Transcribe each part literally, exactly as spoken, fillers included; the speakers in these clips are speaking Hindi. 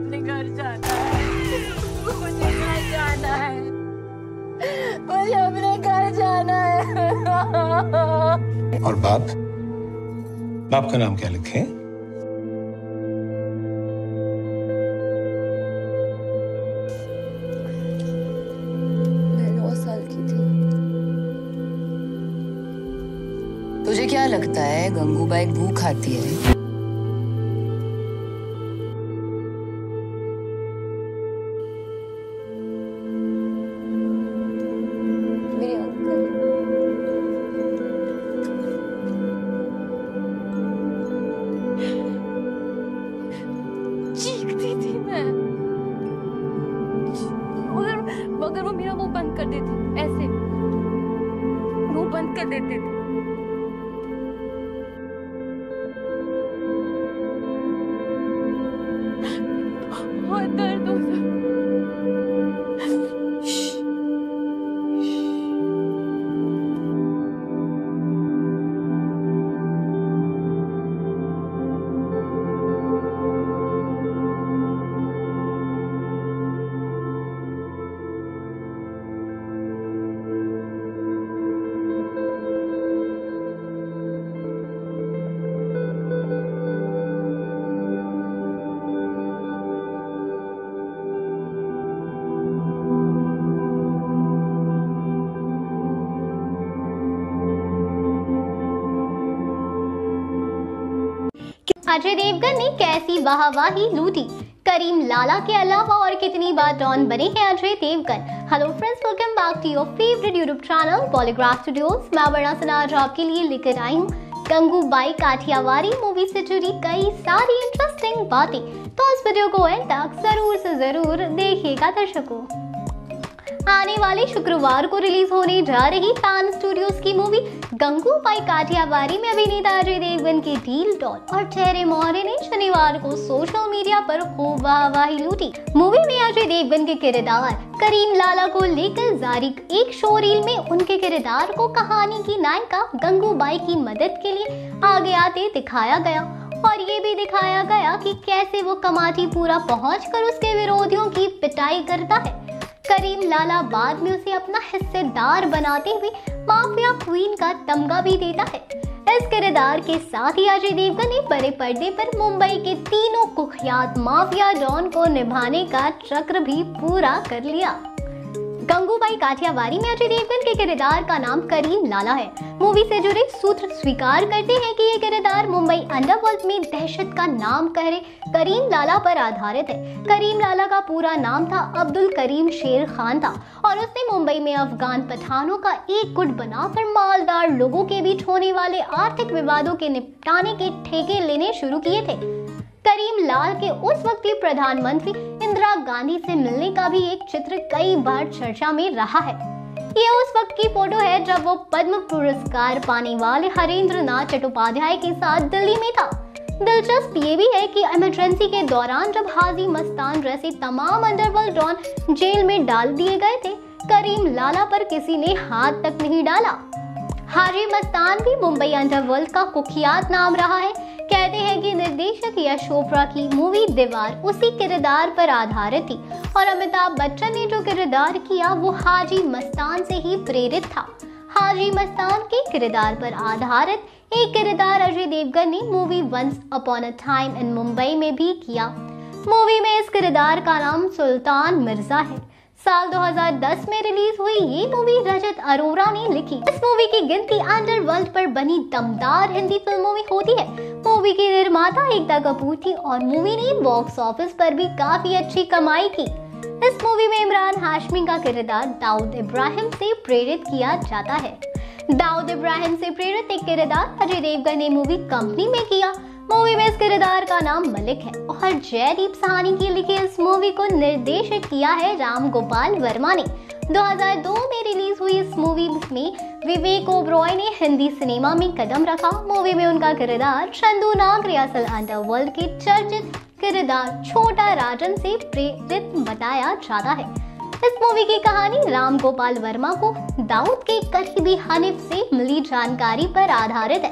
अपने घर जाना है, मुझे घर जाना है, मुझे अपने घर जाना है। और बाप बाप का नाम क्या लिखे? मैं नौ साल की थी। तुझे क्या लगता है गंगूबाई भूख आती है? मेरे अंकल चीखती थी मैं, मगर मगर वो मेरा मुंह बंद कर देते, ऐसे मुंह बंद कर देते थे। बहुत दर्द होता। अजय देवगन ने कैसी वाहवाही लूटी, करीम लाला के अलावा और कितनी बार डॉन बने हैं Ajay Devgan. Hello friends, welcome back to your favourite YouTube channel Bollygrad studios. मैं वरना सना आज आपके लिए लेकर आई हूँ गंगूबाई काठियावाड़ी मूवी से जुड़ी कई सारी इंटरेस्टिंग बातें, तो इस वीडियो को एंड तक जरूर से जरूर देखिएगा दर्शकों। आने वाले शुक्रवार को रिलीज होने जा रही पैन स्टूडियोज की मूवी गंगूबाई काठियावाड़ी में अभिनेता अजय देवगन की डील डॉल और ठहरे मौर्य ने शनिवार को सोशल मीडिया पर खूब वाहवाही लूटी। मूवी में अजय देवगन के किरदार करीम लाला को लेकर जारी एक शो रील में उनके किरदार को कहानी की नायिका गंगूबाई की मदद के लिए आगे आते दिखाया गया और ये भी दिखाया गया कि कैसे वो कमाटी पूरा पहुंचकर उसके विरोधियों की पिटाई करता है। करीम लाला बाद में उसे अपना हिस्सेदार बनाते हुए माफिया क्वीन का तमगा भी देता है। इस किरदार के साथ ही अजय देवगन ने बड़े पर्दे पर मुंबई के तीनों कुख्यात माफिया डॉन को निभाने का चक्र भी पूरा कर लिया। गंगूबाई काठियावाड़ी में अजय देवगन के किरदार का नाम करीम लाला है। मूवी से जुड़े सूत्र स्वीकार करते हैं कि ये किरदार मुंबई अंडरवर्ल्ड में दहशत का नाम कह रहे करीम लाला पर आधारित है। करीम लाला का पूरा नाम था अब्दुल करीम शेर खान था और उसने मुंबई में अफगान पठानों का एक गुट बनाकर मालदार लोगों के बीच होने वाले आर्थिक विवादों के निपटाने के ठेके लेने शुरू किए थे। करीम लाल के उस वक्त की प्रधानमंत्री इंदिरा गांधी से मिलने का भी एक चित्र कई बार चर्चा में रहा है। ये उस वक्त की फोटो है जब वो पद्म पुरस्कार पाने वाले हरेंद्र नाथ चट्टोपाध्याय के साथ दिल्ली में था। दिलचस्प ये भी है कि इमरजेंसी के दौरान जब हाजी मस्तान जैसे तमाम अंडरवर्ल्ड डॉन जेल में डाल दिए गए थे, करीम लाला पर किसी ने हाथ तक नहीं डाला। हाजी मस्तान भी मुंबई अंडरवर्ल्ड का कुख्यात नाम रहा है। कहते हैं कि निर्देशक यश चोपड़ा की मूवी दीवार उसी किरदार पर आधारित थी और अमिताभ बच्चन ने जो किरदार किया वो हाजी मस्तान से ही प्रेरित था। हाजी मस्तान के किरदार पर आधारित एक किरदार अजय देवगन ने movie once upon a time in Mumbai में भी किया। मूवी में इस किरदार का नाम सुल्तान मिर्जा है। साल दो हज़ार दस में रिलीज हुई ये मूवी रजत अरोरा ने लिखी। इस मूवी की गिनती अंडरवर्ल्ड पर बनी दमदार हिंदी फिल्मों में होती है। मूवी की निर्माता एकता कपूर थी और मूवी ने बॉक्स ऑफिस पर भी काफी अच्छी कमाई की। इस मूवी में इमरान हाशमी का किरदार दाऊद इब्राहिम से प्रेरित किया जाता है। दाऊद इब्राहिम से प्रेरित एक किरदार अजय देवगन ने मूवी कंपनी में किया। मूवी में इस किरदार का नाम मलिक है और जयदीप साहनी की लिखी इस मूवी को निर्देशित किया है राम गोपाल वर्मा ने। दो हज़ार दो में रिलीज हुई इस मूवी में विवेक ओबरॉय ने हिंदी सिनेमा में कदम रखा। मूवी में उनका किरदार चंदू नाग रियासल अंडरवर्ल्ड के चर्चित किरदार छोटा राजन से प्रेरित बताया जाता है। इस मूवी की कहानी राम गोपाल वर्मा को दाऊद के करीबी हनीफ से मिली जानकारी पर आधारित है।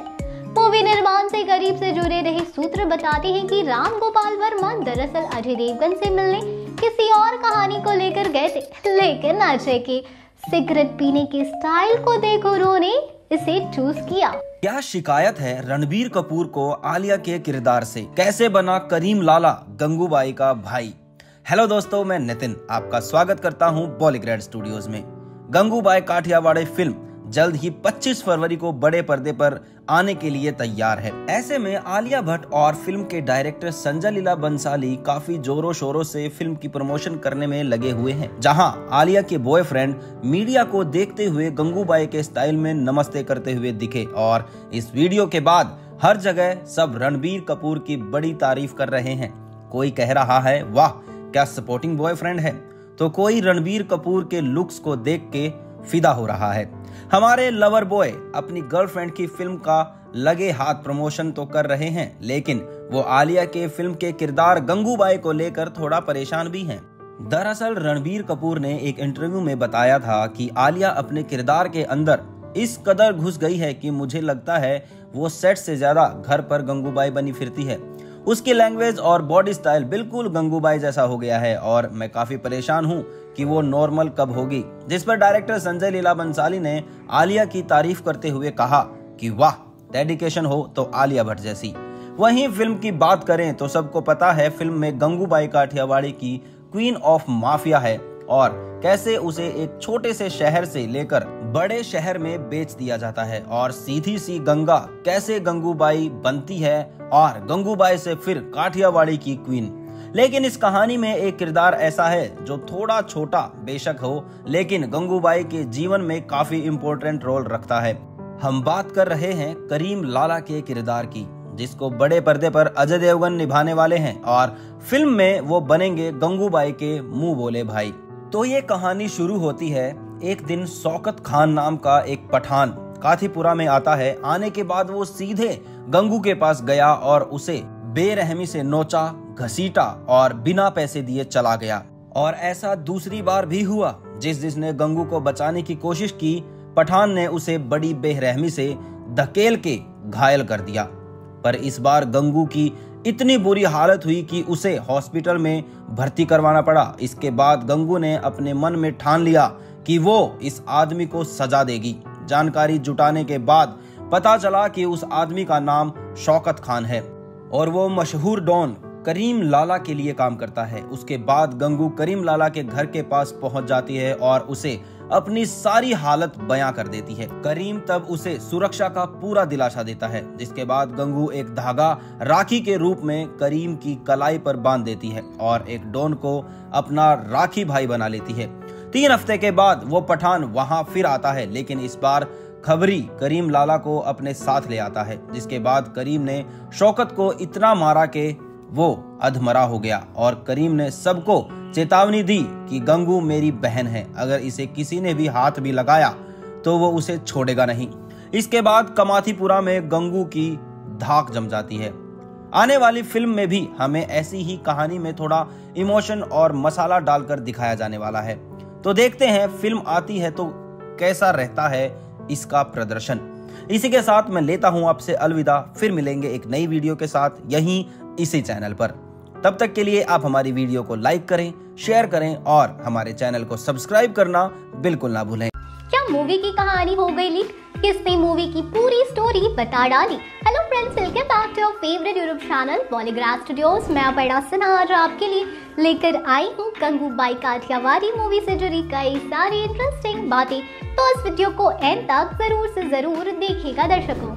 मूवी निर्माण से करीब से जुड़े रहे सूत्र बताते हैं कि राम गोपाल वर्मा दरअसल अजय देवगन से मिलने किसी और कहानी को लेकर गए थे, लेकिन अजय के सिगरेट पीने के स्टाइल को देख उन्होंने इसे चूज किया। क्या शिकायत है रणबीर कपूर को आलिया के किरदार से? कैसे बना करीम लाला गंगूबाई का भाई? हेलो दोस्तों, मैं नितिन आपका स्वागत करता हूं बॉलीग्रेड स्टूडियोज में। गंगूबाई काठियावाड़ी फिल्म जल्द ही पच्चीस फरवरी को बड़े पर्दे पर आने के लिए तैयार है। ऐसे में आलिया भट्ट और फिल्म के डायरेक्टर संजय लीला बंसाली काफी जोरों शोरों से फिल्म की प्रमोशन करने में लगे हुए हैं, जहां आलिया के बॉयफ्रेंड मीडिया को देखते हुए गंगूबाई के स्टाइल में नमस्ते करते हुए दिखे। और इस वीडियो के बाद हर जगह सब रणबीर कपूर की बड़ी तारीफ कर रहे हैं। कोई कह रहा है वाह क्या सपोर्टिंग बॉयफ्रेंड है, तो कोई रणबीर कपूर के लुक्स को देख के फिदा हो रहा है। हमारे लवर बॉय अपनी गर्लफ्रेंड की फिल्म का लगे हाथ प्रमोशन तो कर रहे हैं, लेकिन वो आलिया के फिल्म के किरदार गंगूबाई को लेकर थोड़ा परेशान भी हैं। दरअसल रणबीर कपूर ने एक इंटरव्यू में बताया था कि आलिया अपने किरदार के अंदर इस कदर घुस गई है कि मुझे लगता है वो सेट से ज्यादा घर पर गंगूबाई बनी फिरती है। उसकी लैंग्वेज और बॉडी स्टाइल बिल्कुल गंगूबाई जैसा हो गया है और मैं काफी परेशान हूँ कि वो नॉर्मल कब होगी। जिस पर डायरेक्टर संजय लीला बंसाली ने आलिया की तारीफ करते हुए कहा कि वाह डेडिकेशन हो तो आलिया भट्ट जैसी। वहीं फिल्म की बात करें तो सबको पता है फिल्म में गंगूबाई काठियावाड़ी की क्वीन ऑफ माफिया है और कैसे उसे एक छोटे से शहर से लेकर बड़े शहर में बेच दिया जाता है और सीधी सी गंगा कैसे गंगूबाई बनती है और गंगूबाई से फिर काठियावाड़ी की क्वीन। लेकिन इस कहानी में एक किरदार ऐसा है जो थोड़ा छोटा बेशक हो, लेकिन गंगूबाई के जीवन में काफी इम्पोर्टेंट रोल रखता है। हम बात कर रहे हैं करीम लाला के किरदार की, जिसको बड़े पर्दे पर अजय देवगन निभाने वाले हैं और फिल्म में वो बनेंगे गंगूबाई के मुंह बोले भाई। तो ये कहानी शुरू होती है एक दिन शौकत खान नाम का एक पठान काठीपुरा में आता है। आने के बाद वो सीधे गंगू के पास गया और उसे बेरहमी से नोचा, घसीटा और बिना पैसे दिए चला गया। और ऐसा दूसरी बार भी हुआ। जिस जिसने गंगू को बचाने की कोशिश की, पठान ने उसे बड़ी बेरहमी से धकेल के घायल कर दिया। पर इस बार गंगू की इतनी बुरी हालत हुई कि उसे हॉस्पिटल में भर्ती करवाना पड़ा। इसके बाद गंगू ने अपने मन में ठान लिया कि वो इस आदमी को सजा देगी। जानकारी जुटाने के बाद पता चला कि उस आदमी का नाम शौकत खान है और वो मशहूर डॉन करीम लाला के लिए काम करता है। उसके बाद गंगू करीम लाला के घर के पास पहुंच जाती है और उसे अपनी सारी हालत बयां कर देती है। करीम तब उसे सुरक्षा का पूरा दिलासा देता है, जिसके बाद गंगू एक धागा राखी के रूप में करीम की कलाई पर बांध देती है और एक डॉन को अपना राखी भाई बना लेती है। तीन हफ्ते के बाद वो पठान वहां फिर आता है, लेकिन इस बार खबरी करीम लाला को अपने साथ ले आता है। जिसके बाद करीम ने शौकत को इतना मारा कि वो अधमरा हो गया और करीम ने सबको चेतावनी दी कि गंगू मेरी बहन है, अगर इसे किसी ने भी हाथ भी लगाया तो वो उसे छोड़ेगा नहीं। इसके बाद कमाथीपुरा में गंगू की धाक जम जाती है। आने वाली फिल्म में भी हमें ऐसी ही कहानी में थोड़ा इमोशन और मसाला डालकर दिखाया जाने वाला है। तो देखते हैं फिल्म आती है तो कैसा रहता है इसका प्रदर्शन। इसी के साथ मैं लेता हूं आपसे अलविदा। फिर मिलेंगे एक नई वीडियो के साथ यहीं इसी चैनल पर। तब तक के लिए आप हमारी वीडियो को लाइक करें, शेयर करें और हमारे चैनल को सब्सक्राइब करना बिल्कुल ना भूलें। क्या मूवी की कहानी हो गई लीक? किसने मूवी की पूरी स्टोरी बता डाली? Hello friends, welcome back to your favourite YouTube channel Bollygrad studios. मैं अपर्णा सिन्हा आज आपके लिए लेकर आई हूँ गंगूबाई काठियावाड़ी मूवी से जुड़ी कई सारी इंटरेस्टिंग बातें। तो इस वीडियो को एंड तक जरूर से जरूर देखिएगा दर्शकों।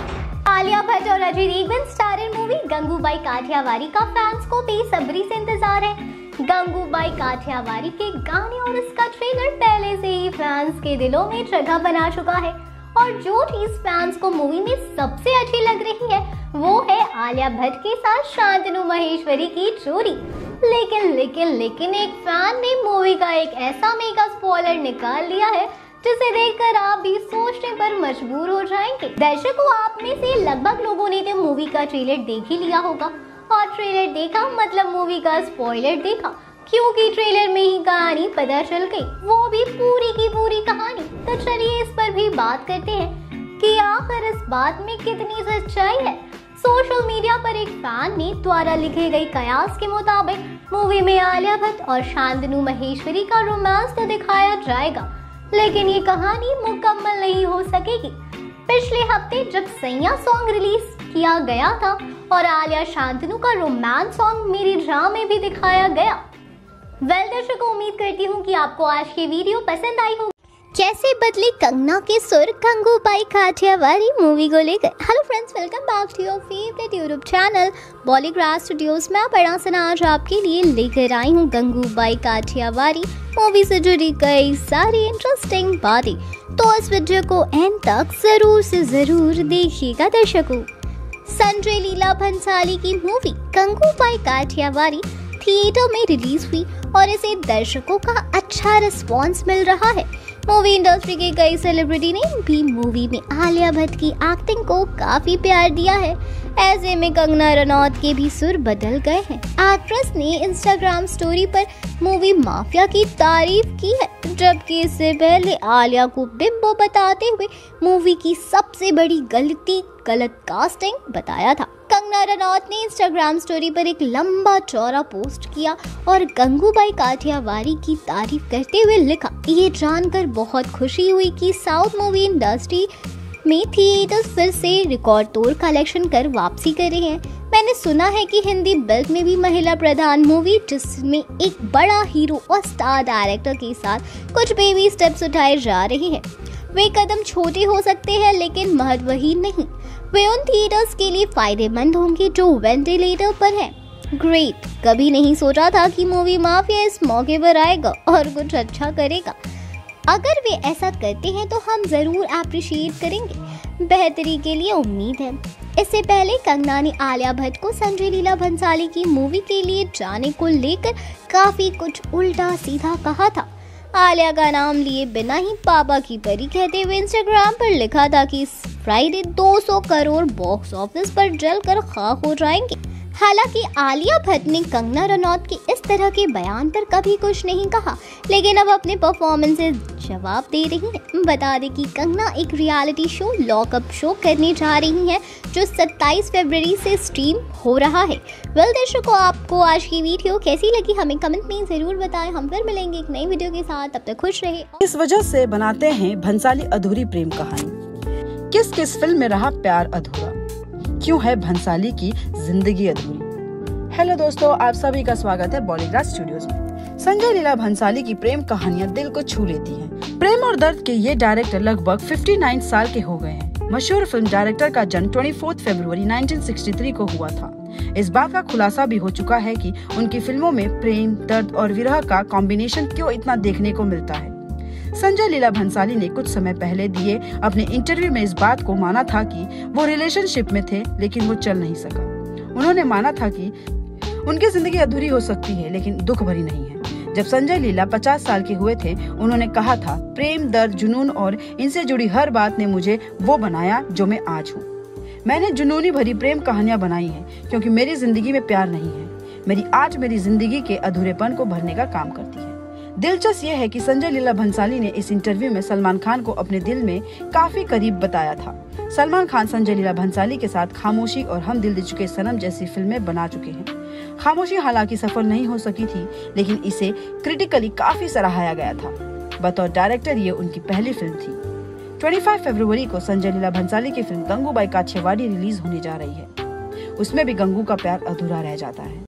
आलिया भट्ट और अजय देवगन स्टारर मूवी गंगूबाई काठियावाड़ी का फैंस को बेसब्री से इंतजार है। गंगूबाई काठियावाड़ी के गाने और इसका ट्रेलर पहले से ही फैंस के दिलों में जगह बना चुका है और जो चीज फैंस को मूवी में सबसे अच्छी लग रही है वो है आलिया भट्ट के साथ शांतनु महेश्वरी की जोड़ी। लेकिन लेकिन लेकिन एक फैन ने मूवी का एक ऐसा मेगा स्पॉइलर निकाल लिया है जिसे देखकर आप भी सोचने पर मजबूर हो जाएंगे। दर्शकों, आप में से लगभग लोगों ने तो मूवी का ट्रेलर देख ही लिया होगा और ट्रेलर देखा मतलब मूवी का स्पॉइलर देखा, क्योंकि ट्रेलर में ही कहानी पता चल गई, वो भी पूरी की पूरी कहानी। तो चलिए इस पर भी बात करते हैं। कि आखिर इस बात में कितनी सच्चाई है। सोशल मीडिया पर एक फैन ने द्वारा लिखे गए कयास के मुताबिक मूवी में आलिया भट्ट और शांतनु महेश्वरी का रोमांस तो दिखाया जाएगा, लेकिन ये कहानी मुकम्मल नहीं हो सकेगी। पिछले हफ्ते जब सैया सॉन्ग रिलीज किया गया था और आलिया शांतनु का रोमांस सॉन्ग मेरी राह में भी दिखाया गया। वेल दर्शकों, उम्मीद करती हूँ कि आपको आज की वीडियो पसंद आई होगी। कैसे बदले कंगना के सुर गंगूबाई काठियावाड़ी मूवी को लेकर। Hello friends, welcome back to your favourite YouTube channel Bollygrad studios. मैं पढ़ासना आज आपके लिए लेकर आई हूँ गंगूबाई काठियावाड़ी मूवी से जुड़ी कई सारी इंटरेस्टिंग बातें, तो इस वीडियो को एंड तक जरूर से जरूर देखिएगा दर्शकों। संजय लीला भंसाली की मूवी गंगूबाई काठियावाड़ी थिएटर में रिलीज हुई और इसे दर्शकों का अच्छा रिस्पांस मिल रहा है। मूवी इंडस्ट्री के कई सेलिब्रिटी ने भी मूवी में आलिया भट्ट की एक्टिंग को काफी प्यार दिया है। ऐसे में कंगना रनौत के भी सुर बदल गए हैं। एक्ट्रेस ने इंस्टाग्राम स्टोरी पर मूवी माफिया की तारीफ की है, जबकि इससे पहले आलिया को बिंबो बताते हुए मूवी की सबसे बड़ी गलती गलत कास्टिंग बताया था। कंगना रनौत ने इंस्टाग्राम स्टोरी पर एक लंबा चौड़ा पोस्ट किया और गंगूबाई काठियावाड़ी की तारीफ करते हुए लिखा, ये जानकर बहुत खुशी हुई कि साउथ मूवी इंडस्ट्री में थिएटर्स फिर से रिकॉर्ड तोड़ कलेक्शन कर वापसी कर रहे हैं। मैंने सुना है कि हिंदी बेल्ट में भी महिला प्रधान मूवी, जिसमें एक बड़ा हीरो और स्टार डायरेक्टर के साथ कुछ बेबी स्टेप्स उठाए जा रहे हैं। वे कदम छोटे हो सकते हैं लेकिन महत्वहीन नहीं। वे उन थिएटर्स के लिए फायदेमंद होंगे जो वेंटिलेटर पर हैं। ग्रेट, कभी नहीं सोचा था कि मूवी माफिया इस मौके पर आएगा और कुछ अच्छा करेगा। अगर वे ऐसा करते हैं तो हम जरूर अप्रिशिएट करेंगे। बेहतरी के लिए उम्मीद है। इससे पहले कंगना ने आलिया भट्ट को संजय लीला भंसाली की मूवी के लिए जाने को लेकर काफी कुछ उल्टा सीधा कहा था। आलिया का नाम लिए बिना ही पापा की परी कहते हुए इंस्टाग्राम पर लिखा था कि इस फ्राइडे दो सौ करोड़ बॉक्स ऑफिस पर जलकर खाक हो जाएंगे। हालांकि आलिया भट्ट ने कंगना रनौत के इस तरह के बयान पर कभी कुछ नहीं कहा, लेकिन अब अपने परफॉर्मेंस से जवाब दे रही हैं। बता दें कि कंगना एक रियलिटी शो लॉकअप शो करने जा रही हैं, जो सत्ताईस फरवरी से स्ट्रीम हो रहा है। वेल दर्शकों, आपको आज की वीडियो कैसी लगी हमें कमेंट में जरूर बताएं। हम फिर मिलेंगे एक नई वीडियो के साथ, तब तक खुश रहे। इस वजह से बनाते हैं भंसाली अधूरी प्रेम कहानी। किस किस फिल्म में रहा प्यार अधूरा? क्यों है भंसाली की जिंदगी अधूरी? हेलो दोस्तों, आप सभी का स्वागत है बॉलीग्राज स्टूडियोज में। संजय लीला भंसाली की प्रेम कहानियां दिल को छू लेती हैं। प्रेम और दर्द के ये डायरेक्टर लगभग उनसठ साल के हो गए हैं। मशहूर फिल्म डायरेक्टर का जन्म चौबीस फरवरी उन्नीस सौ तिरसठ को हुआ था। इस बात का खुलासा भी हो चुका है कि उनकी फिल्मों में प्रेम, दर्द और विरह का कॉम्बिनेशन क्यों इतना देखने को मिलता है। संजय लीला भंसाली ने कुछ समय पहले दिए अपने इंटरव्यू में इस बात को माना था कि वो रिलेशनशिप में थे, लेकिन वो चल नहीं सका। उन्होंने माना था कि उनकी जिंदगी अधूरी हो सकती है लेकिन दुख भरी नहीं है। जब संजय लीला पचास साल के हुए थे, उन्होंने कहा था, प्रेम, दर्द, जुनून और इनसे जुड़ी हर बात ने मुझे वो बनाया जो मैं आज हूँ। मैंने जुनूनी भरी प्रेम कहानियां बनाई हैं क्योंकि मेरी जिंदगी में प्यार नहीं है। मेरी आज मेरी जिंदगी के अधूरेपन को भरने का काम करती है। दिलचस्प यह है कि संजय लीला भंसाली ने इस इंटरव्यू में सलमान खान को अपने दिल में काफी करीब बताया था। सलमान खान संजय लीला भंसाली के साथ खामोशी और हम दिल दे चुके सनम जैसी फिल्में बना चुके हैं। खामोशी हालांकि सफल नहीं हो सकी थी, लेकिन इसे क्रिटिकली काफी सराहाया गया था। बतौर डायरेक्टर ये उनकी पहली फिल्म थी। पच्चीस फरवरी को संजय लीला भंसाली की फिल्म गंगूबाई काठियावाड़ी रिलीज होने जा रही है। उसमें भी गंगू का प्यार अधूरा रह जाता है।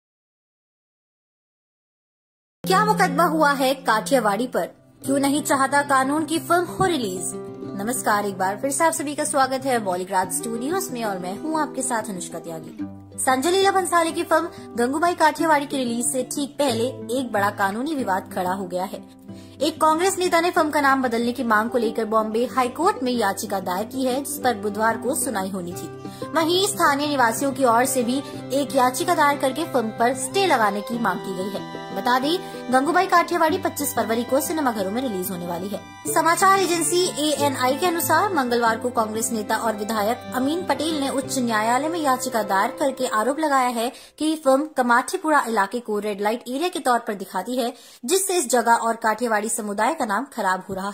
क्या मुकदमा हुआ है काठियावाड़ी पर? क्यों नहीं चाहता कानून की फिल्म हो रिलीज? नमस्कार, एक बार फिर से आप सभी का स्वागत है बॉलीग्राज स्टूडियोज में और मैं हूं आपके साथ अनुष्का त्यागी। संजय लीला भंसाली की फिल्म गंगूबाई काठियावाड़ी की रिलीज से ठीक पहले एक बड़ा कानूनी विवाद खड़ा हो गया है। एक कांग्रेस नेता ने फिल्म का नाम बदलने की मांग को लेकर बॉम्बे हाईकोर्ट में याचिका दायर की है, जिस पर बुधवार को सुनवाई होनी थी। वहीं स्थानीय निवासियों की ओर से भी एक याचिका दायर करके फिल्म पर स्टे लगाने की मांग की गई है। बता दें, गंगूबाई काठियावाड़ी पच्चीस फरवरी को सिनेमाघरों में रिलीज होने वाली है। समाचार एजेंसी ए एन आई के अनुसार मंगलवार को कांग्रेस नेता और विधायक अमीन पटेल ने उच्च न्यायालय में याचिका दायर करके आरोप लगाया है कि फिल्म कमाठीपुरा इलाके को रेड लाइट एरिया के तौर पर दिखाती है, जिससे इस जगह और काठियावाड़ी समुदाय का नाम खराब हो रहा है।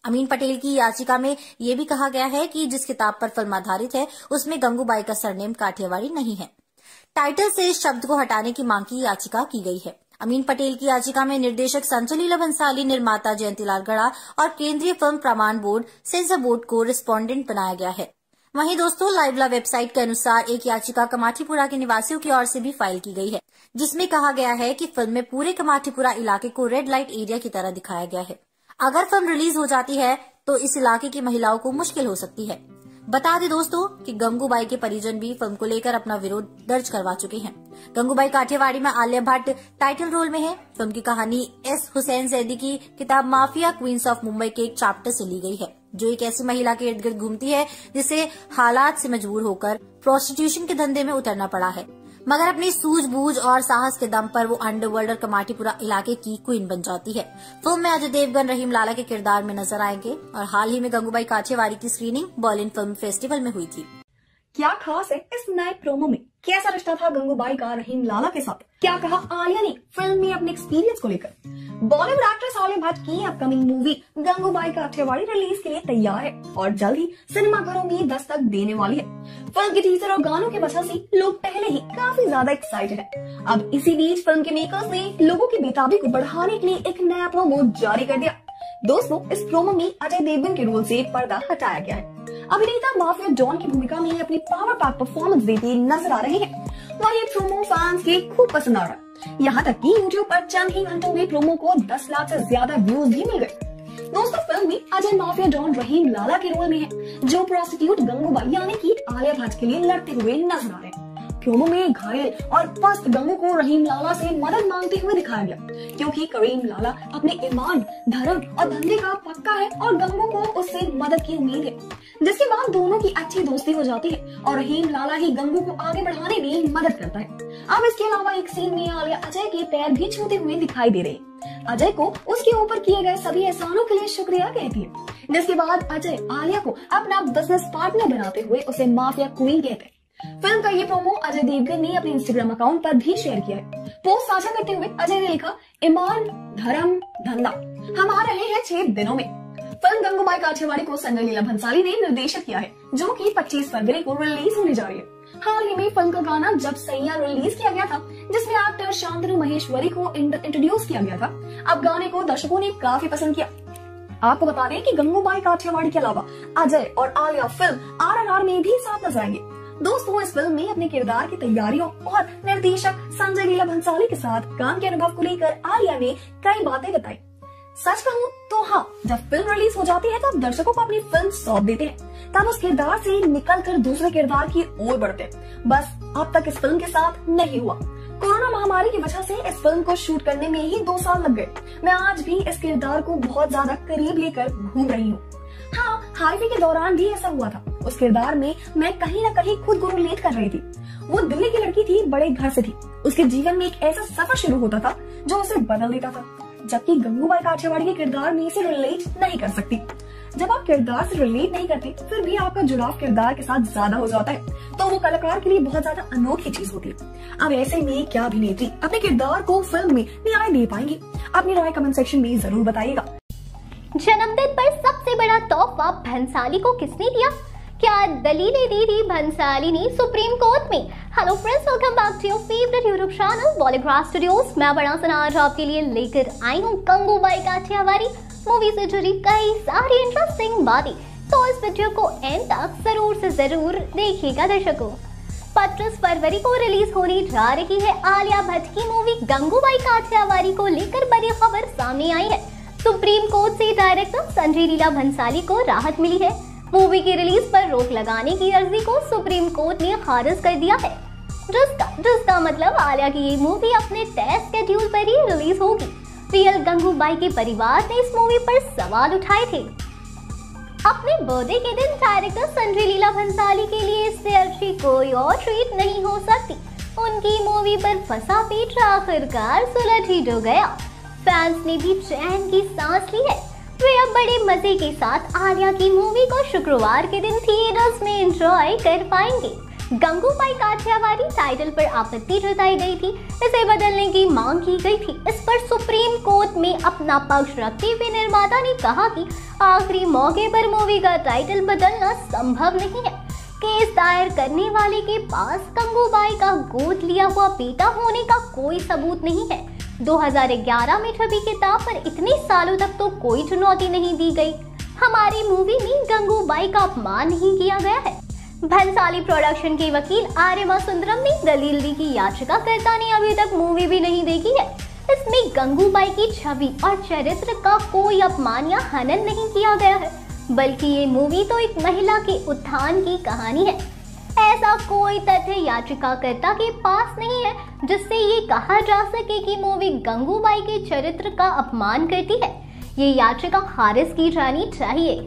अमीन पटेल की याचिका में ये भी कहा गया है कि जिस किताब पर फिल्म आधारित है उसमें गंगूबाई का सरनेम काठियावाड़ी नहीं है। टाइटल से इस शब्द को हटाने की मांग की याचिका की गई है। अमीन पटेल की याचिका में निर्देशक संजय लीला भंसाली, निर्माता जयंतीलाल गड़ा और केंद्रीय फिल्म प्रमाण बोर्ड सेंसर बोर्ड को रिस्पोंडेंट बनाया गया है। वहीं दोस्तों, लाइवला वेबसाइट के अनुसार एक याचिका कमाठीपुरा के निवासियों की ओर से भी फाइल की गई है, जिसमें कहा गया है कि फिल्म में पूरे कमाठीपुरा इलाके को रेड लाइट एरिया की तरह दिखाया गया है। अगर फिल्म रिलीज हो जाती है तो इस इलाके की महिलाओं को मुश्किल हो सकती है। बता दें दोस्तों कि गंगूबाई के परिजन भी फिल्म को लेकर अपना विरोध दर्ज करवा चुके हैं। गंगूबाई काठियावाड़ी में आलिया भट्ट टाइटल रोल में है। फिल्म की कहानी एस हुसैन जैदी की किताब माफिया क्वींस ऑफ मुंबई के एक चैप्टर से ली गई है, जो एक ऐसी महिला के इर्द गिर्द घूमती है जिसे हालात से मजबूर होकर प्रोस्टिट्यूशन के धंधे में उतरना पड़ा है, मगर अपनी सूझबूझ और साहस के दम पर वो अंडरवर्ल्ड और कमाठीपुरा इलाके की क्वीन बन जाती है। फिल्म में अजय देवगन रहीम लाला के किरदार में नजर आएंगे और हाल ही में गंगूबाई काठियावाड़ी की स्क्रीनिंग बर्लिन फिल्म फेस्टिवल में हुई थी। क्या खास है इस नए प्रोमो में? कैसा रिश्ता था गंगूबाई का रहीम लाला के साथ? क्या कहा आलिया ने फिल्म में अपने एक्सपीरियंस को लेकर? बॉलीवुड एक्ट्रेस आलिया भट्ट की upcoming movie Gangubai Kathiawadi release के लिए तैयार है और जल्द ही सिनेमाघरों में दस्तक देने वाली है। फिल्म के टीजर और गानों की वजह से लोग पहले ही काफी ज्यादा एक्साइटेड है। अब इसी बीच फिल्म के मेकर्स ने लोगों की बेताबी को बढ़ाने के लिए एक नया प्रोमो जारी कर दिया। दोस्तों, इस प्रोमो में अजय देवगन के रोल से पर्दा हटाया गया है। अभिनेता माफिया डॉन की भूमिका में अपनी पावर पैक परफॉर्मेंस देते नजर आ रहे हैं। वही प्रोमो फैंस के खूब पसंद आ रहा है। यहाँ तक कि यूट्यूब पर चंद ही घंटों में प्रोमो को दस लाख से ज्यादा व्यूज भी मिल गए। दोस्तों, फिल्म में अजय माफिया डॉन रहीम लाला के रोल में है, जो प्रोस्टिट्यूट गंगूबाई यानी कि आलिया भट्ट के लिए लड़ते हुए नजर आ रहे हैं। प्रोमो में घायल और पस्त गंगू को रहीम लाला से मदद मांगते हुए दिखाया गया, क्योंकि करीम लाला अपने ईमान, धर्म और धंधे का पक्का है और गंगू को उससे मदद की उम्मीद है, जिसके बाद दोनों की अच्छी दोस्ती हो जाती है और रहीम लाला ही गंगू को आगे बढ़ाने में मदद करता है। अब इसके अलावा एक सीन में आलिया अजय के पैर भी छूते हुए दिखाई दे रहे। अजय को उसके ऊपर किए गए सभी एहसानों के लिए शुक्रिया कहती है, जिसके बाद अजय आलिया को अपना बिजनेस पार्टनर बनाते हुए उसे माफिया क्वीन कहते हैं। फिल्म का ये प्रोमो अजय देवगन ने अपने इंस्टाग्राम अकाउंट पर भी शेयर किया है। पोस्ट साझा करते हुए अजय ने लिखा, ईमान, धर्म, धंधा हम आ रहे हैं छह दिनों में। फिल्म गंगूबाई काठियावाड़ी को संजय लीला भंसाली ने निर्देशित किया है, जो कि पच्चीस फरवरी को रिलीज होने जा रही है। हाल ही में फिल्म का गाना जब सैया रिलीज किया गया था, जिसमें एक्टर शांतनु महेश्वरी को इंट्रोड्यूस किया गया था। अब गाने को दर्शकों ने काफी पसंद किया। आपको बता दें कि गंगूबाई काठियावाड़ी के अलावा अजय और Alia film R R R में भी साथ नजर आएंगे। दोस्तों, इस फिल्म में अपने किरदार की तैयारियों और निर्देशक संजय लीला भंसाली के साथ काम के अनुभव को लेकर आलिया ने कई बातें बताई। सच कहूँ तो हाँ, जब फिल्म रिलीज हो जाती है तब दर्शकों को अपनी फिल्म सौंप देते हैं, तब उस किरदार से निकलकर दूसरे किरदार की ओर बढ़ते हैं। बस अब तक इस फिल्म के साथ नहीं हुआ। कोरोना महामारी की वजह से इस फिल्म को शूट करने में ही दो साल लग गए। मैं आज भी इस किरदार को बहुत ज्यादा करीब लेकर घूम रही हूँ। हाँ, हाईवे के दौरान भी ऐसा हुआ था। उस किरदार में मैं कहीं न कहीं खुद को रिलेट कर रही थी। वो दिल्ली की लड़की थी, बड़े घर से थी। उसके जीवन में एक ऐसा सफर शुरू होता था जो उसे बदल देता था, जबकि गंगूबाई काठियावाड़ी के किरदार में इसे रिलेट नहीं कर सकती। जब आप किरदार से रिलेट नहीं करते, फिर भी आपका जुड़ाव किरदार के साथ ज्यादा हो जाता है, तो वो कलाकार के लिए बहुत ज्यादा अनोखी चीज होती है। अब ऐसे में क्या अभिनेत्री अपने किरदार को फिल्म में न्याय दे पाएंगे? अपनी राय कमेंट सेक्शन में जरूर बताइएगा। जन्मदिन पर सबसे बड़ा तोहफा भंसाली को किसने दिया? क्या दलीलें दी थी भंसाली ने सुप्रीम कोर्ट में? Hello friends, welcome back to your favourite YouTube channel Bollygrad studios. मैं बड़ा आज आपके लिए लेकर आई हूँ गंगूबाई काठियावाड़ी मूवी से जुड़ी कई सारी इंटरेस्टिंग बातें, तो इस वीडियो को एंड तक जरूर से जरूर देखिएगा दर्शकों। पच्चीस फरवरी को रिलीज होने जा रही है आलिया भट्ट की मूवी गंगूबाई काठियावाड़ी को लेकर बड़ी खबर सामने आई है। सुप्रीम कोर्ट से डायरेक्टर संजय लीला भंसाली को राहत मिली है। मूवी की रिलीज पर रोक लगाने की अर्जी को सुप्रीम कोर्ट ने खारिज कर दिया है, जिसका जिसका मतलब आलिया की ये मूवी अपने तय स्केड्यूल पर ही रिलीज होगी। रियल गंगूबाई के परिवार ने इस मूवी पर सवाल उठाए थे। अपने बर्थडे के दिन डायरेक्टर संजय लीला भंसाली के लिए इससे अच्छी कोई और ट्रीट नहीं हो सकती। उनकी मूवी पर फंसा पेच आखिरकार सुलझ ही जो गया। फैंस ने भी चैन की सांस ली है। वे अब बड़े मजे के साथ आलिया की मूवी को शुक्रवार के दिन थिएटर्स में एंजॉय कर पाएंगे। गंगूबाई काठियावाड़ी टाइटल पर आपत्ति जताई गई थी, इसे बदलने की मांग की गई थी। इस पर सुप्रीम कोर्ट में अपना पक्ष रखते हुए निर्माता ने कहा कि आखिरी मौके पर मूवी का टाइटल बदलना संभव नहीं है। केस दायर करने वाले के पास गंगूबाई का गोद लिया हुआ बेटा होने का कोई सबूत नहीं है। दो हज़ार ग्यारह में छपी किताब पर इतने सालों तक तो कोई चुनौती नहीं दी गई। हमारी मूवी में गंगूबाई का अपमान नहीं किया गया है। भंसाली प्रोडक्शन के वकील आर्यमा सुंदरम ने दलील दी कि याचिकाकर्ता ने अभी तक मूवी भी नहीं देखी है। इसमें गंगूबाई की छवि और चरित्र का कोई अपमान या हनन नहीं किया गया है, बल्कि ये मूवी तो एक महिला के उत्थान की कहानी है। ऐसा कोई तथ्य याचिकाकर्ता के पास नहीं है जिससे ये कहा जा सके कि मूवी गंगूबाई के चरित्र का अपमान करती है। ये याचिका खारिज की जानी चाहिए।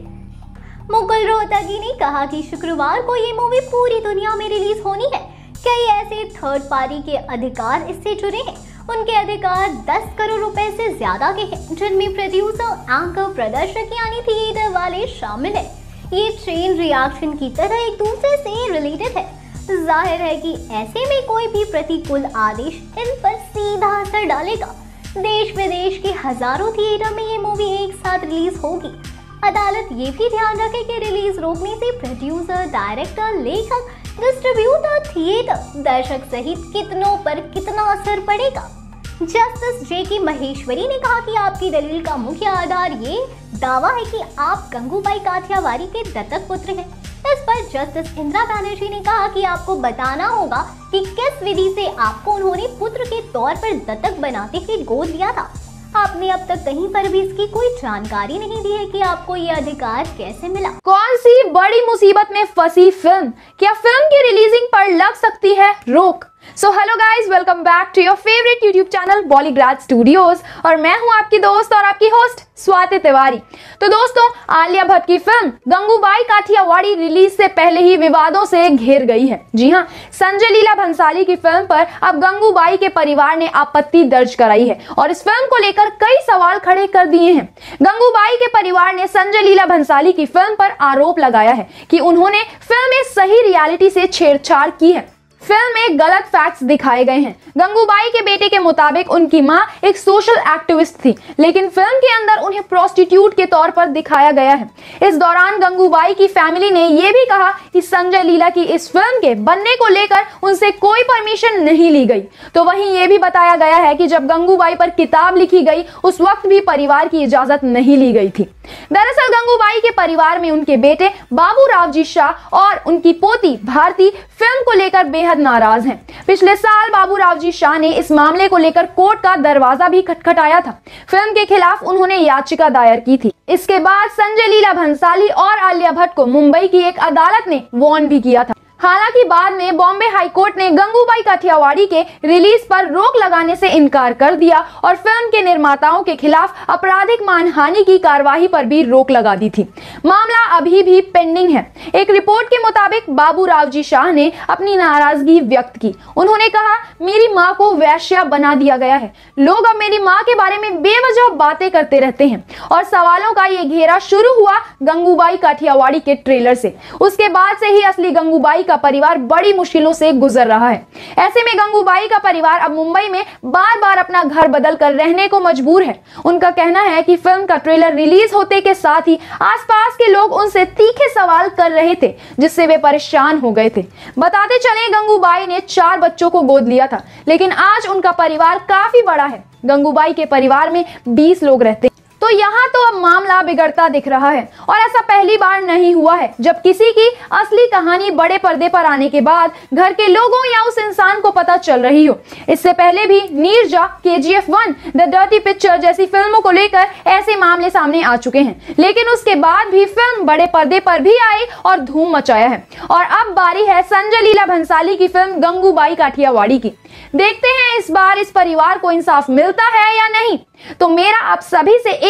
मुकुल रोहतगी ने कहा कि शुक्रवार को ये मूवी पूरी दुनिया में रिलीज होनी है। कई ऐसे थर्ड पार्टी के अधिकार इससे जुड़े हैं। उनके अधिकार दस करोड़ रुपए से ज्यादा के हैं, जिनमें प्रोड्यूसर, एंकर, प्रदर्शक यानी थिएटर वाले शामिल हैं। ये चेन रिएक्शन की तरह एक दूसरे से रिलेटेड है। जाहिर है कि ऐसे में कोई भी प्रतिकूल आदेश इन पर सीधा असर डालेगा। देश विदेश के हजारों थिएटर में ये मूवी एक साथ रिलीज होगी। अदालत ये भी ध्यान रखे कि रिलीज रोकने से प्रोड्यूसर, डायरेक्टर, लेखक, डिस्ट्रीब्यूटर, थिएटर, दर्शक सहित कितनों पर कितना असर पड़ेगा। जस्टिस जे के महेश्वरी ने कहा कि आपकी दलील का मुख्य आधार ये दावा है कि आप गंगूबाई काठियावाड़ी के दत्तक पुत्र हैं। इस पर जस्टिस इंदिरा बनर्जी ने कहा कि आपको बताना होगा कि किस विधि से आपको उन्होंने पुत्र के तौर पर दत्तक बनाते हुए गोद लिया था। आपने अब तक कहीं पर भी इसकी कोई जानकारी नहीं दी है कि आपको ये अधिकार कैसे मिला। कौन सी बड़ी मुसीबत में फंसी फिल्म? क्या फिल्म की रिलीजिंग पर लग सकती है रोक? So hello guys, welcome back to your favourite YouTube channel Bollygrad studios और मैं हूं आपकी दोस्त और आपकी होस्ट स्वाति तिवारी। तो दोस्तों, आलिया भट्ट की फिल्म गंगूबाई काठियावाड़ी रिलीज से पहले ही विवादों से घिर गई है। जी हां, संजय लीला भंसाली की फिल्म पर अब गंगूबाई के परिवार ने आपत्ति दर्ज कराई है और इस फिल्म को लेकर कई सवाल खड़े कर दिए हैं। गंगूबाई के परिवार ने संजय लीला भंसाली की फिल्म पर आरोप लगाया है कि उन्होंने फिल्म में सही रियलिटी से छेड़छाड़ की है। फिल्म में गलत फैक्ट्स दिखाए गए हैं। गंगूबाई के बेटे के मुताबिक उनकी मां एक सोशल एक्टिविस्ट थी, लेकिन फिल्म के अंदर उन्हें प्रोस्टिट्यूट के तौर पर दिखाया गया है। इस दौरान गंगूबाई की फैमिली ने यह भी कहा कि संजय लीला की इस फिल्म के बनने को लेकर उनसे कोई परमिशन नहीं ली गई। तो वहीं यह भी बताया गया है कि जब गंगूबाई पर किताब लिखी गई उस वक्त भी परिवार की इजाजत नहीं ली गई थी। दरअसल गंगूबाई के परिवार में उनके बेटे बाबू रावजी शाह और उनकी पोती भारती फिल्म को लेकर बेहद नाराज हैं। पिछले साल बाबू रावजी शाह ने इस मामले को लेकर कोर्ट का दरवाजा भी खटखटाया था। फिल्म के खिलाफ उन्होंने याचिका दायर की थी। इसके बाद संजय लीला भंसाली और आलिया भट्ट को मुंबई की एक अदालत ने वार्न भी किया था। हालांकि बाद में बॉम्बे हाई कोर्ट ने गंगूबाई काठियावाड़ी के रिलीज पर रोक लगाने से इनकार कर दिया और फिल्म के निर्माताओं के खिलाफ आपराधिक मानहानि की कार्रवाई पर भी रोक लगा दी थी। मामला अभी भी पेंडिंग है। एक रिपोर्ट के मुताबिक बाबू रावजी शाह ने अपनी नाराजगी व्यक्त की। उन्होंने कहा, मेरी मां को वेश्या बना दिया गया है। लोग अब मेरी मां के बारे में बेवजह बातें करते रहते हैं और सवालों का ये घेरा शुरू हुआ गंगूबाई काठियावाड़ी के ट्रेलर से। उसके बाद से ही असली गंगूबाई का परिवार बड़ी मुश्किलों से गुजर रहा है। ऐसे में गंगूबाई का परिवार अब मुंबई में बार बार अपना घर बदल कर रहने को मजबूर है। उनका कहना है कि फिल्म का ट्रेलर रिलीज होते के साथ ही आसपास के लोग उनसे तीखे सवाल कर रहे थे, जिससे वे परेशान हो गए थे। बताते चले, गंगूबाई ने चार बच्चों को गोद लिया था, लेकिन आज उनका परिवार काफी बड़ा है। गंगूबाई के परिवार में बीस लोग रहते हैं। तो यहाँ तो अब मामला बिगड़ता दिख रहा है और ऐसा पहली बार नहीं हुआ है जब किसी की असली कहानी बड़े पर्दे पर आने के बाद घर के लोगों या उस इंसान को पता चल रही हो। इससे पहले भी Neerja, K G F one, the dirty picture जैसी फिल्मों को लेकर ऐसे मामले सामने आ चुके हैं, लेकिन उसके बाद भी फिल्म बड़े पर्दे पर भी आई और धूम मचाया है। और अब बारी है संजय लीला भंसाली की फिल्म गंगूबाई काठियावाड़ी की। देखते हैं इस बार इस परिवार को इंसाफ मिलता है या नहीं। तो मेरा आप सभी से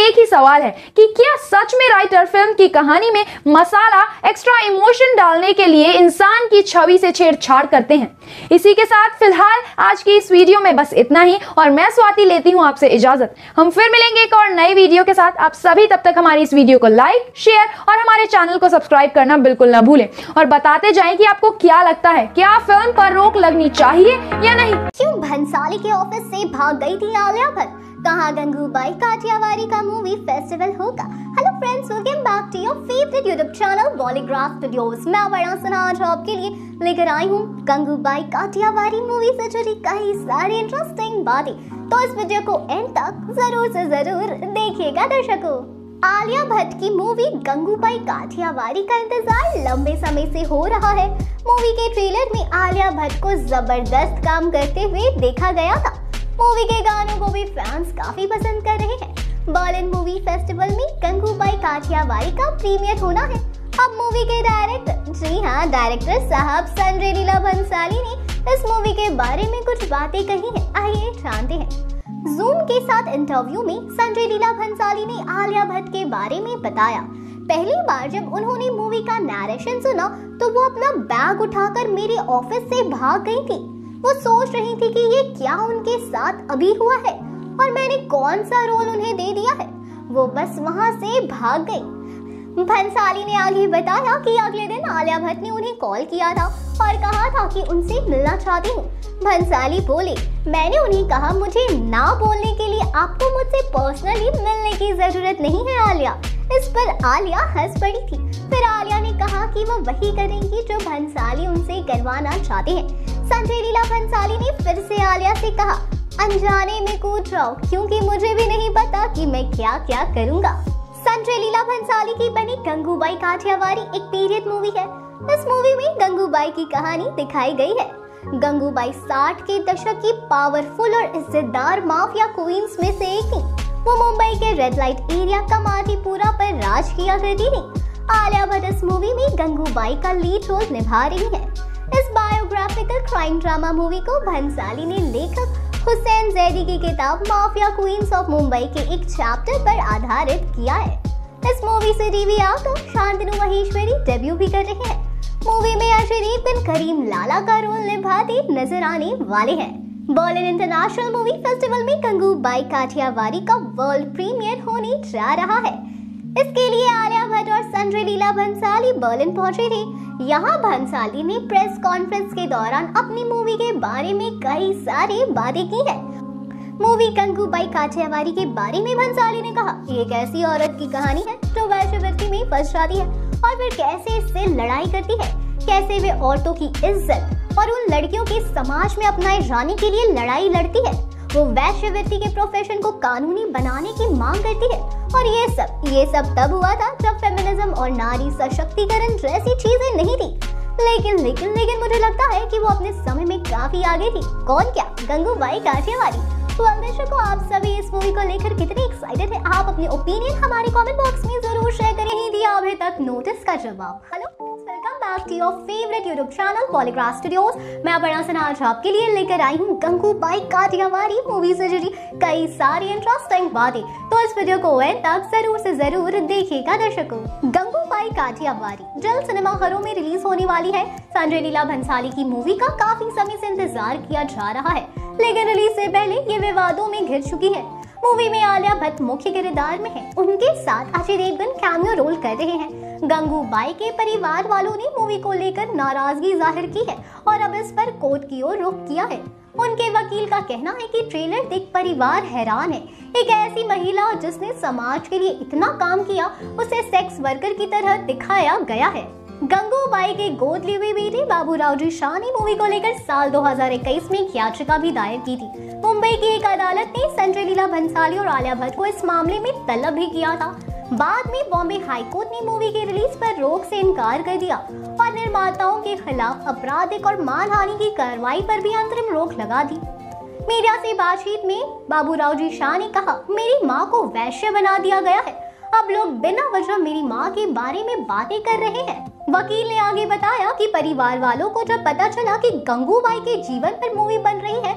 एक ही सवाल है कि क्या सच में राइटर फिल्म की कहानी में मसाला एक्स्ट्रा इमोशन डालने के लिए इंसान की छवि से छेड़छाड़ करते हैं। इसी के साथ फिलहाल आज की इस वीडियो में बस इतना ही और मैं स्वाति लेती हूं आपसे इजाजत। हम फिर मिलेंगे एक और नई वीडियो के साथ। आप सभी तब तक हमारी इस वीडियो को लाइक, शेयर और हमारे चैनल को सब्सक्राइब करना बिल्कुल ना भूलें और बताते जाएं कि आपको क्या लगता है, क्या फिल्म पर रोक लगनी चाहिए या नहीं। क्यों भंसाली के ऑफिस से भाग गई थी आलिया भट्ट? कहाँ गंगूबाई काठियावाड़ी का मूवी फेस्टिवल होगा? Hello friends, welcome back to your favourite YouTube channel Bollygrad studios. मैं बड़ा सना आज आपके लिए लेकर आई हूँ गंगूबाई काठियावाड़ी मूवी से जुड़ी कई सारी इंटरेस्टिंग बातें, तो इस वीडियो को एंड तक जरूर से जरूर देखिएगा दर्शकों। आलिया भट्ट की मूवी गंगूबाई काठियावाड़ी का इंतजार लंबे समय से हो रहा है। मूवी के ट्रेलर में आलिया भट्ट को जबरदस्त काम करते हुए देखा गया था। मूवी के गानों को भी फैंस काफी पसंद कर रहे हैं। बर्लिन मूवी फेस्टिवल में गंगूबाई काठियावाड़ी का प्रीमियर होना है। अब मूवी के डायरेक्टर, जी हाँ डायरेक्टर साहब संजय लीला भंसाली ने इस मूवी के बारे में कुछ बातें कही हैं। आइए जानते हैं। जूम के साथ इंटरव्यू में संजय लीला भंसाली ने आलिया भट्ट के बारे में बताया, पहली बार जब उन्होंने मूवी का नैरेशन सुना तो वो अपना बैग उठाकर मेरे ऑफिस से भाग गई थी। वो सोच रही थी कि ये क्या उनके साथ अभी हुआ है और मैंने कौन सा रोल उन्हें दे दिया है। वो बस वहां से भाग गई। भंसाली ने आगे बताया कि अगले दिन आलिया भट्ट ने उन्हें कॉल किया था और कहा था कि उनसे मिलना चाहती हूँ। भंसाली बोले, मैंने उन्हें कहा मुझे ना बोलने के लिए आपको मुझसे पर्सनली मिलने की जरूरत नहीं है आलिया। इस पर आलिया हंस पड़ी थी। फिर आलिया ने कहा कि वो वही करेंगी जो भंसाली उनसे करवाना चाहते हैं। संजय लीला भंसाली ने फिर से आलिया से कहा, अनजाने में कूद जाओ क्योंकि मुझे भी नहीं पता कि मैं क्या क्या करूंगा। संजय लीला भंसाली की बनी गंगूबाई काठियावाड़ी एक पीरियड मूवी है। इस मूवी में गंगूबाई की कहानी दिखाई गई है। गंगूबाई साठ के दशक की पावरफुल और इज्जतदार माफिया क्वींस में से एक थी। वो मुंबई के रेड लाइट एरिया कमाटीपुरा पर राज किया करती थी। आलिया भट्ट इस मूवी में गंगूबाई का लीड रोल निभा रही है। इस बायोग्राफिकल क्राइम ड्रामा मूवी को भंसाली ने लेखक हुसैन जैदी की किताब माफिया क्वींस ऑफ मुंबई के एक चैप्टर पर आधारित किया है। इस मूवी से टीवी आकर शांतनु महेश्वरी डेब्यू भी कर रहे हैं। मूवी में अजय देवगन करीम लाला का रोल निभाते नजर आने वाले हैं। बर्लिन इंटरनेशनल मूवी फेस्टिवल में गंगूबाई काठियावाड़ी का वर्ल्ड प्रीमियर होने जा रहा है। इसके लिए आलिया भट्ट और संजय लीला भंसाली बर्लिन पहुंचे थे। यहाँ भंसाली ने प्रेस कॉन्फ्रेंस के दौरान अपनी मूवी के बारे में कई सारी बातें की है। मूवी गंगूबाई काठियावाड़ी के बारे में भंसाली ने कहा, ये एक ऐसी औरत की कहानी है जो वैश्यवृत्ति में फंस जाती है और फिर कैसे इससे लड़ाई करती है, कैसे वे औरतों की इज्जत और उन लड़कियों के समाज में अपनाए जाने के लिए लड़ाई लड़ती है। वो वैश्यवृत्ति के प्रोफेशन को कानूनी बनाने की मांग करती है और ये सब ये सब तब हुआ था जब फेमिनिज्म और नारी सशक्तिकरण जैसी चीजें नहीं थी। लेकिन लेकिन लेकिन मुझे लगता है कि वो अपने समय में काफी आगे थी। कौन क्या? गंगूबाई काठियावाड़ी। तो दर्शकों, आप सभी इस मूवी को लेकर कितने एक्साइटेड हैं? आप अपने ओपिनियन हमारे कमेंट बॉक्स में जरूर शेयर करें। ही दिया अभी तक नोटिस का जवाब। Hello, welcome back to your favourite YouTube channel Bollygrad studios. मैं अपर्णा सिन्हा आज आपके लिए लेकर आई हूँ गंगूबाई काठियावाड़ी मूवी से जुड़ी कई सारी इंटरेस्टिंग बातें, तो इस वीडियो को एंड तक जरूर से जरूर देखिएगा दर्शकों। गंगूबाई काठियावाड़ी जल्द सिनेमा घरों में रिलीज होने वाली है। संजय लीला भंसाली की मूवी का काफी समय से इंतजार किया जा रहा है, लेकिन रिलीज से पहले ये विवादों में घिर चुकी है। मूवी में आलिया भट्ट मुख्य किरदार में है। उनके साथ अजय देवगन कैमियो रोल कर रहे हैं। गंगूबाई के परिवार वालों ने मूवी को लेकर नाराजगी जाहिर की है और अब इस पर कोर्ट की ओर रुख किया है। उनके वकील का कहना है कि ट्रेलर देख परिवार हैरान है। एक ऐसी महिला जिसने समाज के लिए इतना काम किया, उसे सेक्स वर्कर की तरह दिखाया गया है। गंगूबाई के गोद लिए हुए बेटे बाबूराव जी शाह ने मूवी को लेकर साल दो हज़ार इक्कीस में एक याचिका भी दायर की थी। मुंबई की एक अदालत ने संजय लीला भंसाली और आलिया भट्ट को इस मामले में तलब भी किया था। बाद में बॉम्बे हाई कोर्ट ने मूवी के रिलीज पर रोक से इनकार कर दिया और निर्माताओं के खिलाफ आपराधिक और मानहानि की कार्रवाई पर भी अंतरिम रोक लगा दी। मीडिया से बातचीत में बाबूराव जी शाह ने कहा, मेरी माँ को वैश्य बना दिया गया है। अब लोग बिना वजह मेरी माँ के बारे में बातें कर रहे हैं। वकील ने आगे बताया कि परिवार वालों को जब पता चला कि गंगूबाई के जीवन पर मूवी बन रही है, तब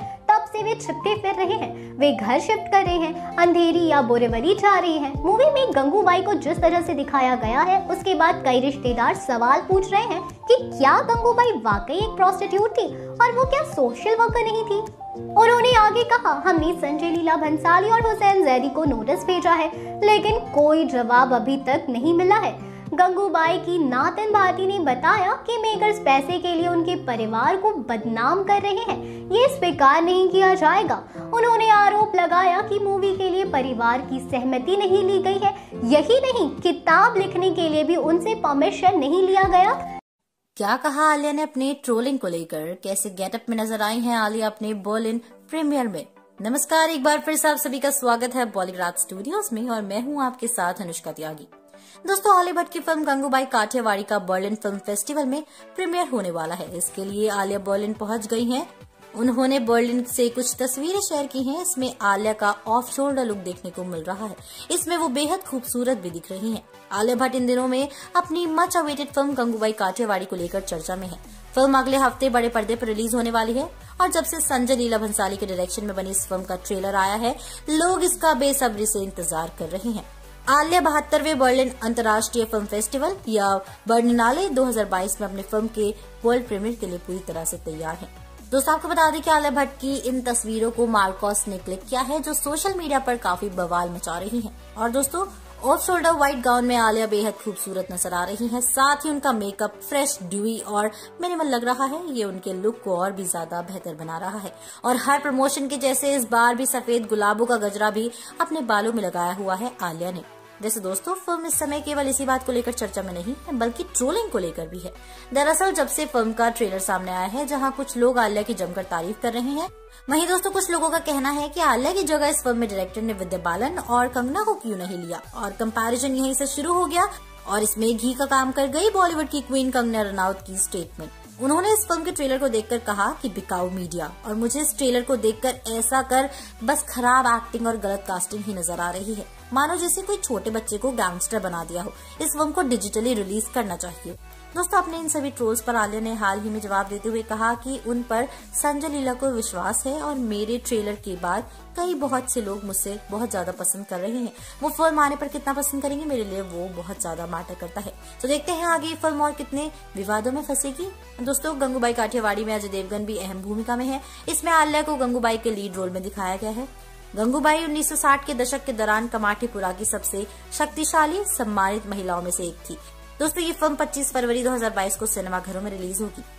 तब से वे छिपके फिर रहे हैं। वे घर शिफ्ट कर रहे हैं, अंधेरी या बोरीवली जा रहे हैं। मूवी में गंगूबाई को जिस तरह से दिखाया गया है उसके बाद कई रिश्तेदार सवाल पूछ रहे हैं कि क्या गंगूबाई वाकई एक प्रोस्टिट्यूट थी और वो क्या सोशल वर्कर नहीं थी। उन्होंने आगे कहा, हमने संजय लीला भंसाली और हुसैन जैदी को नोटिस भेजा है लेकिन कोई जवाब अभी तक नहीं मिला है। गंगूबाई की नातिन भारती ने बताया कि मेकर्स पैसे के लिए उनके परिवार को बदनाम कर रहे हैं, ये स्वीकार नहीं किया जाएगा। उन्होंने आरोप लगाया कि मूवी के लिए परिवार की सहमति नहीं ली गई है। यही नहीं, किताब लिखने के लिए भी उनसे परमिशन नहीं लिया गया। क्या कहा आलिया ने अपने ट्रोलिंग को लेकर? कैसे गेटअप में नजर आई हैं आलिया अपने बर्लिन प्रीमियर में? नमस्कार, एक बार फिर से आप सभी का स्वागत है बॉलीग्राड स्टूडियोज में और मैं हूं आपके साथ अनुष्का त्यागी। दोस्तों, आलिया भट्ट की फिल्म गंगूबाई काठियावाड़ी का बर्लिन फिल्म फेस्टिवल में प्रीमियर होने वाला है। इसके लिए आलिया बर्लिन पहुंच गई हैं। उन्होंने बर्लिन से कुछ तस्वीरें शेयर की हैं। इसमें आलिया का ऑफ शोल्डर लुक देखने को मिल रहा है। इसमें वो बेहद खूबसूरत भी दिख रही हैं। आलिया भट्ट इन दिनों में अपनी much awaited film Gangubai Kathiawadi को लेकर चर्चा में है। फिल्म अगले हफ्ते बड़े पर्दे पर रिलीज होने वाली है और जब से संजय लीला भंसाली के डायरेक्शन में बनी इस फिल्म का ट्रेलर आया है, लोग इसका बेसब्री से इंतजार कर रहे हैं। आलिया बहत्तरवें बर्लिन अंतर्राष्ट्रीय फिल्म फेस्टिवल या बर्लिनाले दो हज़ार बाईस में अपनी फिल्म के वर्ल्ड प्रीमियर के लिए पूरी तरह से तैयार है। दोस्तों, आपको बता दें कि आलिया भट्ट की इन तस्वीरों को मार्कोस ने क्लिक किया है जो सोशल मीडिया पर काफी बवाल मचा रही हैं। और दोस्तों, ऑफ शोल्डर व्हाइट गाउन में आलिया बेहद खूबसूरत नजर आ रही हैं। साथ ही उनका मेकअप फ्रेश, ड्यूई और मिनिमल लग रहा है। ये उनके लुक को और भी ज्यादा बेहतर बना रहा है। और हर प्रमोशन के जैसे इस बार भी सफेद गुलाबों का गजरा भी अपने बालों में लगाया हुआ है आलिया ने। जैसे दोस्तों, फिल्म इस समय केवल इसी बात को लेकर चर्चा में नहीं है बल्कि ट्रोलिंग को लेकर भी है। दरअसल जब से फिल्म का ट्रेलर सामने आया है, जहां कुछ लोग आलिया की जमकर तारीफ कर रहे हैं, वहीं दोस्तों कुछ लोगों का कहना है कि आलिया की जगह इस फिल्म में डायरेक्टर ने विद्या बालन और कंगना को क्यों नहीं लिया। और कंपैरिजन यहीं से शुरू हो गया और इसमें घी का काम कर गई बॉलीवुड की क्वीन कंगना रनौत की स्टेटमेंट। उन्होंने इस फिल्म के ट्रेलर को देखकर कहा कि बिकाऊ मीडिया, और मुझे इस ट्रेलर को देखकर ऐसा कर बस खराब एक्टिंग और गलत कास्टिंग ही नजर आ रही है, मानो जैसे कोई छोटे बच्चे को गैंगस्टर बना दिया हो। इस फिल्म को डिजिटली रिलीज करना चाहिए। दोस्तों, अपने इन सभी ट्रोल्स पर आलिया ने हाल ही में जवाब देते हुए कहा कि उन पर संजय लीला को विश्वास है और मेरे ट्रेलर के बाद कई बहुत से लोग मुझसे बहुत ज्यादा पसंद कर रहे हैं। वो फिल्म आने पर कितना पसंद करेंगे, मेरे लिए वो बहुत ज्यादा मैटर करता है। तो देखते हैं आगे ये फिल्म और कितने विवादों में फंसेगी। दोस्तों, गंगूबाई काठियावाड़ी में अजय देवगन भी अहम भूमिका में है। इसमें आलिया को गंगूबाई के लीड रोल में दिखाया गया है। गंगूबाई उन्नीस सौ साठ के दशक के दौरान कमाठीपुरा की सबसे शक्तिशाली सम्मानित महिलाओं में से एक थी। दोस्तों, ये फिल्म पच्चीस फरवरी दो हज़ार बाईस को सिनेमाघरों में रिलीज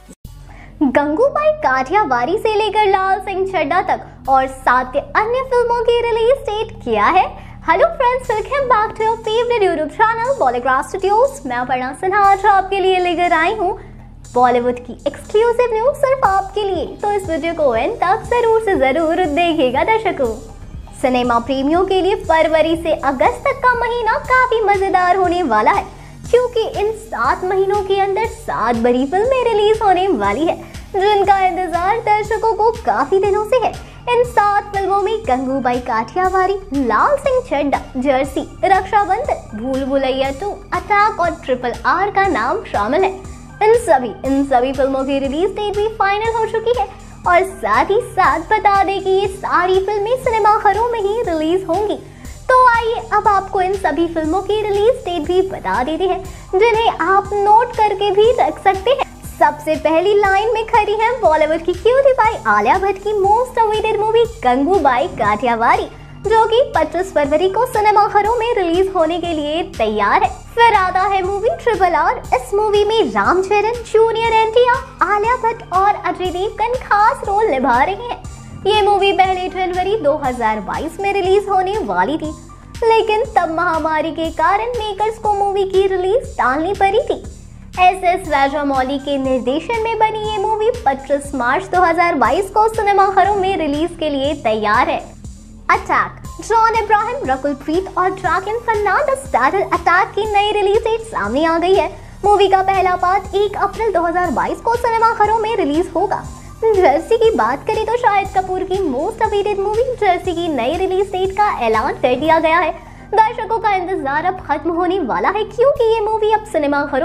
होगी। गंगूबाई काठियावाड़ी से लेकर लाल सिंह चड्ढा तक और सात अन्य फिल्मों की रिलीज डेट क्या है? Hello friends, welcome back to your favourite YouTube channel Bollygrad studios. मैं अपर्णा सिन्हा आज आपके लिए लेकर आई हूँ बॉलीवुड की एक्सक्लूसिव न्यूज सिर्फ आपके लिए। तो इस वीडियो को एंड तक जरूर से जरूर देखिएगा। दर्शकों, सिनेमा प्रेमियों के लिए फरवरी से अगस्त तक का महीना काफी मजेदार होने वाला है, क्योंकि इन सात महीनों के अंदर सात बड़ी फिल्में रिलीज होने वाली है जिनका इंतजार दर्शकों को काफी दिनों से है। इन सात फिल्मों में Gangubai Kathiawadi, Laal Singh Chaddha, Jersey, Raksha Bandhan, Bhool Bhulaiyaa two, attack और ट्रिपल आर का नाम शामिल है। इन सभी इन सभी फिल्मों की रिलीज डेट भी फाइनल हो चुकी है और साथ ही साथ बता दें कि ये सारी फिल्में सिनेमाघरों में ही रिलीज होंगी। तो आइए अब आपको इन सभी फिल्मों की रिलीज डेट भी बता देते हैं जिन्हें आप नोट करके भी रख सकते हैं। सबसे पहली लाइन में खड़ी है बॉलीवुड की क्यूटी पाई आलिया भट्ट की most awaited movie Gangubai Kathiawadi, जो कि पच्चीस फरवरी को सिनेमाघरों में रिलीज होने के लिए तैयार है। फिर आता है मूवी ट्रिपल आर। इस मूवी में Ramcharan, junior N T R, Alia Bhatt और अजय देवगन खास रोल निभा रहे हैं। ये मूवी पहली जनवरी दो हज़ार बाईस में रिलीज होने वाली थी, लेकिन तब महामारी के कारण मेकर्स को मूवी की रिलीज टालनी पड़ी थी। एस एस राजामौली के निर्देशन में बनी ये मूवी पच्चीस मार्च दो हज़ार बाईस को सिनेमाघरों में रिलीज के लिए तैयार है। अटैक। जॉन इब्राहिम, रकुल प्रीत और ड्रैगन फर्नांडिस स्टारर अटैक की नई रिलीज डेट सामने आ गई है। मूवी का पहला पार्ट एक अप्रैल दो हज़ार बाईस को सिनेमाघरों में रिलीज होगा। जर्सी की बात करें तो शाहिद कपूर की मोस्ट अवेटेड मूवी जर्सी की नई रिलीज डेट का ऐलान कर दिया गया है। दर्शकों का इंतजार अब खत्म होने वाला है, क्योंकि ये मूवी अब सिनेमाघरों में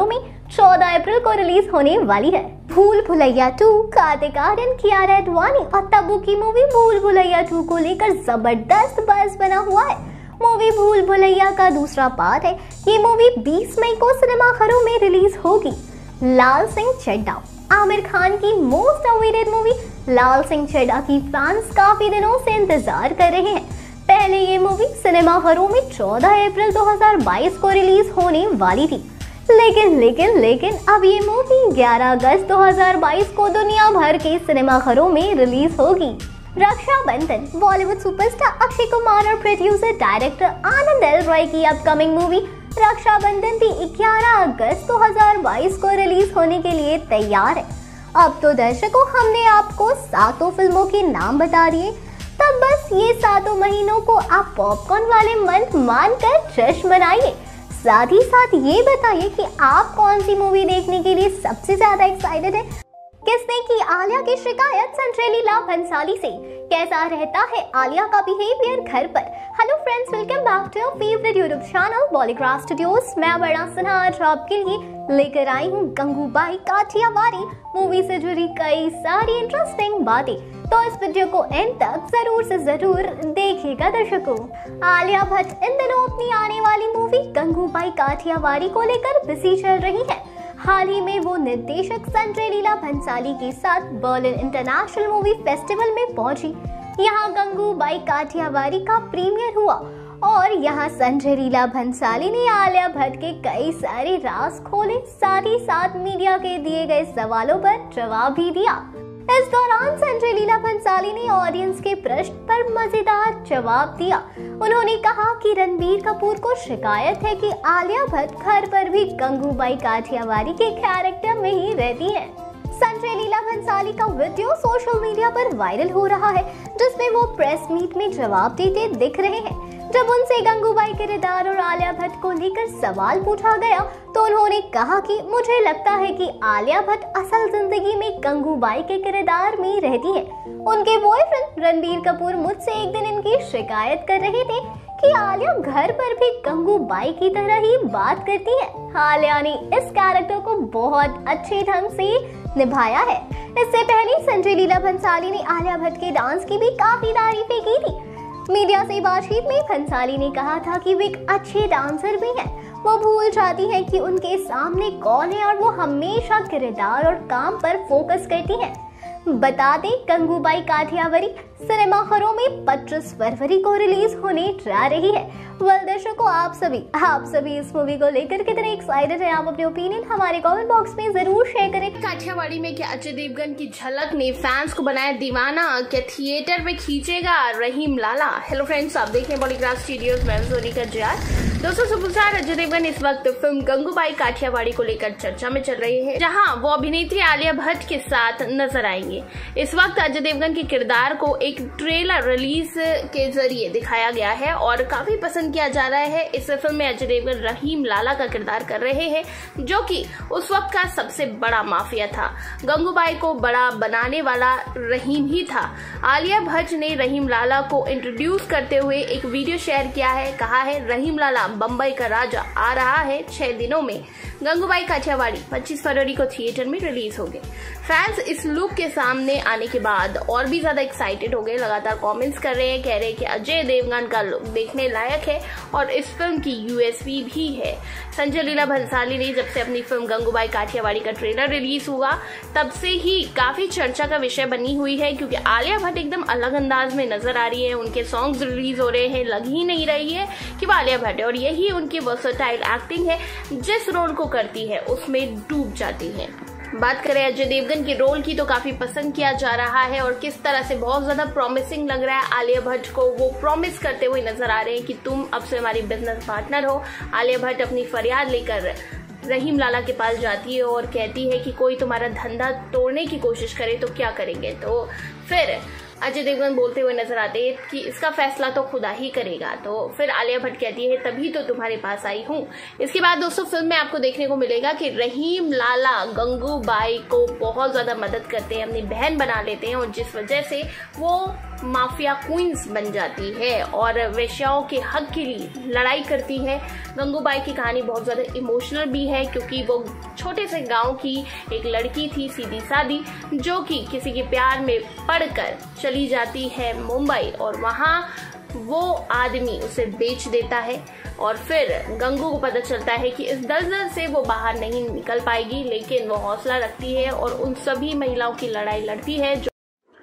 चौदह अप्रैल को रिलीज होने वाली है। भूल भुलैया टू, कार्तिक आर्यन, कियारा अडवाणी और तब्बू की मूवी भूल भुलैया टू को लेकर जबरदस्त बज़ बना हुआ है। मूवी भूल भुलैया का दूसरा पार्ट है। ये मूवी बीस मई को सिनेमाघरों में रिलीज होगी। लाल सिंह चड्ढा, आमिर खान की most awaited movie Laal Singh Chaddha की फैंस काफी दिनों से इंतजार कर रहे हैं। पहले ये मूवी सिनेमाघरों में चौदह अप्रैल दो हज़ार बाईस को रिलीज होने वाली थी, लेकिन लेकिन लेकिन अब ये मूवी ग्यारह अगस्त दो हज़ार बाईस को दुनिया भर के सिनेमाघरों में रिलीज होगी। रक्षाबंधन, बॉलीवुड सुपरस्टार अक्षय कुमार और producer director Anand L Rai की अपकमिंग मूवी रक्षाबंधन भी ग्यारह अगस्त दो हज़ार बाईस को रिलीज होने के लिए तैयार है। अब तो दर्शकों, हमने आपको सातों फिल्मों के नाम बता दिए, तब बस ये सातों महीनों को आप पॉपकॉर्न वाले मंथ मानकर जश्न मनाइए। साथ ही साथ ये बताइए कि आप कौन सी मूवी देखने के लिए सबसे ज्यादा एक्साइटेड है। किसने की आलिया की शिकायत संजय लीला भंसाली से? कैसा रहता है आलिया का बिहेवियर घर पर? Hello friends, welcome back to your favourite YouTube channel Bollygrad studios. मैं वरना सिन्हा आज आपके लिए लेकर आई हूँ गंगूबाई काठियावाड़ी मूवी से जुड़ी कई सारी इंटरेस्टिंग बातें, तो इस वीडियो को एंड तक जरूर से जरूर देखिएगा दर्शकों। आलिया भट्ट इन दिनों अपनी आने वाली मूवी गंगूबाई काठियावाड़ी को लेकर बिजी चल रही है। हाल ही में वो निर्देशक संजय लीला भंसाली के साथ बर्लिन इंटरनेशनल मूवी फेस्टिवल में पहुंची। यहाँ गंगूबाई काठियावाड़ी का प्रीमियर हुआ और यहाँ संजय लीला भंसाली ने आलिया भट्ट के कई सारे राज खोले, साथ ही साथ मीडिया के दिए गए सवालों पर जवाब भी दिया। इस दौरान संजय लीला भंसाली ने ऑडियंस के प्रश्न पर मजेदार जवाब दिया। उन्होंने कहा कि रणबीर कपूर को शिकायत है कि आलिया भट्ट घर पर भी गंगूबाई काठियावाड़ी के कैरेक्टर में ही रहती है। संजय लीला भंसाली का वीडियो सोशल मीडिया पर वायरल हो रहा है, जिसमें वो प्रेस मीट में जवाब देते दिख रहे हैं। जब उनसे गंगूबाई किरदार और आलिया भट्ट को लेकर सवाल पूछा गया तो उन्होंने कहा कि मुझे लगता है कि आलिया भट्ट असल जिंदगी में गंगूबाई के किरदार में रहती है। उनके बॉयफ्रेंड रणबीर कपूर मुझसे एक दिन इनकी शिकायत कर रहे थे कि आलिया घर पर भी गंगूबाई की तरह ही बात करती है। आलिया ने इस कैरेक्टर को बहुत अच्छे ढंग से निभाया है। इससे पहले संजय लीला भंसाली ने आलिया भट्ट के डांस की भी काफी तारीफें की थी। मीडिया से बातचीत में भंसाली ने कहा था कि वो एक अच्छे डांसर भी हैं। वो भूल जाती हैं कि उनके सामने कौन है और वो हमेशा किरदार और काम पर फोकस करती हैं। बता दें, गंगूबाई काठियावाड़ी सिनेमाघरों में पच्चीस फरवरी को रिलीज होने जा रही है। वेल दर्शकों, आप सभी आप सभी इस मूवी को लेकर कितने एक्साइटेड हैं? आप अपने ओपिनियन हमारे कमेंट बॉक्स में जरूर शेयर करें। काठियावाड़ी में क्या अजय देवगन की झलक ने फैंस को बनाया दीवाना? क्या थिएटर में खींचेगा रहीम लाला? हेलो फ्रेंड्स, आप देख रहे हैं बॉलीग्राफ स्टूडियोज में सोनिका जयार। दोस्तों, सुपरस्टार अजय देवगन इस वक्त फिल्म गंगूबाई काठियावाड़ी को लेकर चर्चा में चल रहे हैं, जहां वो अभिनेत्री आलिया भट्ट के साथ नजर आएंगे। इस वक्त अजय देवगन के किरदार को एक ट्रेलर रिलीज के जरिए दिखाया गया है और काफी पसंद किया जा रहा है। इस फिल्म में अजय देवगन रहीम लाला का किरदार कर रहे हैं, जो कि उस वक्त का सबसे बड़ा माफिया था। गंगूबाई को बड़ा बनाने वाला रहीम ही था। आलिया भट्ट ने रहीम लाला को इंट्रोड्यूस करते हुए एक वीडियो शेयर किया है। कहा है, रहीम लाला बम्बई का राजा आ रहा है छह दिनों में। गंगूबाई काठियावाड़ी पच्चीस फरवरी को थिएटर में रिलीज हो गए। फैंस इस लुक के सामने आने के बाद और भी ज्यादा एक्साइटेड हो गए। लगातार कमेंट्स कर रहे हैं, कह रहे हैं कि अजय देवगन का लुक देखने लायक है और इस फिल्म की यूएसपी भी है। संजय लीला भंसाली ने जब से अपनी फिल्म गंगूबाई काठियावाड़ी का ट्रेलर रिलीज हुआ, तब से ही काफी चर्चा का विषय बनी हुई है, क्योंकि आलिया भट्ट एकदम अलग अंदाज में नजर आ रही है। उनके सॉन्ग्स रिलीज हो रहे हैं, लग ही नहीं रही है कि वो आलिया भट्ट है, और यही उनकी वर्सेटाइल एक्टिंग है। जिस रोल को करती है उसमें डूब जाती है। बात करें अजय देवगन के रोल की, तो काफी पसंद किया जा रहा है और किस तरह से बहुत ज्यादा प्रॉमिसिंग लग रहा है। आलिया भट्ट को वो प्रॉमिस करते हुए नजर आ रहे हैं कि तुम अब से हमारी बिजनेस पार्टनर हो। आलिया भट्ट अपनी फरियाद लेकर रहीम लाला के पास जाती है और कहती है कि कोई तुम्हारा धंधा तोड़ने की कोशिश करे तो क्या करेंगे। तो फिर अजय देवगन बोलते हुए नजर आते हैं कि इसका फैसला तो खुदा ही करेगा। तो फिर आलिया भट्ट कहती है तभी तो तुम्हारे पास आई हूँ। इसके बाद दोस्तों फिल्म में आपको देखने को मिलेगा कि रहीम लाला गंगूबाई को बहुत ज्यादा मदद करते हैं, अपनी बहन बना लेते हैं, और जिस वजह से वो माफिया क्वींस बन जाती है और वेश्याओं के हक के लिए लड़ाई करती है। गंगूबाई की कहानी बहुत ज्यादा इमोशनल भी है क्योंकि वो छोटे से गांव की एक लड़की थी, सीधी सादी, जो कि किसी के प्यार में पड़कर चली जाती है मुंबई, और वहां वो आदमी उसे बेच देता है। और फिर गंगू को पता चलता है कि इस दलदल से वो बाहर नहीं निकल पाएगी, लेकिन वो हौसला रखती है और उन सभी महिलाओं की लड़ाई लड़ती है। जो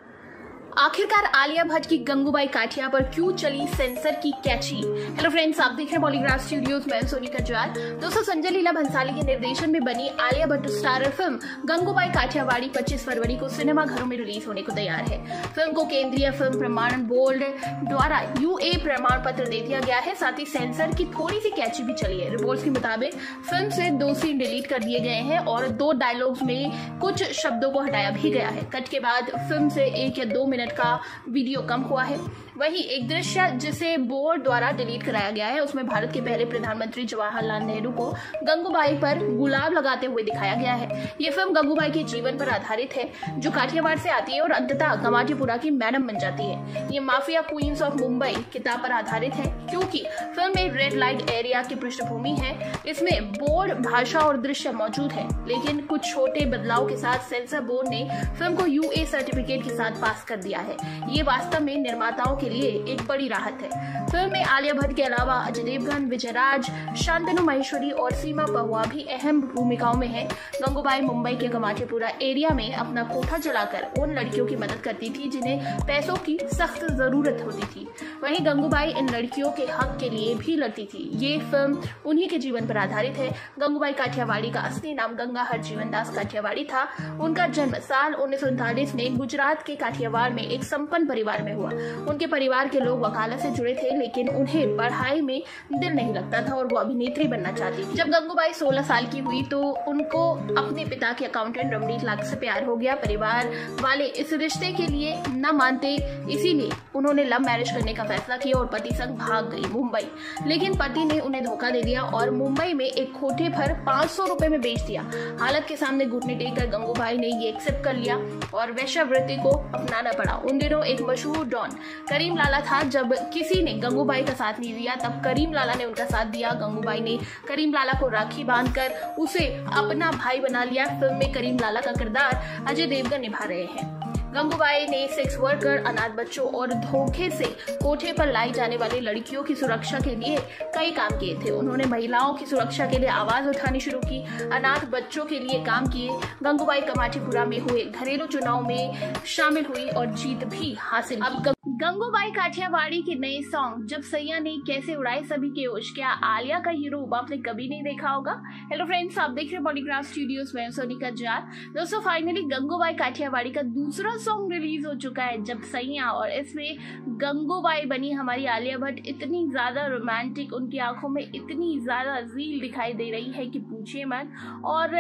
आखिरकार आलिया भट्ट की गंगूबाई काठिया पर क्यों चली सेंसर की कैची। हेलो फ्रेंड्स, आप देख रहे हैं बॉलीग्राफ स्टूडियोज में सोनिका जाट। दोस्तों संजय लीला भंसाली के निर्देशन में बनी आलिया भट्ट स्टारर फिल्म गंगूबाई काठियावाड़ी पच्चीस फरवरी को सिनेमा घरों में रिलीज होने को तैयार है। फिल्म को केंद्रीय फिल्म प्रमाणन बोर्ड द्वारा यूए प्रमाण पत्र दे दिया गया है। साथ ही सेंसर की थोड़ी सी कैची भी चली है। रिपोर्ट्स के मुताबिक फिल्म से दो सीन डिलीट कर दिए गए हैं और दो डायलॉग्स में कुछ शब्दों को हटाया भी गया है। कट के बाद फिल्म से एक या दो मिनट का वीडियो कम हुआ है। वहीं एक दृश्य जिसे बोर्ड द्वारा डिलीट कराया गया है, उसमें भारत के पहले प्रधानमंत्री जवाहरलाल नेहरू को गंगूबाई पर गुलाब लगाते हुए दिखाया गया है। ये फिल्म गंगूबाई के जीवन पर आधारित है, जो काठियावाड़ से आती है और अंततः कमाटीपुरा की मैडम बन जाती है। ये माफिया क्वींस ऑफ मुंबई किताब पर आधारित है क्योंकि फिल्म में रेड लाइट एरिया की पृष्ठभूमि है। इसमें बोर्ड भाषा और दृश्य मौजूद है, लेकिन कुछ छोटे बदलाव के साथ सेंसर बोर्ड ने फिल्म को यूए सर्टिफिकेट के साथ पास कर दिया है। ये वास्तव में निर्माताओं के लिए एक बड़ी राहत है। फिल्म में आलिया भट्ट के अलावा अजय देवगन, विजय राज, शांतनु महेश्वरी और सीमा पहुआ भी अहम भूमिकाओं में है। गंगूबाई मुंबई के कमाटीपुरा एरिया में अपना कोठा चलाकर उन लड़कियों की मदद करती थी जिन्हें पैसों की सख्त जरूरत होती थी। वहीं गंगूबाई इन लड़कियों के हक के लिए भी लड़ती थी। ये फिल्म उन्हीं के जीवन पर आधारित है। गंगूबाई काठियावाड़ी का असली नाम गंगा हरजीवन दास काठियावाड़ी था। उनका जन्म साल उन्नीस सौ उनतालीस में गुजरात के काठियावाड़ में एक संपन्न परिवार में हुआ। उनके परिवार के लोग वकालत से जुड़े थे, लेकिन उन्हें पढ़ाई में दिल नहीं लगता था और वो अभिनेत्री बनना चाहती थी। जब गंगूबाई सोलह साल की हुई तो उनको अपने पिता के अकाउंटेंट रमणीक लाल से प्यार हो गया। परिवार वाले इस रिश्ते के लिए न मानते, इसीलिए उन्होंने लव मैरिज करने का फैसला किया और पति संग भाग गई मुंबई। लेकिन पति ने उन्हें धोखा दे दिया और मुंबई में एक खोटे पर पाँच सौ रुपए में बेच दिया। हालत के सामने घुटने टेक कर गंगूबाई ने ये एक्सेप्ट कर लिया और वेश्यावृत्ति को अपनाना पड़ा। उन दिनों एक मशहूर डॉन करीम लाला था। जब किसी ने गंगूबाई का साथ नहीं दिया, तब करीम लाला ने उनका साथ दिया। गंगूबाई ने करीम लाला को राखी बांधकर उसे अपना भाई बना लिया। फिल्म में करीम लाला का किरदार अजय देवगन निभा रहे हैं। गंगूबाई ने सेक्स वर्कर, अनाथ बच्चों और धोखे से कोठे पर लाई जाने वाली लड़कियों की सुरक्षा के लिए कई काम किए थे। उन्होंने महिलाओं की सुरक्षा के लिए आवाज उठानी शुरू की, अनाथ बच्चों के लिए काम किए। गंगूबाई कमाटीपुरा में हुए घरेलू चुनाव में शामिल हुई और जीत भी हासिल। अब गंगूबाई काठियावाड़ी के नए सॉन्ग जब सैया ने कैसे उड़ाए सभी के होश, क्या आलिया का ये रूप आपने कभी नहीं देखा होगा। हेलो फ्रेंड्स, आप देख रहे हैं बॉलीग्राफ स्टूडियोज में सोनिका जाट। दोस्तों फाइनली गंगूबाई काठियावाड़ी का दूसरा सॉन्ग रिलीज हो चुका है जब सैया, और इसमें गंगूबाई बनी हमारी आलिया भट्ट इतनी ज्यादा रोमांटिक, उनकी आंखों में इतनी ज्यादा ज़ील दिखाई दे रही है कि पूछिए मत, और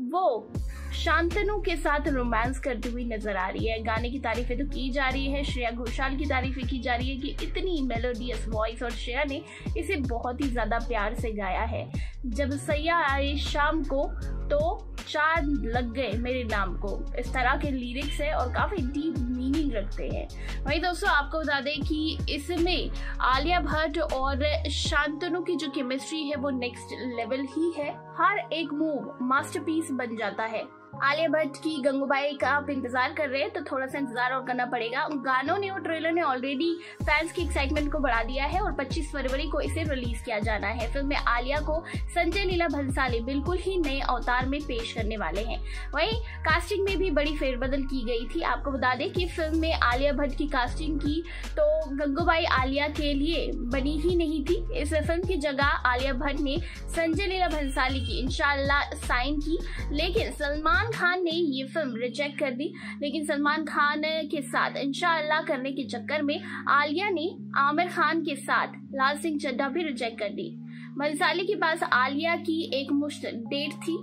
वो शांतनु के साथ रोमांस करती हुई नजर आ रही है। गाने की तारीफें तो की जा रही है, श्रेया घोषाल की तारीफें की जा रही है कि इतनी मेलोडियस वॉइस, और श्रेया ने इसे बहुत ही ज्यादा प्यार से गाया है। जब सैया आए शाम को तो चांद लग गए मेरे नाम को, इस तरह के लिरिक्स है और काफी डीप मीनिंग रखते हैं। वहीं दोस्तों आपको बता दें कि इसमें आलिया भट्ट और शांतनु की जो केमिस्ट्री है वो नेक्स्ट लेवल ही है। हर एक मूव मास्टरपीस बन जाता है। आलिया भट्ट की गंगूबाई का आप इंतजार कर रहे हैं तो थोड़ा सा इंतजार और करना पड़ेगा। गानों ने और ट्रेलर ने ऑलरेडी फैंस की एक्साइटमेंट को बढ़ा दिया है और पच्चीस फरवरी को इसे रिलीज किया जाना है। फिल्म में आलिया को संजय लीला भंसाली बिल्कुल ही नए अवतार में पेश करने वाले हैं। वहीं कास्टिंग में भी बड़ी फेरबदल की गई थी। आपको बता दें कि फिल्म में आलिया भट्ट की कास्टिंग की तो गंगूबाई आलिया के लिए बनी ही नहीं थी। इस फिल्म की जगह आलिया भट्ट ने संजय लीला भंसाली की इंशाल्लाह साइन की, लेकिन सलमान खान ने ये फिल्म रिजेक्ट कर दी। लेकिन सलमान खान के साथ इंशाअल्लाह करने के चक्कर में आलिया ने आमिर खान के साथ लाल सिंह चड्ढा भी रिजेक्ट कर दी। भंसाली के पास आलिया की एक मुश्त डेट थी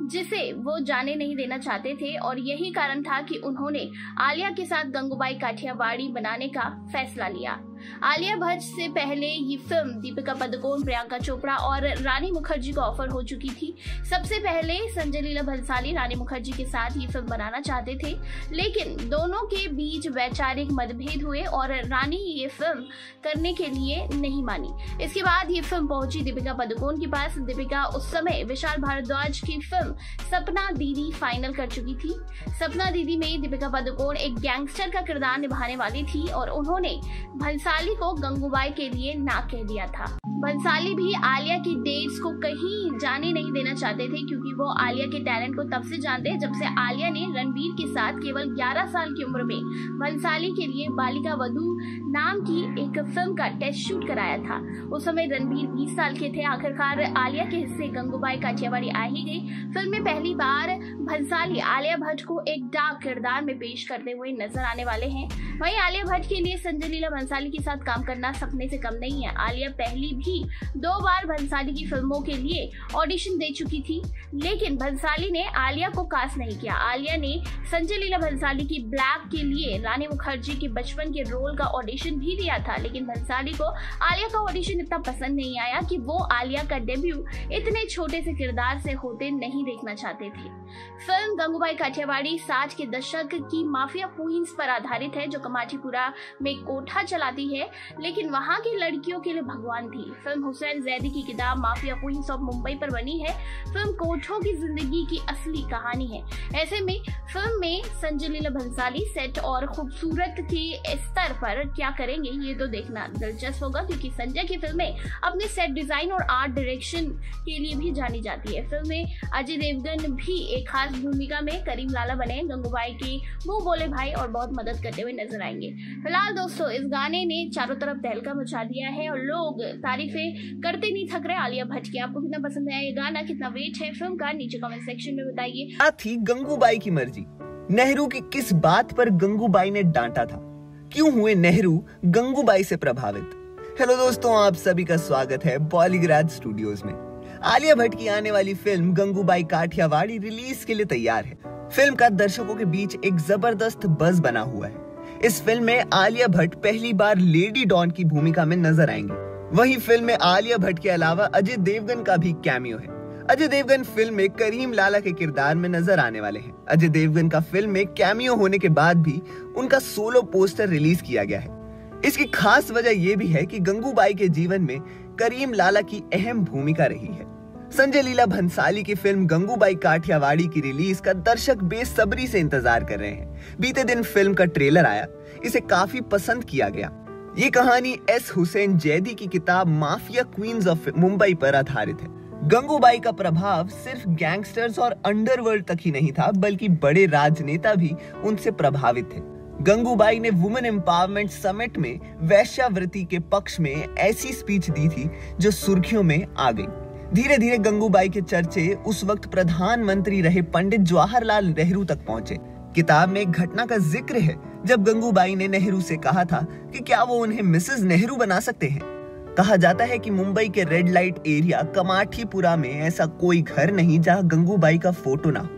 जिसे वो जाने नहीं देना चाहते थे और यही कारण था कि उन्होंने आलिया के साथ गंगूबाई काठियावाड़ी बनाने का फैसला लिया। आलिया भट्ट से पहले ये फिल्म दीपिका पादुकोण, प्रियंका चोपड़ा और रानी मुखर्जी को ऑफर हो चुकी थी। सबसे पहले संजय लीला भंसाली रानी मुखर्जी के साथ ये फिल्म बनाना चाहते थे, लेकिन दोनों के बीच वैचारिक मतभेद हुए और रानी ये फिल्म करने के लिए नहीं मानी। इसके बाद ये फिल्म पहुंची दीपिका पादुकोण के पास। दीपिका उस समय विशाल भारद्वाज की फिल्म सपना दीदी फाइनल कर चुकी थी। सपना दीदी में दीपिका पादुकोण एक गैंगस्टर का किरदार निभाने वाली थी और उन्होंने भंसाली को गंगूबाई के लिए ना कह दिया था। भंसाली भी आलिया की डेट्स को कहीं जाने नहीं देना चाहते थे, क्योंकि वो आलिया के टैलेंट को तब से जानते हैं जब से आलिया ने रणबीर के साथ केवल ग्यारह साल की उम्र में भंसाली के लिए बालिका वधू नाम की एक फिल्म का टेस्ट शूट कराया था। उस समय रणबीर बीस साल के थे। आखिरकार आलिया के हिस्से गंगूबाई काठियावाड़ी आ ही गई। फिल्म में पहली बार भंसाली आलिया भट्ट को एक डार्क किरदार में पेश करते हुए नजर आने वाले हैं। वहीं आलिया भट्ट के लिए संजय लीला भंसाली के साथ काम करना सपने से कम नहीं है। आलिया पहली भी दो बार भंसाली की फिल्मों के लिए ऑडिशन दे चुकी थी, लेकिन भंसाली ने आलिया को कास्ट नहीं किया। आलिया ने संजय लीला भंसाली की ब्लैक के लिए रानी मुखर्जी के बचपन के रोल का ऑडिशन भी दिया था, लेकिन भंसाली को आलिया का ऑडिशन इतना पसंद नहीं आया कि वो आलिया का डेब्यू इतने छोटे से किरदार से होते नहीं देखना चाहते थे। फिल्म गंगूबाई काठियावाड़ी साठ के दशक की माफिया क्वींस पर आधारित है, जो कमाटीपुरा में कोठा चलाती है, लेकिन वहां की लड़कियों के लिए भगवान थी। फिल्म हुसैन जैदी की किताब माफिया क्वींस ऑफ मुंबई पर बनी है। फिल्म कोठों की जिंदगी की असली कहानी है। ऐसे में फिल्म में संजय लीला भंसाली सेट और खूबसूरत के स्तर पर क्या करेंगे ये तो देखना दिलचस्प होगा, क्योंकि संजय की फिल्में अपने सेट डिजाइन और आर्ट डायरेक्शन के लिए भी जानी जाती है। फिल्म में अजय देवगन भी एक खास भूमिका में करीम लाला बने गंगूबाई के मुंह बोले भाई और बहुत मदद करते हुए नजर आएंगे। फिलहाल दोस्तों, इस गाने ने चारों तरफ तहलका मचा दिया है और लोग तारीफें करते नहीं थक रहे आलिया भट्ट की। आपको कितना पसंद आया ये गाना, कितना वेट है फिल्म का, नीचे कमेंट सेक्शन में बताइए। क्या थी गंगूबाई की मर्जी? नेहरू की किस बात पर गंगूबाई ने डांटा था? क्यों हुए नेहरू गंगूबाई से प्रभावित? हेलो दोस्तों, आप सभी का स्वागत है बॉलीग्राज स्टूडियोज में। आलिया भट्ट की आने वाली फिल्म गंगूबाई काठियावाड़ी रिलीज के लिए तैयार है। फिल्म का दर्शकों के बीच एक जबरदस्त बज़ बना हुआ है। इस फिल्म में आलिया भट्ट पहली बार लेडी डॉन की भूमिका में नजर आएंगी। वहीं फिल्म में आलिया भट्ट के अलावा अजय देवगन का भी कैमियो है। अजय देवगन फिल्म में करीम लाला के किरदार में नजर आने वाले हैं। अजय देवगन का फिल्म में कैमियो होने के बाद भी उनका सोलो पोस्टर रिलीज किया गया है। इसकी खास वजह यह भी है कि गंगूबाई के जीवन में करीम लाला की अहम भूमिका रही है। संजय लीला भंसाली की फिल्म गंगूबाई काठियावाड़ी की रिलीज का दर्शक बेसब्री से इंतजार कर रहे हैं। बीते दिन फिल्म का ट्रेलर आया, इसे काफी पसंद किया गया। ये कहानी एस हुसैन जैदी की किताब माफिया क्वींस ऑफ मुंबई पर आधारित है। गंगूबाई का प्रभाव सिर्फ गैंगस्टर्स और अंडरवर्ल्ड तक ही नहीं था, बल्कि बड़े राजनेता भी उनसे प्रभावित थे। गंगूबाई ने वुमेन एम्पावरमेंट समिट में वैश्यावृत्ति के पक्ष में ऐसी स्पीच दी थी जो सुर्खियों में आ गई। धीरे धीरे गंगूबाई के चर्चे उस वक्त प्रधानमंत्री रहे पंडित जवाहरलाल नेहरू तक पहुंचे। किताब में एक घटना का जिक्र है जब गंगूबाई ने नेहरू से कहा था कि क्या वो उन्हें मिसेस नेहरू बना सकते हैं। कहा जाता है कि मुंबई के रेड लाइट एरिया कमाठीपुरा में ऐसा कोई घर नहीं जहां गंगूबाई का फोटो ना हो।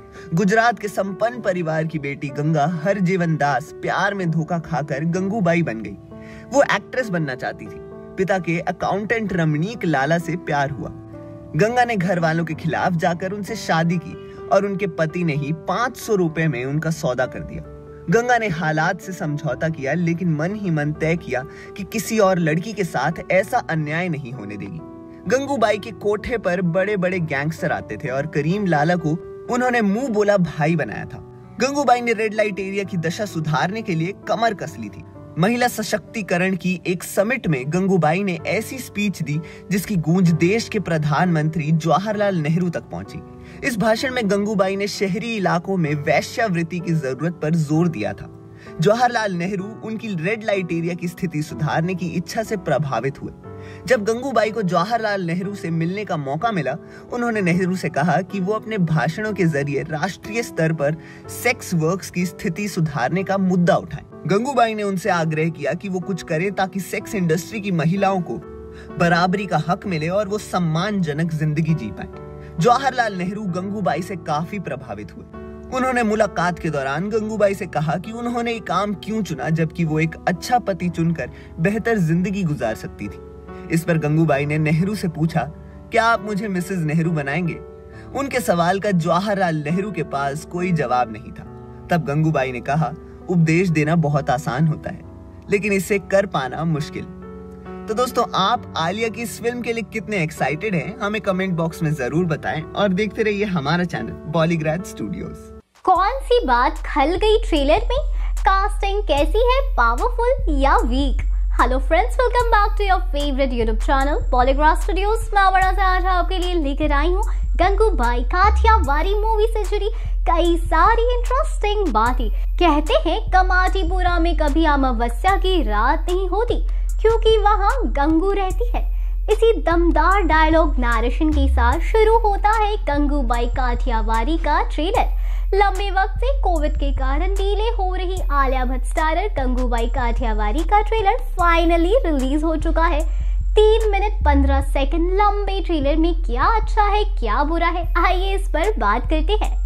गुजरात के संपन्न परिवार की बेटी गंगा हरजीवन दास प्यार में धोखा खाकर गंगूबाई बन गई। वो एक्ट्रेस बनना चाहती थी। पिता के अकाउंटेंट रमणीक लाला से प्यार हुआ। गंगा ने घर वालों के खिलाफ जाकर उनसे शादी की और उनके पति ने ही पांच सौ रुपए में उनका सौदा कर दिया। गंगा ने हालात से समझौता किया, लेकिन मन ही मन तय किया कि किसी और लड़की के साथ ऐसा अन्याय नहीं होने देगी। गंगूबाई के कोठे पर बड़े बड़े गैंगस्टर आते थे और करीम लाला को उन्होंने मुंह बोला भाई बनाया था। गंगूबाई ने रेड लाइट एरिया की दशा सुधारने के लिए कमर कस ली थी। महिला सशक्तिकरण की एक समिट में गंगूबाई ने ऐसी स्पीच दी जिसकी गूंज देश के प्रधानमंत्री जवाहरलाल नेहरू तक पहुंची। इस भाषण में गंगूबाई ने शहरी इलाकों में वैश्यावृत्ति की जरूरत पर जोर दिया था। जवाहरलाल नेहरू उनकी रेड लाइट एरिया की स्थिति सुधारने की इच्छा से प्रभावित हुए। जब गंगूबाई को जवाहरलाल नेहरू से मिलने का मौका मिला, उन्होंने नेहरू से कहा कि वो अपने भाषणों के जरिए राष्ट्रीय स्तर पर सेक्स वर्क्स की स्थिति सुधारने का मुद्दा उठाएं। गंगूबाई ने उनसे आग्रह किया कि वो कुछ करें ताकि सेक्स इंडस्ट्री की महिलाओं को बराबरी का हक मिले और वो सम्मानजनक जिंदगी जी पाए। जवाहरलाल नेहरू गंगूबाई से काफी प्रभावित हुए। उन्होंने मुलाकात के दौरान गंगूबाई से कहा कि उन्होंने ये काम क्यों चुना, जबकि वो एक अच्छा पति चुनकर बेहतर जिंदगी गुजार सकती थी। इस पर गंगूबाई ने नेहरू से पूछा, क्या आप मुझे मिसेज नेहरू बनाएंगे? उनके सवाल का जवाहरलाल नेहरू के पास कोई जवाब नहीं था। तब गंगूबाई ने कहा, उपदेश देना बहुत आसान होता है, लेकिन इसे कर पाना मुश्किल। तो दोस्तों, आप आलिया की इस फिल्म के लिए कितने एक्साइटेड हैं, हमें कमेंट बॉक्स में जरूर बताएं और देखते रहिए हमारा चैनल बॉलीग्राड स्टूडियोज। कौन सी बात खल गई ट्रेलर में? कास्टिंग कैसी है, पावरफुल या weak? Hello friends, welcome back to your favourite YouTube channel Bollygrad studios. मैं बड़ा सा आज आपके लिए लेकर आई हूँ गंगूबाई काठियावाड़ी मूवी से जुड़ी कई सारी इंटरेस्टिंग बातें। कहते हैं कमाटीपुरा में कभी अमावस्या की रात नहीं होती, क्योंकि वहाँ गंगू रहती है। इसी दमदार डायलॉग नरेशन के साथ शुरू होता है गंगूबाई काठियावाड़ी का ट्रेलर। लंबे वक्त से कोविड के कारण डिले हो रही आलिया भट्ट स्टारर गंगूबाई काठियावाड़ी का ट्रेलर फाइनली रिलीज हो चुका है। तीन मिनट पंद्रह सेकंड लंबे ट्रेलर में क्या अच्छा है, क्या बुरा है, आइए इस पर बात करते हैं।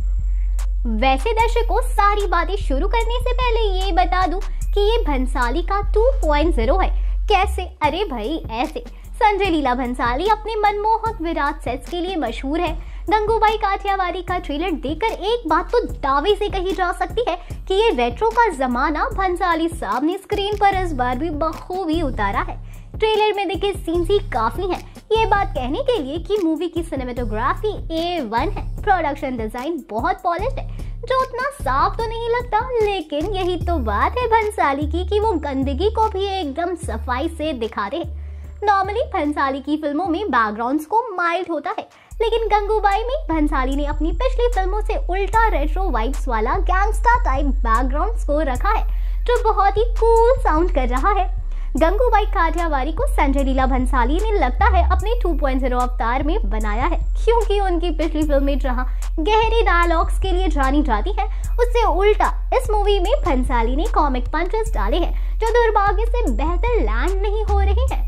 वैसे दर्शकों, सारी बातें शुरू करने से पहले ये बता दूं कि ये भंसाली का टू पॉइंट ज़ीरो है। कैसे? अरे भाई ऐसे। संजय लीला भंसाली अपने मनमोहक विराट सेट्स के लिए मशहूर है। गंगूबाई काठियावाड़ी का ट्रेलर देखकर एक बात तो दावे से कही जा सकती है कि ये रेट्रो का जमाना भंसाली साहब ने स्क्रीन पर इस बार भी बखूबी उतारा है। ट्रेलर में देखे सीन्स ही काफी हैं, ये बात कहने के लिए कि मूवी की सिनेमेटोग्राफी ए वन है। प्रोडक्शन डिजाइन बहुत पॉलिश्ड है, जो उतना साफ तो नहीं लगता, लेकिन यही तो बात है भंसाली की कि वो गंदगी को भी एकदम सफाई से दिखाते हैं। नॉर्मली भंसाली की फिल्मों में बैकग्राउंड्स को माइल्ड होता है, लेकिन गंगूबाई में भंसाली ने अपनी पिछली फिल्मों से उल्टा रेट्रो वाइब्स वाला गैंगस्टर टाइप बैकग्राउंड्स को रखा है, जो बहुत ही कूल साउंड कर रहा है। गंगूबाई काठियावाड़ी को संजय लीला भंसाली ने लगता है अपने टू पॉइंट ज़ीरो अवतार में बनाया है, क्योंकि उनकी पिछली फिल्म में जहां गहरे डायलॉग्स के लिए जानी जाती है, उससे उल्टा इस मूवी में भंसाली ने कॉमिक पंचेस डाले हैं, जो दुर्भाग्य से बेहतर लैंड नहीं हो रहे हैं।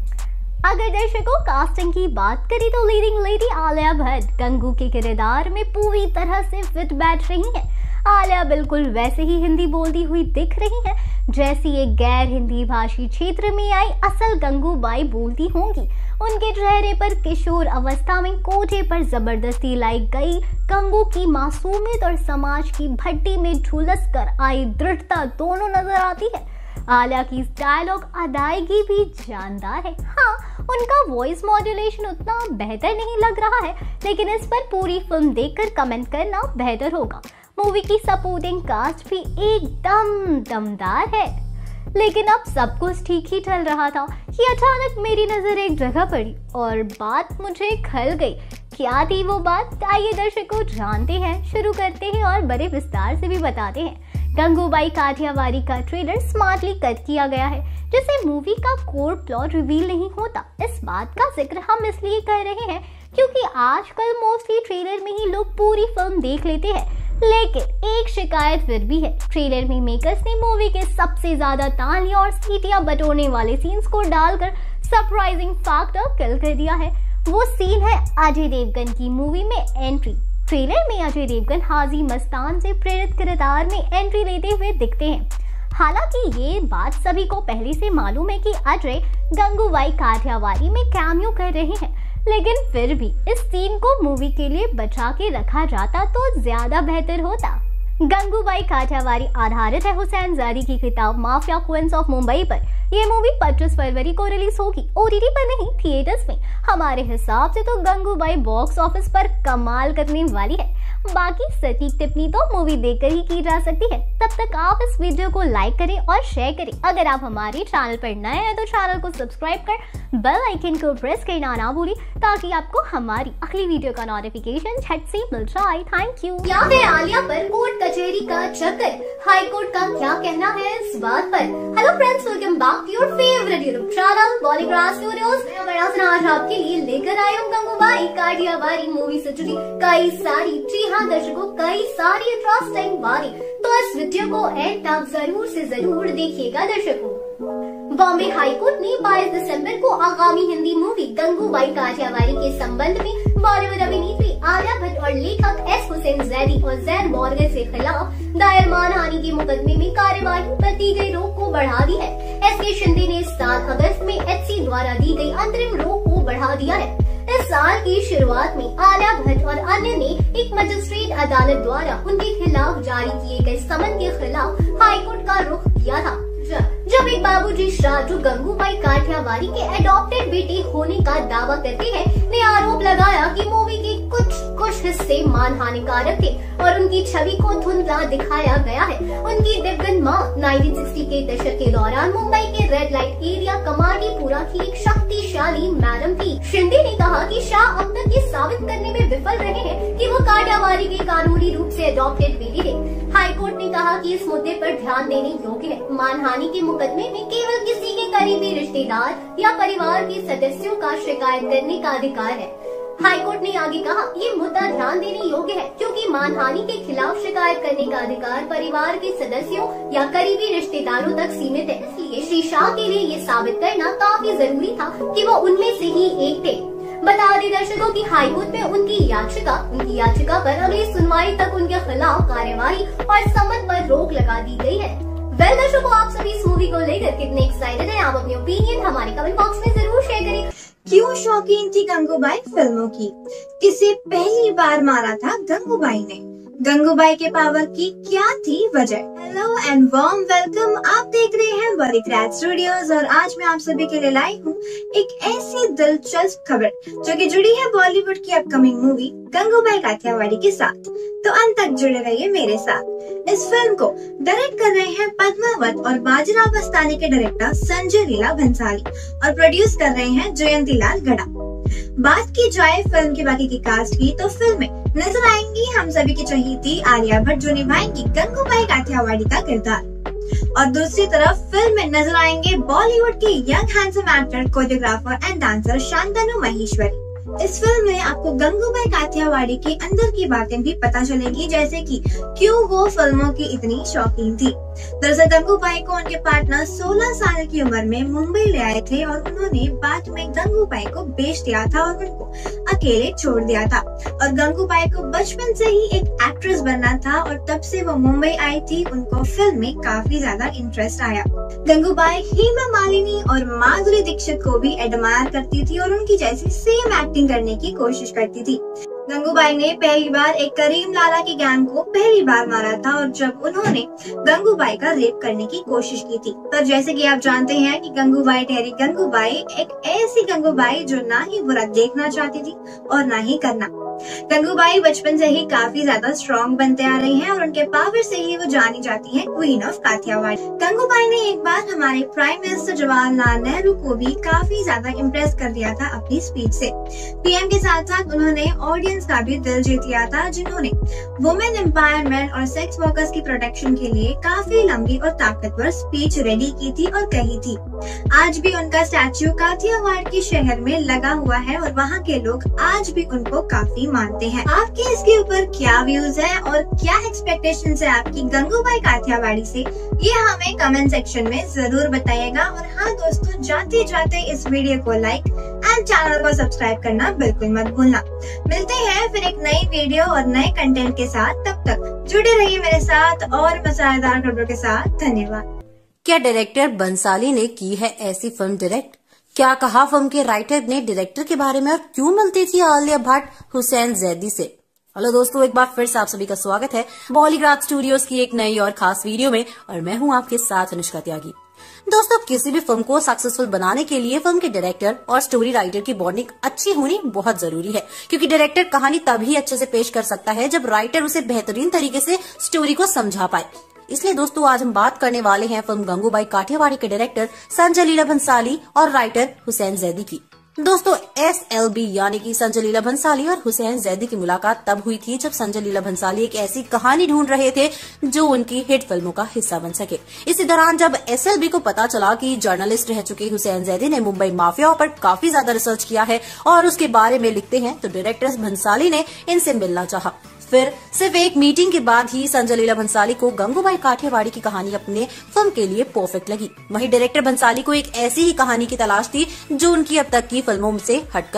अगर दर्शकों कास्टिंग की बात करें तो लीडिंग लेडी आलिया भट्ट गंगू के किरदार में पूरी तरह से फिट बैठ रही है। आलिया बिल्कुल वैसे ही हिंदी बोलती हुई दिख रही है जैसी एक गैर हिंदी भाषी क्षेत्र में आई असल गंगूबाई बोलती होंगी। उनके चेहरे पर किशोर अवस्था में कोठे पर जबरदस्ती लाई गई गंगू की मासूमियत और समाज की भट्टी में झुलस कर आई दृढ़ता दोनों नजर आती है। आलिया की डायलॉग अदायगी भी जानदार है। हाँ, उनका वॉइस मॉड्यूलेशन उतना बेहतर नहीं लग रहा है, लेकिन इस पर पूरी फिल्म देखकर कमेंट करना बेहतर होगा। मूवी की सपोर्टिंग कास्ट भी एकदम दमदार है। लेकिन अब सब कुछ ठीक ही चल रहा था कि अचानक मेरी नजर एक जगह पड़ी और बात मुझे खल गई। क्या थी वो बात? आइए दर्शकों जानते हैं, शुरू करते हैं और बड़े विस्तार से भी बताते हैं। गंगूबाई काठियावाड़ी का ट्रेलर स्मार्टली कट किया गया है, जिससे मूवी का कोर प्लॉट रिवील नहीं होता। इस बात का जिक्र हम इसलिए कर रहे हैं क्योंकि आजकल मोस्टली ट्रेलर में ही लोग पूरी फिल्म देख लेते हैं। लेकिन एक शिकायत फिर भी है, ट्रेलर में मेकर्स ने मूवी के सबसे ज्यादा तालियां और सीटियां बटोरने वाले सीन्स को डालकर सरप्राइजिंग फैक्टर किल कर दिया है। वो सीन है अजय देवगन की मूवी में एंट्री। ट्रेलर में अजय देवगन हाजी मस्तान से प्रेरित किरदार में एंट्री लेते हुए दिखते हैं। हालांकि ये बात सभी को पहले से मालूम है कि अजय गंगूबाई काठियावाड़ी में कैमियो कर रहे हैं, लेकिन फिर भी इस सीन को मूवी के लिए बचा के रखा जाता तो ज्यादा बेहतर होता। गंगूबाई काठियावाड़ी आधारित है हुसैन जारी की किताब माफिया क्वींस ऑफ मुंबई पर। ये मूवी पच्चीस फरवरी को रिलीज होगी, ओटीटी पर नहीं, थिएटर्स में। हमारे हिसाब से तो गंगूबाई बॉक्स ऑफिस पर कमाल करने वाली है। बाकी सटीक टिप्पणी तो मूवी देखकर ही की जा सकती है। तब तक आप इस वीडियो को लाइक करें और शेयर करें। अगर आप हमारे चैनल पर नए हैं तो चैनल को सब्सक्राइब कर बेल आइकन को प्रेस करना ना भूलें, ताकि आपको हमारी अगली वीडियो का नोटिफिकेशन झट से मिल जाए। Thank you. क्या है आलिया पर कोर्ट कचहरी का चक्कर? हाई कोर्ट का क्या कहना है इस बात पर? Hello friends, welcome back to your favourite YouTube channel Bollygrad studios. मैं बड़ा सा आज आपके लिए लेकर आई हूँ गंगूबाई काठियावाड़ी मूवी से जुड़ी कई सारी, जी हाँ दर्शकों, कई सारी इंटरेस्टिंग बातें। तो इस वीडियो को एंड तक जरूर से जरूर देखिएगा दर्शकों। बॉम्बे हाई कोर्ट ने बाईस दिसंबर को आगामी हिंदी मूवी गंगूबाई काठियावाड़ी के संबंध में बॉलीवुड अभिनेत्री आलिया भट्ट और लेखक एस हुसैन जैदी और जैन मॉर्गन के खिलाफ दायर मानहानि के मुकदमे में कार्यवाही पर दी गई रोक को बढ़ा दी है। एस के शिंदे ने सात अगस्त में एच सी द्वारा दी गई अंतरिम रोक को बढ़ा दिया है। इस साल की शुरुआत में आलिया भट्ट और अन्य ने एक मजिस्ट्रेट अदालत द्वारा उनके खिलाफ जारी किए गए समन के खिलाफ हाईकोर्ट का रुख किया था। जब एक बाबूजी शाह जो गंगूबाई काठियावाड़ी के एडॉप्टेड बेटे होने का दावा करते हैं, ने आरोप लगाया कि मूवी के कुछ कुछ हिस्से मानहानिकारक थे और उनकी छवि को धुंधला दिखाया गया है। उनकी दिवंगत मां उन्नीस सौ साठ के दशक के दौरान मुंबई के रेड लाइट एरिया कमाटीपुरा की एक शक्तिशाली मैडम थी। शिंदे ने कहा कि शाह अब तक ये साबित करने में विफल रहे हैं कि वो काठियावाड़ी के कानूनी रूप से एडॉप्टेड बेटे थे। हाईकोर्ट ने कहा कि इस मुद्दे पर ध्यान देने योग्य है। मानहानि के मुकदमे में केवल किसी के करीबी रिश्तेदार या परिवार के सदस्यों का शिकायत करने का अधिकार है। हाईकोर्ट ने आगे कहा, ये मुद्दा ध्यान देने योग्य है क्योंकि मानहानि के खिलाफ शिकायत करने का अधिकार परिवार के सदस्यों या करीबी रिश्तेदारों तक सीमित है। इसलिए श्री शाह के लिए ये साबित करना काफी जरूरी था कि वो उनमें से ही एक थे। बता दें दर्शकों की हाईकोर्ट में उनकी याचिका उनकी याचिका पर अगली सुनवाई तक उनके खिलाफ कार्यवाही और समन पर रोक लगा दी गई है। वेल दर्शकों, आप सभी इस मूवी को लेकर कितने एक्साइटेड हैं? आप अपनी ओपिनियन हमारे कमेंट बॉक्स में जरूर शेयर करें। क्यों शौकीन थी गंगूबाई फिल्मों की? किसे पहली बार मारा था गंगूबाई ने? गंगूबाई के पावर की क्या थी वजह? हेलो एंड वार्म वेलकम, आप देख रहे हैं बॉलीग्राड स्टूडियोज और आज मैं आप सभी के लिए लाई हूँ एक ऐसी दिलचस्प खबर जो कि जुड़ी है बॉलीवुड की अपकमिंग मूवी गंगूबाई काठियावाड़ी के साथ। तो अंत तक जुड़े रहिए मेरे साथ। इस फिल्म को डायरेक्ट कर रहे हैं पद्मावत और बाजीराव मस्तानी के डायरेक्टर संजय लीला भंसाली और प्रोड्यूस कर रहे हैं जयंती लाल गड़ा। बात की जाए फिल्म की बाकी की कास्ट की तो फिल्म में नजर आएंगी हम सभी की चहेती आलिया भट्ट जो निभाएंगी गंगूबाई काठियावाड़ी का किरदार और दूसरी तरफ फिल्म में नजर आएंगे बॉलीवुड के young handsome actor, choreographer and dancer Shantanu Maheshwari. इस फिल्म में आपको गंगूबाई काठियावाड़ी के अंदर की बातें भी पता चलेगी, जैसे कि क्यों वो फिल्मों की इतनी शौकीन थी। दरअसल गंगूबाई को उनके पार्टनर सोलह साल की उम्र में मुंबई ले आए थे और उन्होंने बाद में गंगूबाई को बेच दिया था और उनको अकेले छोड़ दिया था। और गंगूबाई को बचपन से ही एक एक्ट्रेस बनना था और तब से वो मुंबई आई थी, उनको फिल्म में काफी ज्यादा इंटरेस्ट आया। गंगूबाई हेमा मालिनी और माधुरी दीक्षित को भी एडमायर करती थी और उनकी जैसी सेम एक्टिंग करने की कोशिश करती थी। गंगूबाई ने पहली बार एक करीम लाला की गैंग को पहली बार मारा था और जब उन्होंने गंगूबाई का रेप करने की कोशिश की थी। पर जैसे कि आप जानते हैं कि गंगूबाई ठहरी गंगूबाई एक ऐसी गंगूबाई जो ना ही बुरा देखना चाहती थी और ना ही करना। गंगूबाई बचपन से ही काफी ज्यादा स्ट्रॉन्ग बनते आ रही हैं और उनके पावर से ही वो जानी जाती हैं क्वीन ऑफ काठियावाड़। गंगूबाई ने एक बार हमारे प्राइम मिनिस्टर जवाहरलाल नेहरू को भी काफी ज्यादा इम्प्रेस कर दिया था अपनी स्पीच से। पीएम के साथ साथ उन्होंने ऑडियंस का भी दिल जीत लिया था, जिन्होंने वुमेन एम्पावरमेंट और सेक्स वर्कर्स की प्रोटेक्शन के लिए काफी लंबी और ताकतवर स्पीच रेडी की थी और कही थी। आज भी उनका स्टैच्यू काठियावाड़ के शहर में लगा हुआ है और वहाँ के लोग आज भी उनको काफी मानते हैं। आपके इसके ऊपर क्या व्यूज है और क्या एक्सपेक्टेशन है आपकी गंगूबाई काठियावाड़ी से, ये हमें कमेंट सेक्शन में जरूर बताइएगा। और हाँ दोस्तों, जाते जाते इस वीडियो को लाइक एंड चैनल को सब्सक्राइब करना बिल्कुल मत भूलना। मिलते हैं फिर एक नई वीडियो और नए कंटेंट के साथ, तब तक जुड़े रहिए मेरे साथ और मसालेदार खबरों के साथ। धन्यवाद। क्या डायरेक्टर बंसाली ने की है ऐसी फिल्म डायरेक्ट? क्या कहा फिल्म के राइटर ने डायरेक्टर के बारे में और क्यों मिलती थी आलिया भट्ट हुसैन जैदी से? हेलो दोस्तों, एक बार फिर से आप सभी का स्वागत है बॉलीग्राड स्टूडियोज की एक नई और खास वीडियो में और मैं हूं आपके साथ अनुष्का त्यागी। दोस्तों, किसी भी फिल्म को सक्सेसफुल बनाने के लिए फिल्म के डायरेक्टर और स्टोरी राइटर की बॉन्डिंग अच्छी होनी बहुत जरूरी है, क्योंकि डायरेक्टर कहानी तभी अच्छे से पेश कर सकता है जब राइटर उसे बेहतरीन तरीके से स्टोरी को समझा पाए। इसलिए दोस्तों, आज हम बात करने वाले हैं फिल्म गंगूबाई काठियावाड़ी के डायरेक्टर संजय लीला भंसाली और राइटर हुसैन जैदी की। दोस्तों, एस एल बी यानी कि संजय लीला भंसाली और हुसैन जैदी की मुलाकात तब हुई थी जब संजय लीला भंसाली एक ऐसी कहानी ढूंढ रहे थे जो उनकी हिट फिल्मों का हिस्सा बन सके। इसी दौरान जब एस एल बी को पता चला कि जर्नलिस्ट रह चुके हुसैन जैदी ने मुंबई माफिया पर काफी ज्यादा रिसर्च किया है और उसके बारे में लिखते हैं, तो डायरेक्टर भंसाली ने इनसे मिलना चाहा। फिर सिर्फ एक मीटिंग के बाद ही संजय लीला भंसाली को गंगूबाई काठियावाड़ी की कहानी अपने फिल्म के लिए परफेक्ट लगी। वहीं डायरेक्टर भंसाली को एक ऐसी ही कहानी की तलाश थी जो उनकी अब तक की फिल्मों से हटकर हो।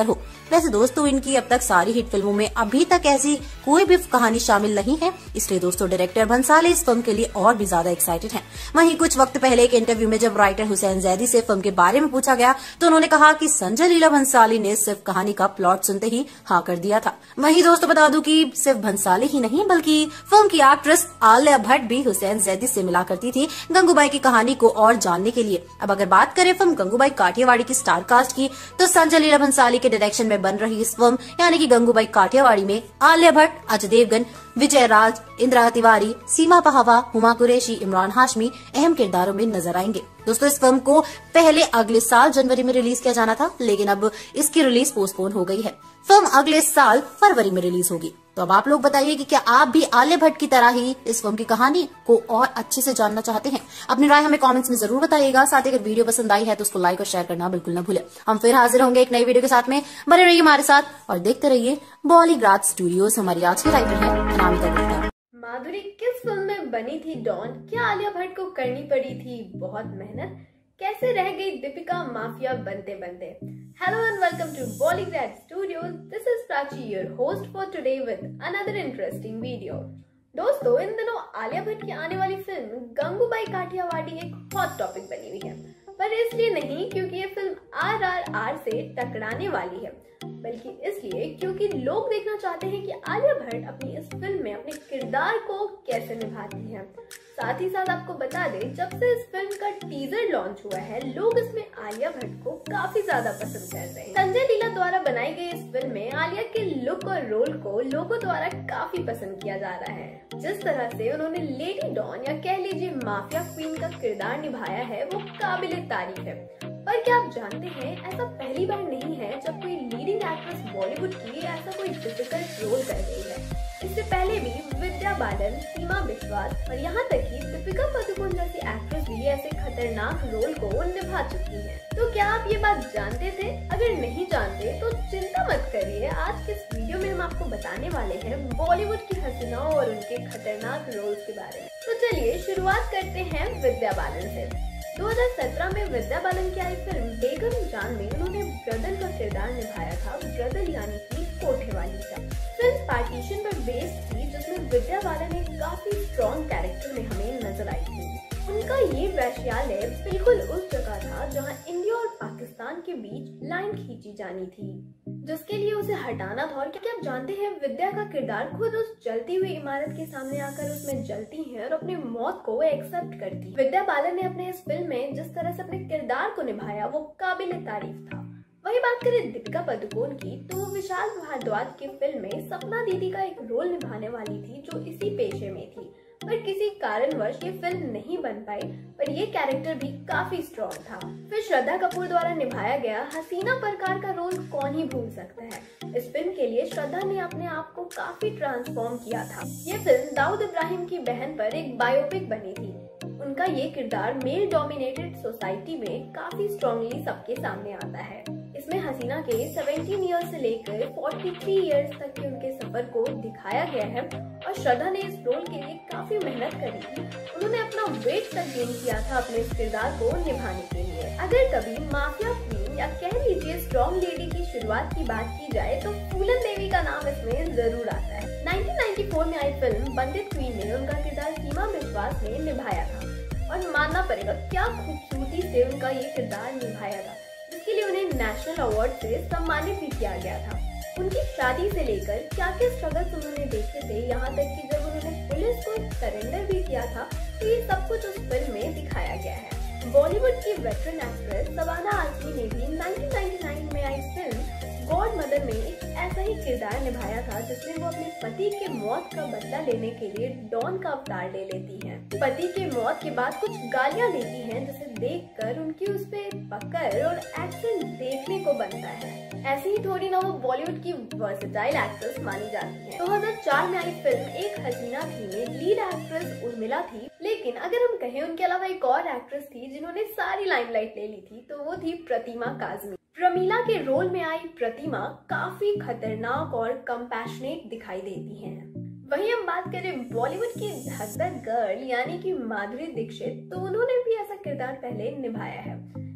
वैसे दोस्तों इनकी अब तक सारी हिट फिल्मों में अभी तक ऐसी कोई भी कहानी शामिल नहीं है, इसलिए दोस्तों डायरेक्टर भंसाली इस फिल्म के लिए और भी ज्यादा एक्साइटेड हैं। वहीं कुछ वक्त पहले एक इंटरव्यू में जब राइटर हुसैन जैदी से फिल्म के बारे में पूछा गया तो उन्होंने कहा कि संजय लीला भंसाली ने सिर्फ कहानी का प्लॉट सुनते ही हाँ कर दिया था। वहीं दोस्तों बता दूं कि सिर्फ भंसाली ही नहीं बल्कि फिल्म की एक्ट्रेस आलिया भट्ट भी हुसैन जैदी से मिला करती थी गंगूबाई की कहानी को और जानने के लिए। अब अगर बात करें फिल्म गंगूबाई काठियावाड़ी की स्टार कास्ट की तो संजय लीला भंसाली के डायरेक्शन में बन रही इस फिल्म यानी कि गंगूबाई काठियावाड़ी में आलिया भट्ट, अजय देवगन, विजय राज, इंदिरा तिवारी, सीमा पहावा, हुमा कुरैशी, इमरान हाशमी अहम किरदारों में नजर आएंगे। दोस्तों इस फिल्म को पहले अगले साल जनवरी में रिलीज किया जाना था, लेकिन अब इसकी रिलीज पोस्टपोन हो गई है। फिल्म अगले साल फरवरी में रिलीज होगी। तो अब आप लोग बताइए कि क्या आप भी आलिया भट्ट की तरह ही इस फिल्म की कहानी को और अच्छे से जानना चाहते हैं? अपनी राय हमें कमेंट्स में जरूर बताइएगा। साथ ही अगर वीडियो पसंद आई है तो उसको लाइक और शेयर करना बिल्कुल न भूलें। हम फिर हाजिर होंगे एक नई वीडियो के साथ में, बने रहिए हमारे साथ और देखते रहिए बॉलीग्राड स्टूडियोज। हमारी आज की राइटर है अनामिका गुप्ता। माधुरी किस फिल्म में बनी थी डॉन? क्या आलिया भट्ट को करनी पड़ी थी बहुत मेहनत? कैसे रह गई दीपिका माफिया बनते बनते? Hello and welcome to Bollygrad studios. This is Prachi, your host for today with another interesting video. दोस्तों इन दिनों आलिया भट्ट की आने वाली फिल्म गंगूबाई काठियावाड़ी एक हॉट टॉपिक बनी हुई है, पर इसलिए नहीं क्योंकि ये फिल्म आर आर आर से टकराने वाली है, बल्कि इसलिए क्योंकि लोग देखना चाहते हैं कि आलिया भट्ट अपनी इस फिल्म में अपने किरदार को कैसे निभाती हैं। साथ ही साथ आपको बता दें, जब से इस फिल्म का टीजर लॉन्च हुआ है लोग इसमें आलिया भट्ट को काफी ज्यादा पसंद कर रहे हैं। संजय लीला द्वारा बनाई गई इस फिल्म में आलिया के लुक और रोल को लोगों द्वारा काफी पसंद किया जा रहा है। जिस तरह से उन्होंने लेडी डॉन या कह लीजिए माफिया क्वीन का किरदार निभाया है वो काबिले तारीफ है। पर क्या आप जानते हैं ऐसा पहली बार नहीं है जब कोई लीडिंग एक्ट्रेस बॉलीवुड की ऐसा कोई डिफिकल्ट रोल कर रही है। इससे पहले भी विद्या बालन, सीमा विश्वास और यहाँ तक कि दीपिका पादुकोण जैसी एक्ट्रेस भी ऐसे खतरनाक रोल को निभा चुकी हैं। तो क्या आप ये बात जानते थे? अगर नहीं जानते तो चिंता मत करिए, आज के इस वीडियो में हम आपको बताने वाले हैं बॉलीवुड की हसीनाओं और उनके खतरनाक रोल्स के बारे में। तो चलिए शुरुआत करते हैं विद्या बालन से। दो हज़ार सत्रह में विद्या बालन की आई फिल्म बेगम जान में उन्होंने ब्रदर का किरदार निभाया था, ब्रदर यानी कि कोठेवाली का। फिल्म पार्टीशन पर बेस्ड थी जिसमें विद्या बालन एक काफी स्ट्रॉन्ग कैरेक्टर में हमें नजर आई थी। उनका ये वैश्यालय बिल्कुल उस जगह था जहां इंडिया और पाकिस्तान के बीच लाइन खींची जानी थी, जिसके लिए उसे हटाना था। और क्या आप जानते हैं विद्या का किरदार खुद उस जलती हुई इमारत के सामने आकर उसमें जलती है और अपनी मौत को एक्सेप्ट करती है। विद्या बालन ने अपने इस फिल्म में जिस तरह से अपने किरदार को निभाया वो काबिले तारीफ था। वही बात करें दीपिका पादुकोण की तो वो विशाल भारद्वाज की फिल्म में सपना दीदी का एक रोल निभाने वाली थी जो इसी पेशे में थी, पर किसी कारणवश ये फिल्म नहीं बन पाई, पर ये कैरेक्टर भी काफी स्ट्रॉन्ग था। फिर श्रद्धा कपूर द्वारा निभाया गया हसीना परकार का रोल कौन ही भूल सकता है। इस फिल्म के लिए श्रद्धा ने अपने आप को काफी ट्रांसफॉर्म किया था। ये फिल्म दाऊद इब्राहिम की बहन पर एक बायोपिक बनी थी। उनका ये किरदार मेल डोमिनेटेड सोसाइटी में काफी स्ट्रांगली सबके सामने आता है। इसमें हसीना के सत्रह इयर्स से लेकर तैंतालीस इयर्स तक के उनके सफर को दिखाया गया है और श्रद्धा ने इस रोल के लिए काफी मेहनत करी थी। उन्होंने अपना वेट तक गेन किया था अपने इस किरदार को निभाने के लिए। अगर कभी माफिया क्वीन या कह लीजिए स्ट्रॉन्ग लेडी की शुरुआत की बात की जाए तो फूलन देवी का नाम इसमें जरूर आता है। उन्नीस सौ चौरानवे में आई फिल्म बंदित क्वीन में उनका किरदार सीमा विश्वास ने निभाया था और मानना पड़ेगा क्या खूबसूरती से उनका ये किरदार निभाया था, जिसके लिए उन्हें नेशनल अवार्ड से सम्मानित भी किया गया था। उनकी शादी से लेकर क्या क्या स्ट्रगल्स उन्होंने देखे थे, यहाँ तक कि जब उन्होंने पुलिस को सरेंडर भी किया था, तो ये सब कुछ उस फिल्म में दिखाया गया है। बॉलीवुड की वेटरन एक्ट्रेस शबाना आजमी ने भी उन्नीस सौ निन्यानवे में आई फिल्म गॉड मदर में एक ऐसा ही किरदार निभाया था जिसमें वो अपने पति के मौत का बदला लेने के लिए डॉन का अवतार ले लेती हैं। पति के मौत के बाद कुछ गालियां देती हैं जिसे देखकर उनकी उस पे पकड़ और एक्सेंट देखने को बनता है। ऐसे ही थोड़ी ना वो बॉलीवुड की वर्सेटाइल एक्ट्रेस मानी जाती है। दो हज़ार चार में आई फिल्म एक हसीना थी में लीड एक्ट्रेस उर्मिला थी, लेकिन अगर हम कहें उनके अलावा एक और एक्ट्रेस थी जिन्होंने सारी लाइमलाइट ले ली थी तो वो थी प्रतिमा काजमी। प्रमीला के रोल में आई प्रतिमा काफी खतरनाक और कंपैशनेट दिखाई देती हैं। वहीं हम बात करें बॉलीवुड की धक धक गर्ल यानी कि माधुरी दीक्षित, तो उन्होंने भी ऐसा किरदार पहले निभाया है।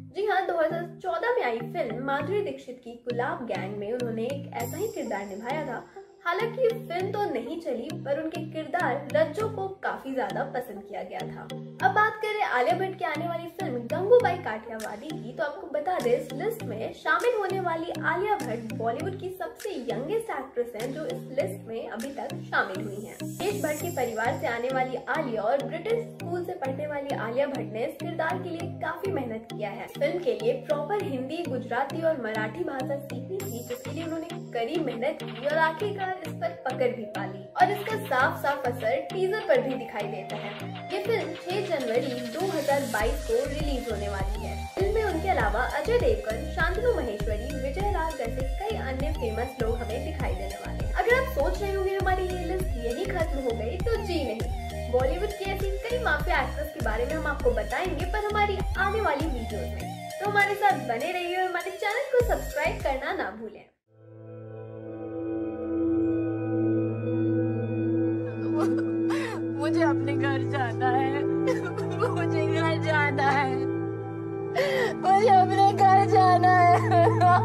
जी हाँ, दो हज़ार चौदह में आई फिल्म माधुरी दीक्षित की गुलाब गैंग में उन्होंने एक ऐसा ही किरदार निभाया था। हालांकि फिल्म तो नहीं चली, पर उनके किरदार रज्जो को काफी ज्यादा पसंद किया गया था। अब बात करें आलिया भट्ट की आने वाली फिल्म गंगूबाई काठियावाड़ी की, तो आपको बता दें इस लिस्ट में शामिल होने वाली आलिया भट्ट बॉलीवुड की सबसे यंगेस्ट एक्ट्रेस हैं जो इस लिस्ट में अभी तक शामिल हुई हैं। देश भट्ट के परिवार से आने वाली आलिया और ब्रिटिश स्कूल से पढ़ने वाली आलिया भट्ट ने इस किरदार के लिए काफी मेहनत किया है। फिल्म के लिए प्रॉपर हिंदी, गुजराती और मराठी भाषा सीखनी थी, जिसके लिए उन्होंने कड़ी मेहनत की और आखिरकार इस पर पकड़ भी पाली और इसका साफ साफ असर टीजर पर भी दिखाई देता है। ये फिल्म छह जनवरी दो हज़ार बाईस को रिलीज होने वाली है। फिल्म में उनके अलावा अजय देवगन, शांतनु महेश्वरी, विजय राज जैसे कई अन्य फेमस लोग हमें दिखाई देने वाले हैं। अगर आप सोच रहे होंगे हमारी ये लिस्ट यही खत्म हो गई, तो जी नहीं, बॉलीवुड की ऐसी कई माफिया एक्ट्रेस के बारे में हम आपको बताएंगे, पर हमारी आने वाली वीडियोस में। तो हमारे साथ बने रहिए और हमारे चैनल को सब्सक्राइब करना ना भूलें। मुझे अपने घर जाना है, मुझे घर जाना है, मुझे अपने घर जाना है।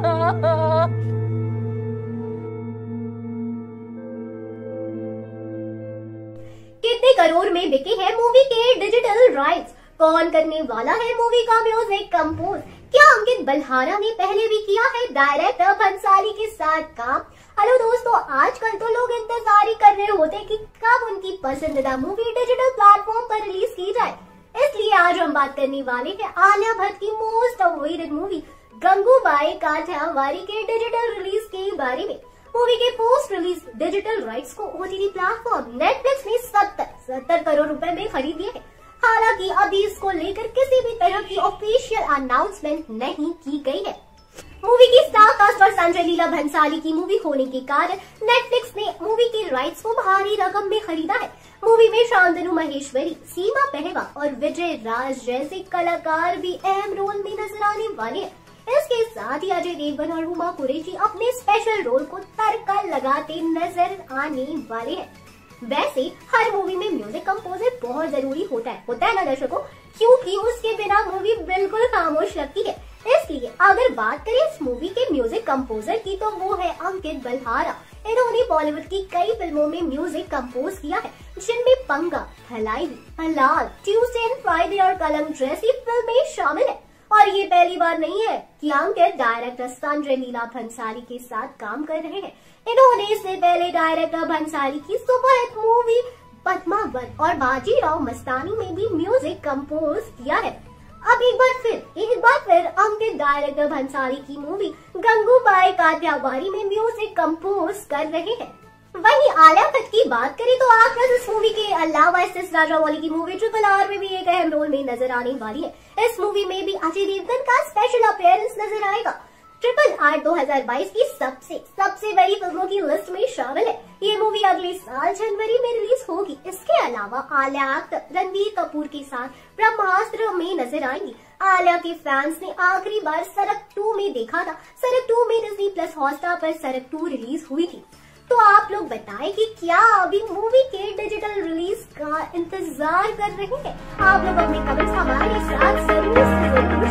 कितने करोड़ में बिके हैं मूवी के डिजिटल राइट्स? कौन करने वाला है मूवी का म्यूजिक कंपोज? क्या अंकित बलहारा ने पहले भी किया है डायरेक्टर भंसाली के साथ काम? हेलो दोस्तों, आजकल तो लोग इंतजार ही कर रहे होते कि कब उनकी पसंदीदा मूवी डिजिटल प्लेटफॉर्म पर रिलीज की जाए। इसलिए आज हम बात करने वाले हैं आलिया भट्ट की most awaited movie Gangubai Kathiawadi के डिजिटल रिलीज के बारे में। मूवी के पोस्ट रिलीज डिजिटल राइट्स को ओटीटी प्लेटफॉर्म नेटफ्लिक्स ने सत्तर सत्तर करोड़ रुपए में खरीद लिए हैं। हालांकि अभी इसको लेकर किसी भी तरह की ऑफिशियल अनाउंसमेंट नहीं की गई है। मूवी की स्टार कास्ट और संजय लीला भंसाली की मूवी होने के कारण नेटफ्लिक्स ने मूवी के राइट्स को भारी रकम में खरीदा है। मूवी में शांतनु महेश्वरी, सीमा पहवा और विजय राज जैसे कलाकार भी अहम रोल में नजर आने वाले हैं। इसके साथ ही अजय देवगन और हुमा कुरैशी अपने स्पेशल रोल को तड़का लगाते नजर आने वाले हैं। वैसे हर मूवी में म्यूजिक कंपोजर बहुत जरूरी होता है होता है ना दर्शकों, क्योंकि उसके बिना मूवी बिल्कुल खामोश लगती है। इसलिए अगर बात करें इस मूवी के म्यूजिक कंपोजर की, तो वो है अंकित बलहारा। इन्होंने बॉलीवुड की कई फिल्मों में म्यूजिक कंपोज किया है, जिनमें पंगा, थलाइवी, हलाल, ट्यूसडे एंड फ्राइडे और कलंक जैसी फिल्में शामिल है। और ये पहली बार नहीं है कि अंकित डायरेक्टर संजय लीला भंसाली के साथ काम कर रहे हैं। इन्होंने इससे पहले डायरेक्टर भंसाली की सुपरहिट मूवी पद्मावत और बाजीराव मस्तानी में भी म्यूजिक कंपोज किया है। अब एक बार फिर एक बार फिर अंकित डायरेक्टर भंसाली की मूवी गंगूबाई काठियावाड़ी में म्यूजिक कंपोज कर रहे हैं। वहीं आलिया भट्ट की बात करें तो आखिर इस मूवी के अलावा एस राजामौली की मूवी ट्रिपल आर में भी एक अहम रोल में नजर आने वाली है। इस मूवी में भी अजय देवगन का स्पेशल अपीयरेंस नजर आएगा। ट्रिपल आर दो हज़ार बाईस की सबसे सबसे बड़ी फिल्मों की लिस्ट में शामिल है। ये मूवी अगले साल जनवरी में रिलीज होगी। इसके अलावा आलिया एक्टर रणबीर कपूर के साथ ब्रह्मास्त्र में नजर आएंगी। आलिया के फैंस ने आखिरी बार सरक टू में देखा था। सरक टू में डिज्नी प्लस हॉटस्टार पर सरक टू रिलीज हुई थी। तो आप लोग बताएं कि क्या अभी मूवी के डिजिटल रिलीज का इंतजार कर रहे हैं? आप लोग अपने कमेंट्स हमारे साथ जरूर जरूर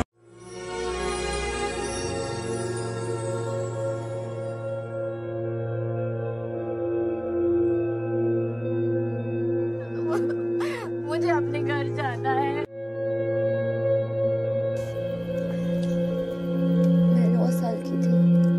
मुझे अपने घर जाना है। मैं नौ साल की थी।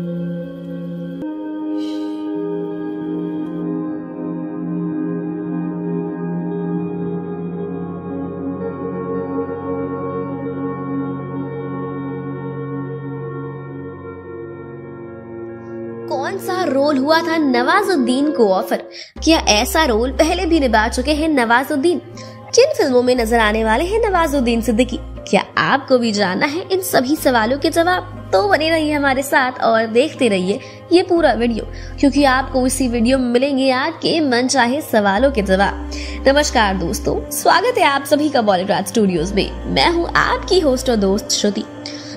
कौन सा रोल हुआ था नवाजुद्दीन को ऑफर? क्या ऐसा रोल पहले भी निभा चुके हैं नवाजुद्दीन? किन फिल्मों में नजर आने वाले हैं नवाजुद्दीन सिद्दीकी? क्या आपको भी जानना है इन सभी सवालों के जवाब? तो बने रहिए हमारे साथ और देखते रहिए ये पूरा वीडियो, क्योंकि आपको इसी वीडियो में मिलेंगे आपके मनचाहे सवालों के जवाब। नमस्कार दोस्तों, स्वागत है आप सभी का बॉलीग्राड स्टूडियोज में। मैं हूँ आपकी होस्ट और दोस्त श्रुति।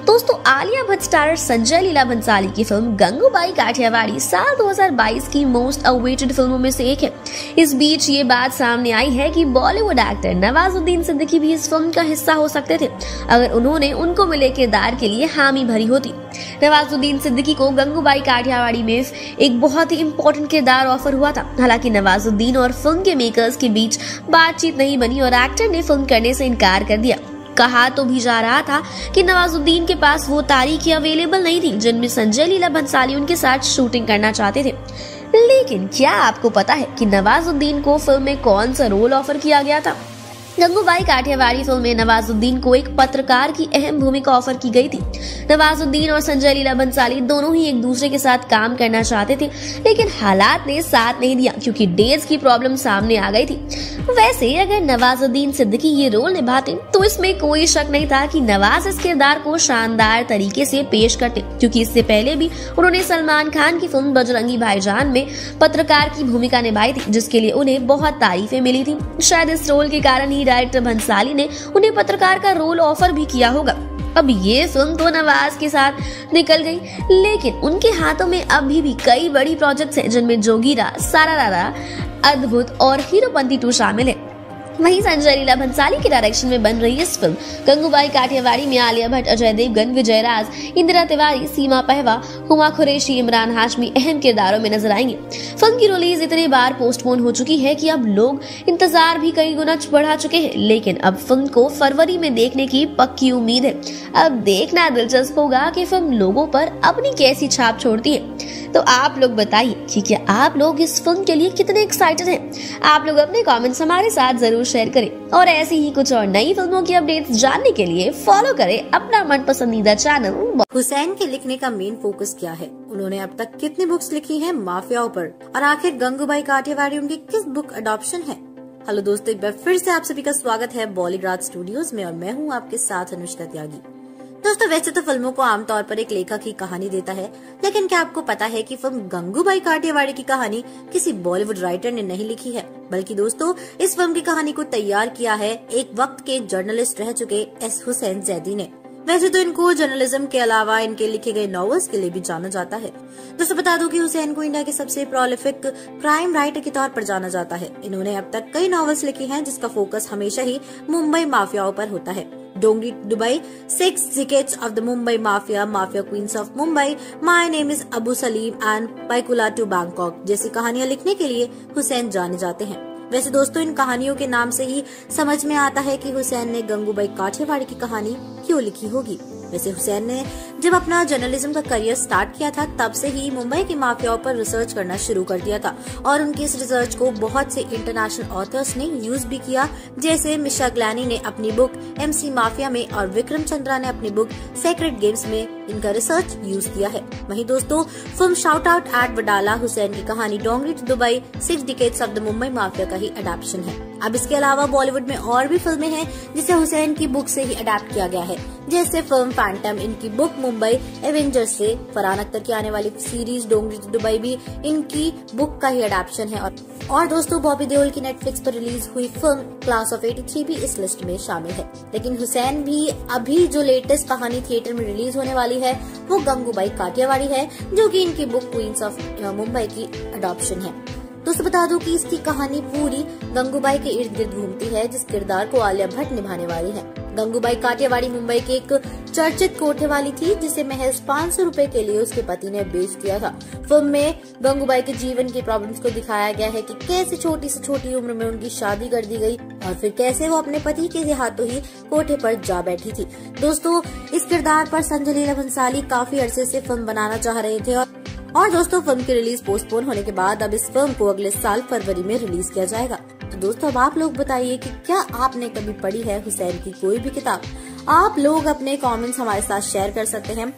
दोस्तों, आलिया भट्ट स्टारर संजय लीला भंसाली की फिल्म गंगूबाई काठियावाड़ी साल दो हज़ार बाईस की मोस्ट अवेटेड फिल्मों में से एक है। इस बीच ये बात सामने आई है कि बॉलीवुड एक्टर नवाजुद्दीन सिद्दीकी भी इस फिल्म का हिस्सा हो सकते थे अगर उन्होंने उनको मिले किरदार के लिए हामी भरी होती। नवाजुद्दीन सिद्दीकी को गंगूबाई काठियावाड़ी में एक बहुत ही इंपॉर्टेंट किरदार ऑफर हुआ था। हालांकि नवाजुद्दीन और फिल्म के मेकर्स के बीच बातचीत नहीं बनी और एक्टर ने फिल्म करने से इनकार कर दिया। कहा तो भी जा रहा था कि नवाजुद्दीन के पास वो तारीखें अवेलेबल नहीं थी जिनमें संजय लीला भंसाली उनके साथ शूटिंग करना चाहते थे। लेकिन क्या आपको पता है कि नवाजुद्दीन को फिल्म में कौन सा रोल ऑफर किया गया था? गंगूबाई काठियावाड़ी फिल्म में नवाजुद्दीन को एक पत्रकार की अहम भूमिका ऑफर की गई थी। नवाजुद्दीन और संजय लीला भंसाली दोनों ही एक दूसरे के साथ काम करना चाहते थे, लेकिन हालात ने साथ नहीं दिया क्योंकि डेज की प्रॉब्लम सामने आ गई थी। वैसे अगर नवाजुद्दीन सिद्दीकी ये रोल निभाते तो इसमें कोई शक नहीं था कि नवाज इस किरदार को शानदार तरीके से पेश करते, क्योंकि इससे पहले भी उन्होंने सलमान खान की फिल्म बजरंगी भाईजान में पत्रकार की भूमिका निभाई थी, जिसके लिए उन्हें बहुत तारीफें मिली थी। शायद इस रोल के कारण ही डायरेक्टर भंसाली ने उन्हें पत्रकार का रोल ऑफर भी किया होगा। अब ये फिल्म तो नवाज के साथ निकल गई, लेकिन उनके हाथों में अभी भी कई बड़ी प्रोजेक्ट्स हैं जिनमें जोगीरा, सारारारा, अद्भुत और हीरोपंती टू शामिल है। वहीं संजय लीला भंसाली के डायरेक्शन में बन रही इस फिल्म गंगूबाई काठियावाड़ी में आलिया भट्ट, अजय देवगन, विजय राज, इंदिरा तिवारी, सीमा पहवा, हुमा कुरैशी, इमरान हाशमी अहम किरदारों में नजर आएंगे। फिल्म की रिलीज इतनी बार पोस्टपोन हो चुकी है कि अब लोग इंतजार भी कई गुना बढ़ा चुके हैं, लेकिन अब फिल्म को फरवरी में देखने की पक्की उम्मीद है। अब देखना दिलचस्प होगा कि फिल्म लोगों पर अपनी कैसी छाप छोड़ती है। तो आप लोग बताइए कि क्या आप लोग इस फिल्म के लिए कितने एक्साइटेड हैं? आप लोग अपने कमेंट्स हमारे साथ जरूर शेयर करें और ऐसी ही कुछ और नई फिल्मों की अपडेट्स जानने के लिए फॉलो करें अपना मन पसंदीदा चैनल। हुसैन के लिखने का मेन फोकस क्या है? उन्होंने अब तक कितनी बुक्स लिखी हैं माफियाओं पर? और आखिर गंगूबाई काठियावाड़ी उनकी किस बुक अडॉप्शन है? हेलो दोस्तों, एक बार फिर से आप सभी का स्वागत है बॉलीग्राज स्टूडियोज में और मैं हूँ आपके साथ अनुष्का त्यागी। दोस्तों, वैसे तो फिल्मों को आमतौर पर एक लेखक ही कहानी देता है, लेकिन क्या आपको पता है कि फिल्म गंगूबाई काठियावाड़ी की कहानी किसी बॉलीवुड राइटर ने नहीं लिखी है, बल्कि दोस्तों इस फिल्म की कहानी को तैयार किया है एक वक्त के जर्नलिस्ट रह चुके एस हुसैन जैदी ने। वैसे तो इनको जर्नलिज्म के अलावा इनके लिखे गए नॉवेल्स के लिए भी जाना जाता है। दोस्तों बता दूं कि हुसैन को इंडिया के सबसे प्रोलिफिक क्राइम राइटर के तौर पर जाना जाता है। इन्होंने अब तक कई नॉवेल्स लिखी हैं जिसका फोकस हमेशा ही मुंबई माफियाओं पर होता है। Dongri Dubai, six decades of the Mumbai mafia, mafia queens of Mumbai, my name is Abu Salim and Byculla to Bangkok जैसी कहानियां लिखने के लिए हुसैन जाने जाते हैं। वैसे दोस्तों, इन कहानियों के नाम से ही समझ में आता है कि हुसैन ने गंगूबाई काठियावाड़ी की कहानी क्यों लिखी होगी। वैसे हुसैन ने जब अपना जर्नलिज्म का करियर स्टार्ट किया था तब से ही मुंबई की माफियाओं पर रिसर्च करना शुरू कर दिया था और उनकी इस रिसर्च को बहुत से इंटरनेशनल ऑथर्स ने यूज भी किया, जैसे मिशा ग्लानी ने अपनी बुक एमसी माफिया में और विक्रम चंद्रा ने अपनी बुक सेक्रेट गेम्स में इनका रिसर्च यूज किया है। वहीं दोस्तों, film shout out at Wadala Hussain की कहानी Dongri to Dubai, six decades of the Mumbai mafia का ही अडैप्शन है। अब इसके अलावा बॉलीवुड में और भी फिल्में हैं जिसे हुसैन की बुक से ही अडैप्ट किया गया है, जैसे फिल्म फैंटम इनकी बुक मुंबई एवेंजर्स से, फरहान अख्तर की आने वाली सीरीज डोंगरी टू दुबई भी इनकी बुक का ही अडैप्शन है। और, और दोस्तों, बॉबी देओल की नेटफ्लिक्स पर रिलीज हुई film class of eighty three भी इस लिस्ट में शामिल है। लेकिन हुसैन भी अभी जो लेटेस्ट कहानी थिएटर में रिलीज होने वाली है वो गंगूबाई काठियावाड़ी है, जो कि इनकी बुक क्वींस ऑफ मुंबई की अडॉप्शन है। दोस्तों बता दूं कि इसकी कहानी पूरी गंगूबाई के इर्द गिर्द घूमती है, जिस किरदार को आलिया भट्ट निभाने वाली है। गंगूबाई काठियावाड़ी मुंबई की एक चर्चित कोठे वाली थी जिसे महज पाँच सौ रूपए के लिए उसके पति ने बेच दिया था। फिल्म में गंगूबाई के जीवन की प्रॉब्लम्स को दिखाया गया है कि कैसे छोटी से छोटी उम्र में उनकी शादी कर दी गई और फिर कैसे वो अपने पति के हाथों ही कोठे पर जा बैठी थी। दोस्तों, इस किरदार पर संजय लीला भंसाली काफी अरसे से फिल्म बनाना चाह रहे थे और और दोस्तों फिल्म की रिलीज पोस्टपोन होने के बाद अब इस फिल्म को अगले साल फरवरी में रिलीज किया जाएगा। तो दोस्तों, अब आप लोग बताइए कि क्या आपने कभी पढ़ी है हुसैन की कोई भी किताब? आप लोग अपने कमेंट्स हमारे साथ शेयर कर सकते हैं।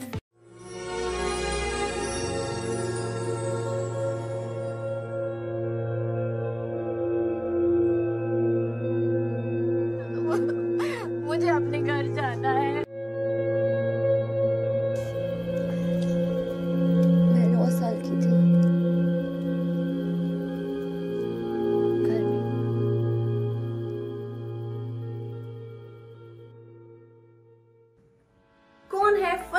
मुझे अपने घर जाना है। कौन है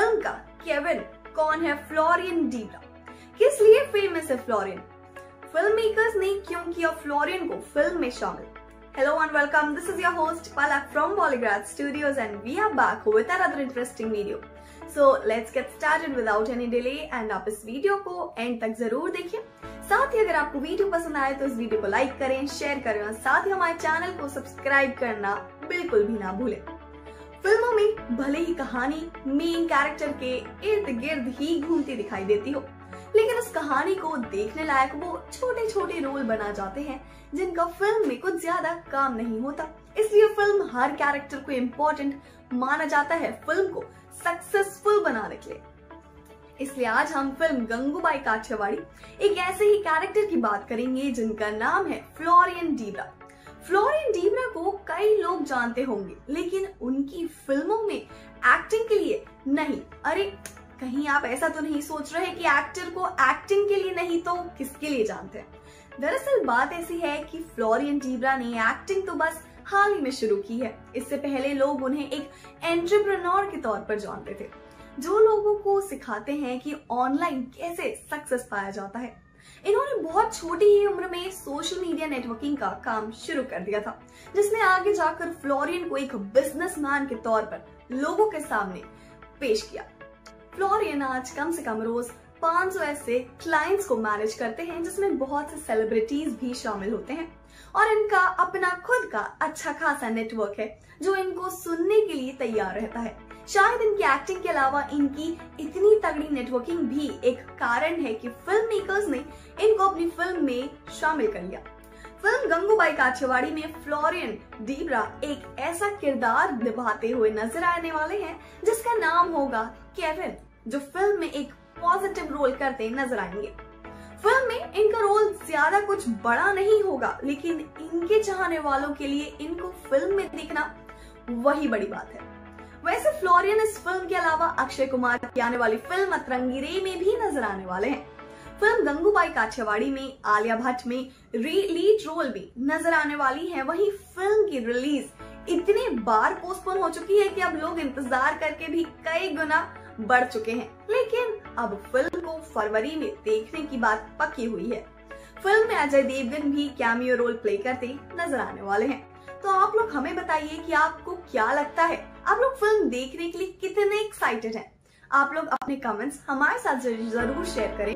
केविन, कौन है फ्लोरियन डीब्रा, किस लिए फेमस है फ्लोरियन, फिल्म मेकर्स ने क्यों किया फ्लोरियन को फिल्म में शामिल। Hello and welcome. This is your host Palak from Bollygrad Studios and we are back with another interesting video. So let's get started without any delay and आप इस वीडियो को एंड तक जरूर देखिए। साथ ही अगर आपको वीडियो पसंद आए तो इस वीडियो को लाइक करें, शेयर करें और साथ ही हमारे चैनल को सब्सक्राइब करना बिल्कुल भी ना भूलें। फिल्मों में भले ही कहानी मेन कैरेक्टर के इर्द गिर्द ही घूमती दिखाई देती हो, लेकिन उस कहानी को देखने लायक वो छोटे छोटे रोल बना जाते हैं जिनका फिल्म में कुछ ज्यादा काम नहीं होता। इसलिए फिल्म हर कैरेक्टर को इम्पोर्टेंट माना जाता है फिल्म को सक्सेसफुल बनाने के लिए। इसलिए आज हम फिल्म गंगूबाई काठियावाड़ी एक ऐसे ही कैरेक्टर की बात करेंगे जिनका नाम है फ्लोरियन डीब्रा। फ्लोरियन डीब्रा को कई लोग जानते होंगे, लेकिन उनकी फिल्मों में एक्टिंग के लिए नहीं। अरे कहीं आप ऐसा तो नहीं सोच रहे कि एक्टर को एक्टिंग के लिए नहीं तो किसके लिए जानते हैं। दरअसल बात ऐसी है कि फ्लोरियन डीब्रा ने एक्टिंग तो बस हाल ही में शुरू की है। इससे पहले लोग उन्हें एक एंटरप्रेन्योर के तौर पर जानते थे, जो लोगों को सिखाते हैं कि ऑनलाइन कैसे सक्सेस पाया जाता है। इन्होंने बहुत छोटी ही उम्र में सोशल मीडिया नेटवर्किंग का काम शुरू कर दिया था, जिसने आगे जाकर फ्लोरियन को एक बिजनेसमैन के तौर पर लोगों के सामने पेश किया। फ्लोरियन आज कम से कम रोज पाँच सौ ऐसे क्लाइंट्स को मैनेज करते हैं, जिसमें बहुत से सेलिब्रिटीज भी शामिल होते हैं और इनका अपना खुद का अच्छा खासा नेटवर्क है जो इनको सुनने के लिए तैयार रहता है। शायद इनकी एक्टिंग के अलावा इनकी इतनी तगड़ी नेटवर्किंग भी एक कारण है कि फिल्म मेकर्स ने इनको अपनी फिल्म में शामिल कर लिया। फिल्म गंगूबाई काठियावाड़ी में फ्लोरियन डीब्रा एक ऐसा किरदार निभाते हुए नजर आने वाले हैं जिसका नाम होगा केविन, जो फिल्म में एक पॉजिटिव रोल करते नजर आएंगे। फिल्म में इनका रोल ज्यादा कुछ बड़ा नहीं होगा, लेकिन इनके चाहने वालों के लिए इनको फिल्म में दिखना वही बड़ी बात है। वैसे फ्लोरियन इस फिल्म के अलावा अक्षय कुमार की आने वाली फिल्म अतरंगी रे में भी नजर आने वाले हैं। फिल्म गंगूबाई काठियावाड़ी में आलिया भट्ट में लीड रोल भी नजर आने वाली है। वहीं फिल्म की रिलीज इतनी बार पोस्टपोन हो चुकी है कि अब लोग इंतजार करके भी कई गुना बढ़ चुके हैं, लेकिन अब फिल्म को फरवरी में देखने की बात पक्की हुई है। फिल्म में अजय देवगन भी कैमियो रोल प्ले करते नजर आने वाले हैं। तो आप लोग हमें बताइए कि आपको क्या लगता है, आप लोग फिल्म देखने के लिए कितने एक्साइटेड हैं? आप लोग अपने कमेंट्स हमारे साथ जरूर शेयर करें।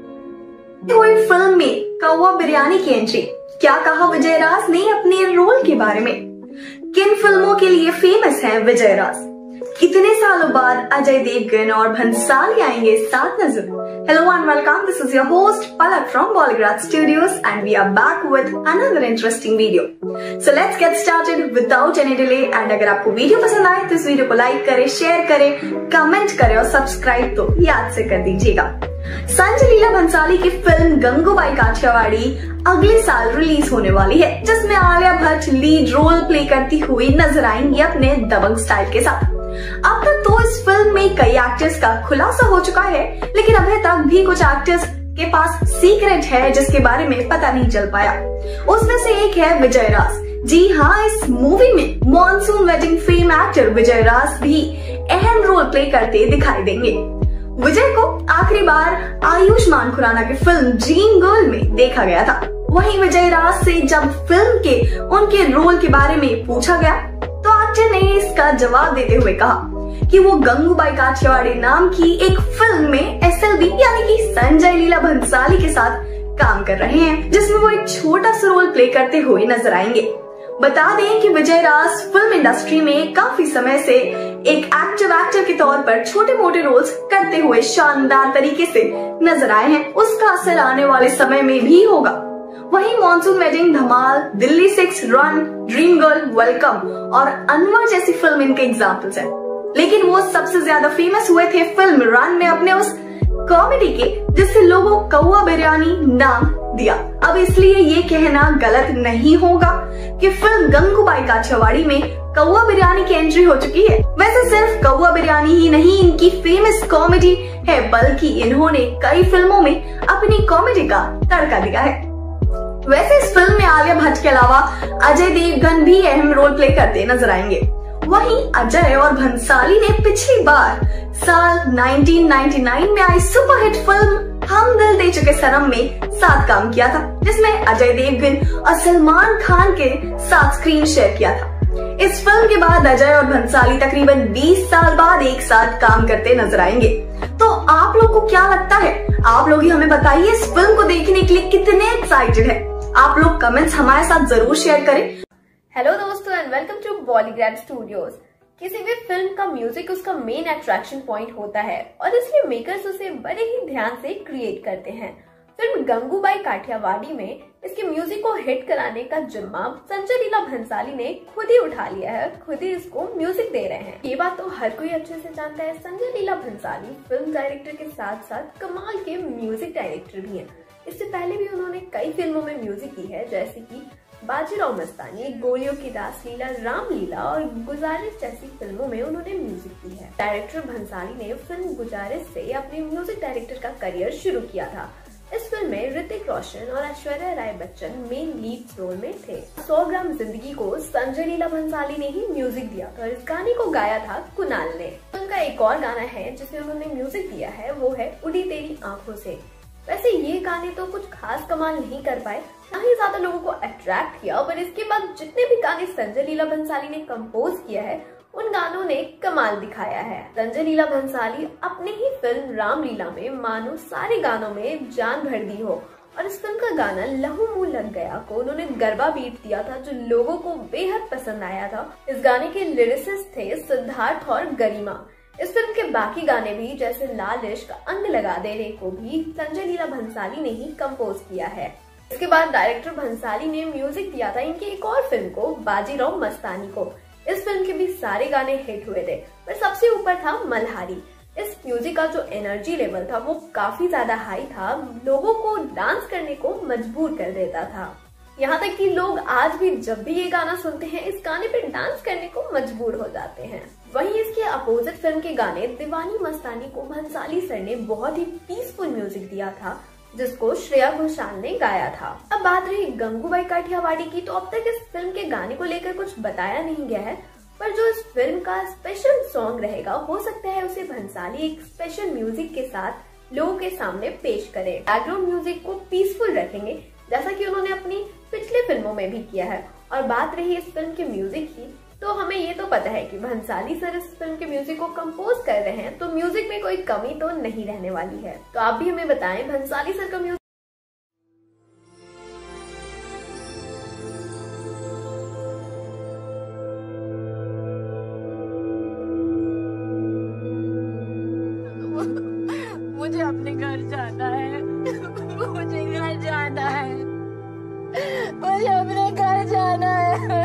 हुई फिल्म में कौवा बिरयानी की एंट्री, क्या कहा विजय राज ने अपने रोल के बारे में? किन फिल्मों के लिए फेमस हैं विजय राज? कितने सालों बाद अजय देवगन और भंसाली आएंगे साथ नजर? Hello and welcome. This is your host Palak from Bollygrad Studios and we are back with another interesting video. So let's get started without any delay. And अगर आपको वीडियो पसंद आए तो इस वीडियो को लाइक करें, शेयर करें, कमेंट करें और सब्सक्राइब तो याद से कर दीजिएगा। संजय लीला भंसाली की फिल्म गंगूबाई काठियावाड़ी अगले साल रिलीज होने वाली है, जिसमें Alia Bhatt lead role play करती हुई नजर आएंगी अपने दबंग स्टाइल के साथ। अब तक तो इस फिल्म में कई एक्टर्स का खुलासा हो चुका है, लेकिन अभी तक भी कुछ एक्टर्स के पास सीक्रेट है जिसके बारे में पता नहीं चल पाया। उसमें से एक है विजय राज। जी हाँ, इस मूवी में monsoon wedding fame actor Vijay Raaz भी अहम रोल प्ले करते दिखाई देंगे। विजय को आखिरी बार आयुष्मान खुराना की फिल्म ड्रीम गर्ल में देखा गया था। वहीं विजय राज से जब फिल्म के उनके रोल के बारे में पूछा गया तो एक्टर ने इसका जवाब देते हुए कहा कि वो गंगूबाई काठियावाड़ी नाम की एक फिल्म में एसएलबी यानी कि संजय लीला भंसाली के साथ काम कर रहे हैं, जिसमें वो एक छोटा सा रोल प्ले करते हुए नजर आएंगे। बता दें कि विजय राज फिल्म इंडस्ट्री में काफी समय से एक एक्टिव एक्टर के तौर पर छोटे मोटे रोल्स करते हुए शानदार तरीके से नजर आए हैं। उसका असर आने वाले समय में भी होगा। वहीं monsoon wedding, Dhamaal, Delhi six, run, dream girl, welcome और अनवर जैसी फिल्म इनके एग्जाम्पल्स हैं। लेकिन वो सबसे ज्यादा फेमस हुए थे फिल्म रन में अपने उस कॉमेडी के जिससे लोगों कौवा बिरयानी नाम दिया। अब इसलिए ये कहना गलत नहीं होगा कि फिल्म गंगूबाई काठियावाड़ी में कौवा बिरयानी की एंट्री हो चुकी है। वैसे सिर्फ कौवा बिरयानी ही नहीं इनकी फेमस कॉमेडी है, बल्कि इन्होंने कई फिल्मों में अपनी कॉमेडी का तड़का दिया है। वैसे इस फिल्म में आलिया भट्ट के अलावा अजय देवगन भी अहम रोल प्ले करते नजर आएंगे। वहीं अजय और भंसाली ने पिछली बार साल उन्नीस सौ निन्यानवे में आई सुपरहिट फिल्म हम दिल दे चुके सनम में साथ काम किया था, जिसमें अजय देवगन और सलमान खान के साथ स्क्रीन शेयर किया था। इस फिल्म के बाद अजय और भंसाली तकरीबन बीस साल बाद एक साथ काम करते नजर आएंगे। तो आप लोग को क्या लगता है? आप लोग ही हमें बताइए, इस फिल्म को देखने के लिए कितने एक्साइटेड है? आप लोग कमेंट्स हमारे साथ जरूर शेयर करें। हेलो दोस्तों and welcome to Bollygrad studios. किसी भी फिल्म का म्यूजिक उसका मेन अट्रैक्शन पॉइंट होता है और इसलिए मेकर्स उसे बड़े ही ध्यान से क्रिएट करते हैं। फिल्म गंगूबाई काठियावाड़ी में इसके म्यूजिक को हिट कराने का जिम्मा संजय लीला भंसाली ने खुद ही उठा लिया है, खुद ही इसको म्यूजिक दे रहे हैं। ये बात तो हर कोई अच्छे से जानता है। संजय लीला भंसाली फिल्म डायरेक्टर के साथ साथ कमाल के म्यूजिक डायरेक्टर भी हैं। इससे पहले भी उन्होंने कई फिल्मों में म्यूजिक की है, जैसे कि बाजीराव मस्तानी, गोलियों की रासलीला, रामलीला और गुजारिश जैसी फिल्मों में उन्होंने म्यूजिक दी है। डायरेक्टर भंसाली ने फिल्म गुजारिश से अपने म्यूजिक डायरेक्टर का करियर शुरू किया था। इस फिल्म में ऋतिक रोशन और Aishwarya Rai Bachchan main lead role में थे। सौ ग्राम जिंदगी को संजय लीला भंसाली ने ही म्यूजिक दिया था और इस गाने को गाया था कुणाल ने। उनका एक और गाना है जिसे उन्होंने म्यूजिक दिया है, वो है उड़ी तेरी आंखों से। वैसे ये गाने तो कुछ खास कमाल नहीं कर पाए, ना ही ज्यादा लोगों को अट्रैक्ट किया, पर इसके बाद जितने भी गाने संजय लीला भंसाली ने कंपोज किया है उन गानों ने कमाल दिखाया है। संजय लीला भंसाली अपने ही फिल्म रामलीला में मानो सारे गानों में जान भर दी हो और इस फिल्म का गाना लहू मुंह लग गया को उन्होंने गरबा बीट दिया था, जो लोगों को बेहद पसंद आया था। इस गाने के लिरिसिस्ट थे सिद्धार्थ और गरिमा। इस फिल्म के बाकी गाने भी जैसे लाल इश्क, अंग लगा दे रे को भी संजय लीला भंसाली ने ही कंपोज किया है। इसके बाद डायरेक्टर भंसाली ने म्यूजिक दिया था इनकी एक और फिल्म को, बाजीराव मस्तानी को। इस फिल्म के भी सारे गाने हिट हुए थे, पर सबसे ऊपर था मल्हारी। इस म्यूजिक का जो एनर्जी लेवल था वो काफी ज्यादा हाई था, लोगों को डांस करने को मजबूर कर देता था। यहाँ तक कि लोग आज भी जब भी ये गाना सुनते हैं इस गाने पे डांस करने को मजबूर हो जाते हैं। वहीं इसके अपोजिट फिल्म के गाने दीवानी मस्तानी को भंसाली सर ने बहुत ही पीसफुल म्यूजिक दिया था, जिसको श्रेया घोषाल ने गाया था। अब बात रही गंगूबाई काठियावाड़ी की, तो अब तक इस फिल्म के गाने को लेकर कुछ बताया नहीं गया है, पर जो इस फिल्म का स्पेशल सॉन्ग रहेगा हो सकता है उसे भंसाली एक स्पेशल म्यूजिक के साथ लोगों के सामने पेश करे। बैकग्राउंड म्यूजिक को पीसफुल रखेंगे, जैसा कि उन्होंने अपनी पिछले फिल्मों में भी किया है। और बात रही इस फिल्म के म्यूजिक की, तो हमें ये तो पता है कि भंसाली सर इस फिल्म के म्यूजिक को कंपोज कर रहे हैं, तो म्यूजिक में कोई कमी तो नहीं रहने वाली है। तो आप भी हमें बताएं भंसाली सर का म्यूजिक मुझे अपने घर जाना है, मुझे घर जाना है, मुझे अपने घर जाना है।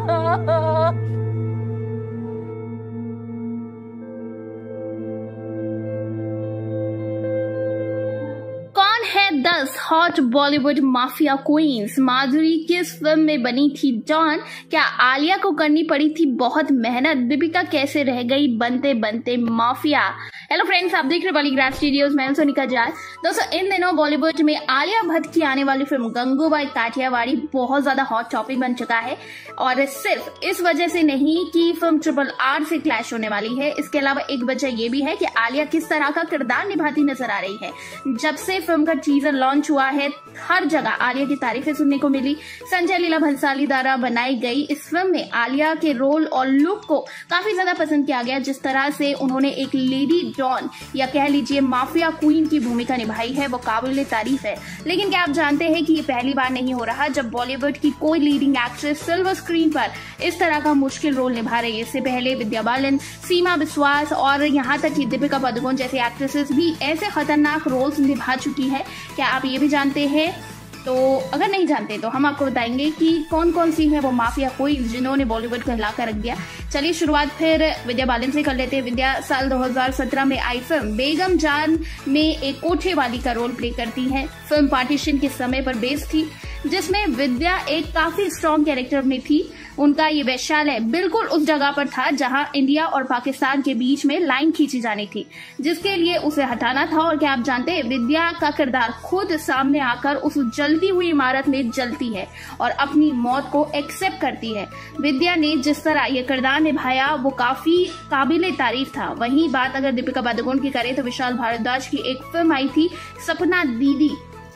कौन है दस hot Bollywood mafia queens? Madhuri किस फिल्म में बनी थी डॉन? क्या आलिया को करनी पड़ी थी बहुत मेहनत? दीपिका कैसे रह गई बनते बनते माफिया? हेलो फ्रेंड्स, आप देख रहे बॉलीग्रैड स्टूडियोज में सोनिका जाट। दोस्तों, इन दिनों बॉलीवुड में आलिया भट्ट की आने वाली फिल्म गंगूबाई काठियावाड़ी बहुत ज्यादा हॉट टॉपिक बन चुका है, और सिर्फ इस वजह से नहीं कि फिल्म ट्रिपल आर से क्लैश होने वाली है, इसके अलावा एक वजह ये भी है कि आलिया किस तरह का किरदार निभाती नजर आ रही है। जब से फिल्म का टीजर लॉन्च हुआ है हर जगह आलिया की तारीफें सुनने को मिली। संजय लीला भंसाली द्वारा बनाई गई इस फिल्म में आलिया के रोल और लुक को काफी ज्यादा पसंद किया गया। जिस तरह से उन्होंने एक लेडी डॉन या कह लीजिए माफिया क्वीन की भूमिका निभाई है वो काबिल तारीफ है। लेकिन क्या आप जानते हैं कि ये पहली बार नहीं हो रहा जब बॉलीवुड की कोई लीडिंग एक्ट्रेस सिल्वर स्क्रीन पर इस तरह का मुश्किल रोल निभा रही है। इससे पहले विद्या बालन, सीमा बिस्वास और यहाँ तक कि दीपिका पादुकोण जैसी एक्ट्रेसेस भी ऐसे खतरनाक रोल्स निभा चुकी है। क्या आप ये भी जानते हैं? तो अगर नहीं जानते तो हम आपको बताएंगे कि कौन कौन सी है वो माफिया क्वीन जिन्होंने बॉलीवुड को हिला कर रख दिया। चलिए शुरुआत फिर विद्या बालन से कर लेते हैं। विद्या साल दो हज़ार सत्रह में आई फिल्म बेगम जान में एक कोठे वाली का रोल प्ले करती है। फिल्म पार्टीशन के समय पर बेस्ड थी, जिसमें विद्या एक काफी स्ट्रॉन्ग कैरेक्टर में थी। उनका ये वैश्यालय बिल्कुल उस जगह पर था जहां इंडिया और पाकिस्तान के बीच में लाइन खींची जानी थी, जिसके लिए उसे हटाना था। और क्या आप जानते हैं, विद्या का किरदार खुद सामने आकर उस जल जलती हुई इमारत में जलती है और अपनी मौत को एक्सेप्ट करती है। विद्या ने जिस तरह ये किरदार निभाया वो काफी काबिले तारीफ था। वहीं बात अगर दीपिका पादुकोण की करें तो विशाल भारद्वाज की एक फिल्म आई थी सपना दीदी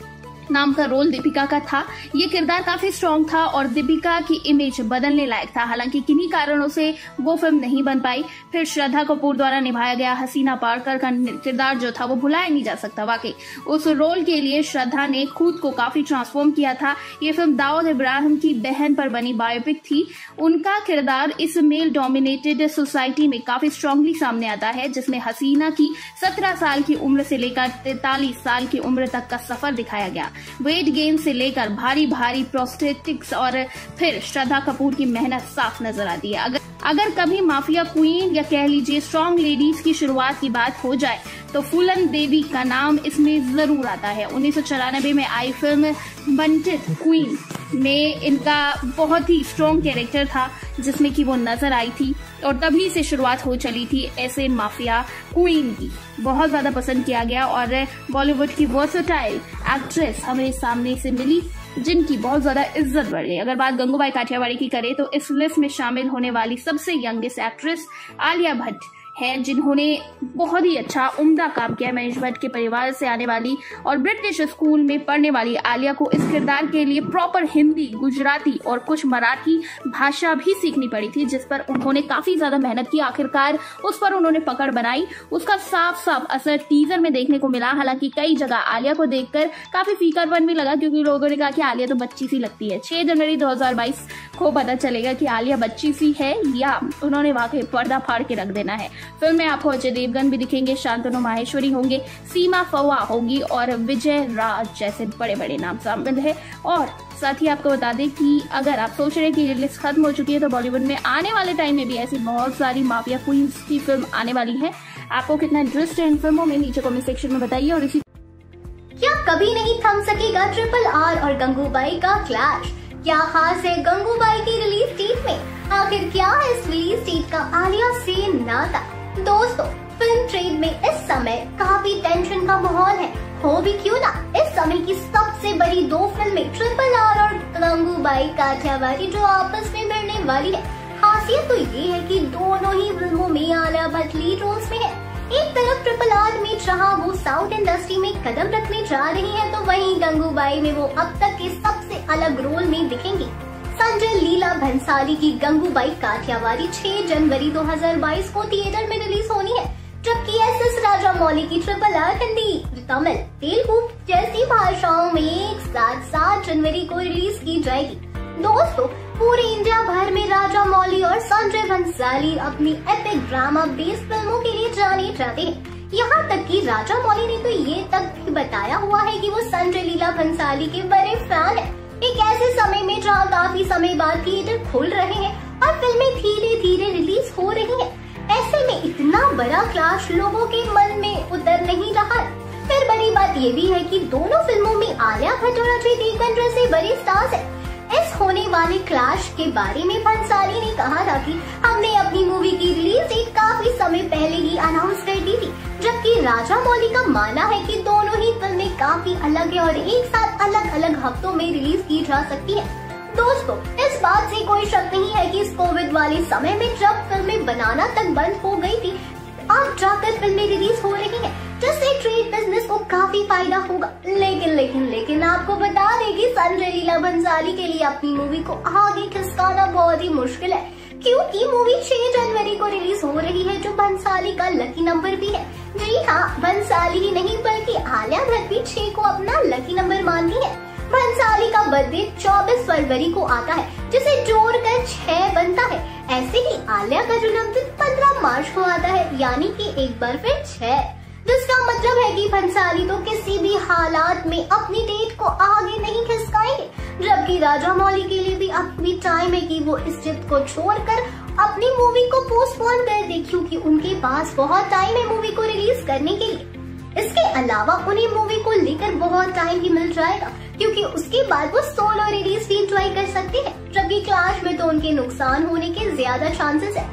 नाम का रोल दीपिका का था। ये किरदार काफी स्ट्रॉन्ग था और दीपिका की इमेज बदलने लायक था। हालांकि किन्हीं कारणों से वो फिल्म नहीं बन पाई। फिर श्रद्धा कपूर द्वारा निभाया गया हसीना पारकर का किरदार जो था वो भुलाया नहीं जा सकता। वाकई उस रोल के लिए श्रद्धा ने खुद को काफी ट्रांसफॉर्म किया था। ये फिल्म दाऊद इब्राहिम की बहन पर बनी बायोपिक थी। उनका किरदार इस मेल डोमिनेटेड सोसाइटी में काफी स्ट्रांगली सामने आता है, जिसमें हसीना की सत्रह साल की उम्र से लेकर तैतालीस साल की उम्र तक का सफर दिखाया गया। वेट गेन से लेकर भारी भारी प्रोस्थेटिक्स और फिर श्रद्धा कपूर की मेहनत साफ नजर आती है। अगर अगर कभी माफिया क्वीन या कह लीजिए स्ट्रॉन्ग लेडीज की शुरुआत की बात हो जाए तो फूलन देवी का नाम इसमें जरूर आता है। उन्नीस सौ चौरानबे में आई फिल्म बंटित क्वीन में इनका बहुत ही स्ट्रॉन्ग कैरेक्टर था जिसमें कि वो नजर आई थी और तभी से शुरुआत हो चली थी ऐसे माफिया क्वीन की। बहुत ज्यादा पसंद किया गया और बॉलीवुड की वर्सेटाइल एक्ट्रेस हमें सामने से मिली जिनकी बहुत ज्यादा इज्जत बढ़ गई। अगर बात गंगूबाई काठियावाड़ी की करें तो इस लिस्ट में शामिल होने वाली सबसे यंगेस्ट एक्ट्रेस आलिया भट्ट है, जिन्होंने बहुत ही अच्छा उम्दा काम किया। महेश भट्ट के परिवार से आने वाली और ब्रिटिश स्कूल में पढ़ने वाली आलिया को इस किरदार के लिए प्रॉपर हिंदी, गुजराती और कुछ मराठी भाषा भी सीखनी पड़ी थी, जिस पर उन्होंने काफी ज्यादा मेहनत की। आखिरकार उस पर उन्होंने पकड़ बनाई। उसका साफ साफ असर टीजर में देखने को मिला। हालांकि कई जगह आलिया को देखकर काफी फीकापन भी लगा, क्योंकि लोगों ने कहा कि आलिया तो बच्ची सी लगती है। छह जनवरी दो हजार बाईस को पता चलेगा कि आलिया बच्ची सी है या उन्होंने वाकई पर्दा फाड़ के रख देना है। फिल्म में आपको अजय देवगन भी दिखेंगे, शांतनु माहेश्वरी होंगे, सीमा फवा होगी और विजय राज जैसे बड़े बड़े नाम शामिल है। और साथ ही आपको बता दें कि अगर आप सोच रहे हैं कि ये लिस्ट खत्म हो चुकी है तो बॉलीवुड में आने वाले टाइम में भी ऐसी बहुत सारी माफिया क्वींस की फिल्म आने वाली है। आपको कितना इंटरेस्ट है इन फिल्मों में नीचे कमेंट सेक्शन में बताइए। और इसी क्या कभी नहीं थम सकेगा ट्रिपल आर और गंगूबाई का क्लैश? क्या खास है गंगूबाई की रिलीज डेट में? आखिर क्या है इस रिलीज डेट का आलिया से नाता? दोस्तों, फिल्म ट्रेड में इस समय काफी टेंशन का माहौल है। हो भी क्यों ना, इस समय की सबसे बड़ी दो फिल्में ट्रिपल आर और गंगूबाई काठियावाड़ी जो आपस में भिड़ने वाली है। खासियत तो ये है कि दोनों ही फिल्मों में आलिया भट्ट लीड रोल्स में है। एक तरफ ट्रिपल आर में जहां वो साउथ इंडस्ट्री में कदम रखने जा रही है, तो वहीं गंगूबाई में वो अब तक के सबसे अलग रोल में दिखेंगी। संजय लीला भंसाली की गंगूबाई काठियावाड़ी छह जनवरी दो हजार बाईस को थिएटर में रिलीज होनी है, जबकि एस एस राजामौली की ट्रिपल आर हिंदी, तमिल, तेलुगु जैसी भाषाओं में एक साथ सात जनवरी को रिलीज की जाएगी। दोस्तों, पूरे इंडिया भर में राजामौली और संजय भंसाली अपनी एपिक ड्रामा बेस्ड फिल्मों के लिए जाने जाते हैं। यहाँ तक कि राजामौली ने तो ये तक भी बताया हुआ है कि वो संजय लीला भंसाली के बड़े फैन है। एक ऐसे समय में जहाँ काफी समय बाद थिएटर खुल रहे हैं और फिल्में धीरे धीरे रिलीज हो रही हैं, ऐसे में इतना बड़ा क्लैश लोगों के मन में उतर नहीं रहा। फिर बड़ी बात ये भी है कि दोनों फिल्मों में आलिया भट्ट और अजय देवगन जैसे बड़े स्टार्स हैं। इस होने वाले क्लैश के बारे में भंसाली ने कहा था कि हमने अपनी मूवी की रिलीज डेट काफी समय पहले ही अनाउंस कर दी थी, जबकि राजामौली का मानना है कि दोनों ही फिल्में काफी अलग है और एक साथ अलग अलग हफ्तों में रिलीज की जा सकती है। दोस्तों, इस बात से कोई शक नहीं है कि इस कोविड वाले समय में जब फिल्में बनाना तक बंद हो गई थी, अब जाकर फिल्में रिलीज हो रही हैं, जिससे ट्रेड बिजनेस को काफी फायदा होगा। लेकिन लेकिन लेकिन आपको बता दें कि संजय लीला भंसाली के लिए अपनी मूवी को आगे खिसकाना बहुत ही मुश्किल है, क्योंकि मूवी छह जनवरी को रिलीज हो रही है, जो भंसाली का लकी नंबर भी है। जी हाँ, भंसाली ही नहीं बल्कि आलिया भट्ट भी छह को अपना लकी नंबर मानती है। भंसाली का बर्थडे चौबीस फरवरी को आता है, जिसे जोड़कर छह बनता है। ऐसे ही आलिया का जन्मदिन पंद्रह मार्च को आता है, यानी कि एक बार फिर छह, जिसका मतलब है कि भंसाली तो किसी भी हालात में अपनी डेट को आगे नहीं खिसकाएंगे, जबकि राजामौली के लिए भी अब भी टाइम है कि वो इस जिद को छोड़कर अपनी मूवी को पोस्टपोन कर दे, क्योंकि उनके पास बहुत टाइम है मूवी को रिलीज करने के लिए। इसके अलावा उन्हें मूवी को लेकर बहुत टाइम भी मिल जाएगा, क्योंकि उसके बाद वो सोलो रिलीज भी एंजॉय कर सकते हैं, जबकि क्लैश में तो उनके नुकसान होने के ज्यादा चांसेस है।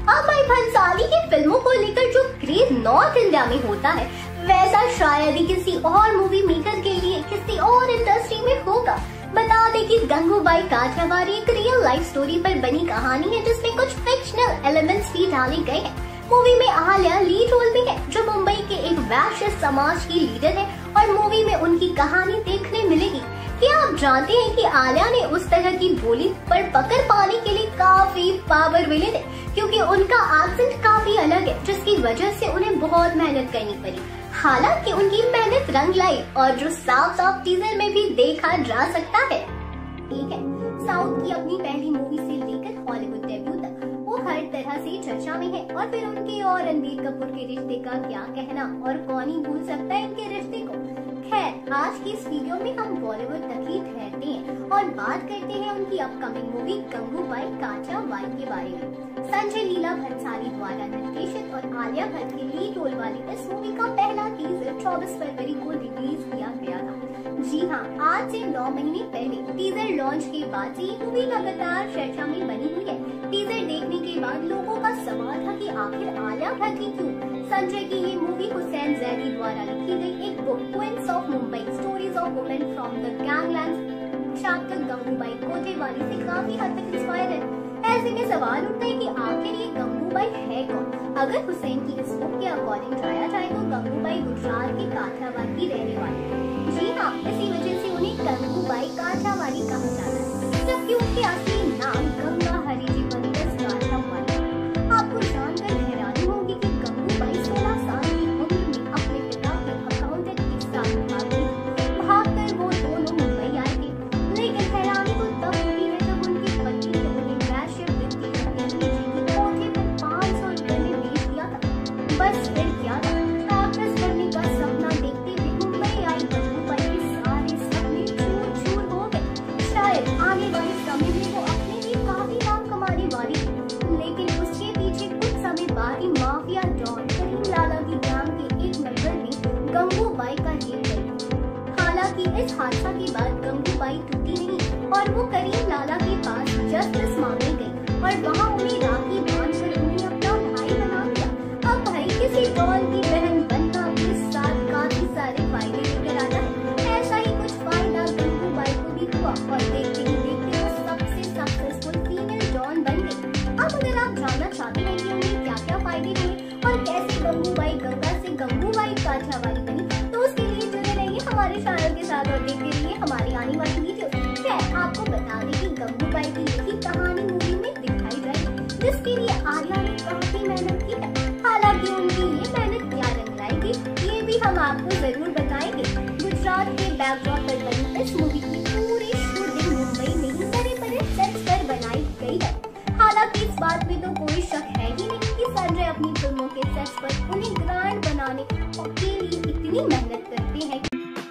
अब भाई भंसाली की फिल्मों को लेकर जो क्रेज नॉर्थ इंडिया में होता है वैसा शायद ही किसी और मूवी मेकर के लिए किसी और इंडस्ट्री में होगा। बता दें कि गंगूबाई काठियावाड़ी एक रियल लाइफ स्टोरी पर बनी कहानी है जिसमें कुछ फिक्शनल एलिमेंट्स भी डाले गए हैं। मूवी में आलिया लीड रोल में है जो मुंबई के एक वैश्य समाज की लीडर है और मूवी में उनकी कहानी देखने मिलेगी। क्या आप जानते हैं कि आलिया ने उस तरह की बोली पर पकड़ पाने के लिए काफी पावर मिले थे क्योंकि उनका एक्सेंट काफी अलग है जिसकी वजह से उन्हें बहुत मेहनत करनी पड़ी। हालांकि उनकी मेहनत रंग लाई और जो साफ साफ टीजर में भी देखा जा सकता है। ठीक है, साउथ की अपनी पहली मूवी से लेकर हॉलीवुड डेब्यू तक वो हर तरह से चर्चा में है और फिर उनके और रणबीर कपूर के रिश्ते का क्या कहना और कौन ही भूल सकता है इनके रिश्ते को। खैर, आज की इस वीडियो में हम बॉलीवुड तक ही ठहरते हैं और बात करते हैं उनकी अपकमिंग मूवी गंगूबाई काठियावाड़ी के बारे में। संजय लीला भंसाली द्वारा निर्देशित और आलिया भट्ट के लीड रोल वाली इस मूवी का पहला टीजर चौबीस फरवरी को रिलीज किया गया था। जी हाँ, आज से नौ महीने पहले टीजर लॉन्च के बाद से ये मूवी लगातार चर्चा में बनी हुई है। टीजर देखने के बाद लोगों का सवाल था कि आखिर आलिया भट्ट ही क्यों। संजय की ये मूवी हुसैन जैदी द्वारा लिखी गई एक book queens of Mumbai stories of women from the gangland chapter Gangubai Kothewali से काफी हद तक इंस्पायर है। ऐसे में सवाल उठता है कि आखिर ये गंगूबाई है कौन। अगर हुसैन की इस बुक के अकॉर्डिंग जाया जाए तो गंगूबाई गुजरात के काठियावाड़ की रहने वाली। जी हाँ, इसी वजह से उन्हें गंगूबाई काठियावाड़ी कहा जाता है जबकि उनके असली नाम गंगा हरिजी बनकस काठियावाड़ी। आपको जानकर हैरानी होगी कि गंगूबाई सोलह साल की उम्र में अपने पिता के अकाउंटेंट के साथ भाग गई। भागकर वो दोनों मुंबई आए थे, लेकिन हैरानी तो तब हुई है जब उनके पति ने उन्हें वैश्य वृत्ति के कोठे पर पाँच सौ रुपए में बेच दिया था। बस फिर क्या था, एक्ट्रेस बनने का सपना देखते हुए मुंबई आई गंगूबाई के सारे सपने चूर चूर हो गए। शायद आने वाले समय में वो अपने लिए काफी नाम कमाने वाली थी, लेकिन उसके पीछे कुछ समय बाद ही माफिया डॉन करीम लाला की गैंग के एक मेंबर ने गंगूबाई का रेप कर दिया। हालांकि इस हादसा के बाद गंगूबाई टूटी नहीं और वो करीम लाला के पास जस्टिस मांगने गई और वहाँ उन्हें राखी बांधकर उन्हें अपना भाई बना दिया। अब भाई किसी डॉन की बहन बनना अपने साथ काफी सारे फायदे लेकर आता है। ऐसा ही कुछ फायदा गंगूबाई को भी हुआ और देखते ही देखते वो सबसे सक्सेसफुल फीमेल डॉन बन गई। अब अगर आप जानना चाहते हैं कि उन्हें क्या क्या फायदे हुए और कैसे गंगूबाई गंगा से गंगूबाई काठियावाड़ी बनी, तो उसके लिए जुड़े रहिए हमारे चैनल के साथ और देखते रहिए हमारी आने वाली वीडियो। खैर, आपको बता दें कि गंगूबाई की यही कहानी मूवी में दिखाई जाएगी जिसके लिए आलिया ने काफी मेहनत की है। हालांकि उनकी ये मेहनत क्या रंग लाएगी ये भी हम आपको जरूर बताएंगे। गुजरात के बैकड्रॉप पर बनी इस मूवी की पूरी शूटिंग मुंबई में ही बड़े बड़े सेट्स पर बनाई गई है। हालांकि इस बात में तो कोई शक है ही नहीं कि संजय अपनी फिल्मों के सेट्स पर उन्हें ग्रैंड बनाने के लिए इतनी मेहनत करते हैं।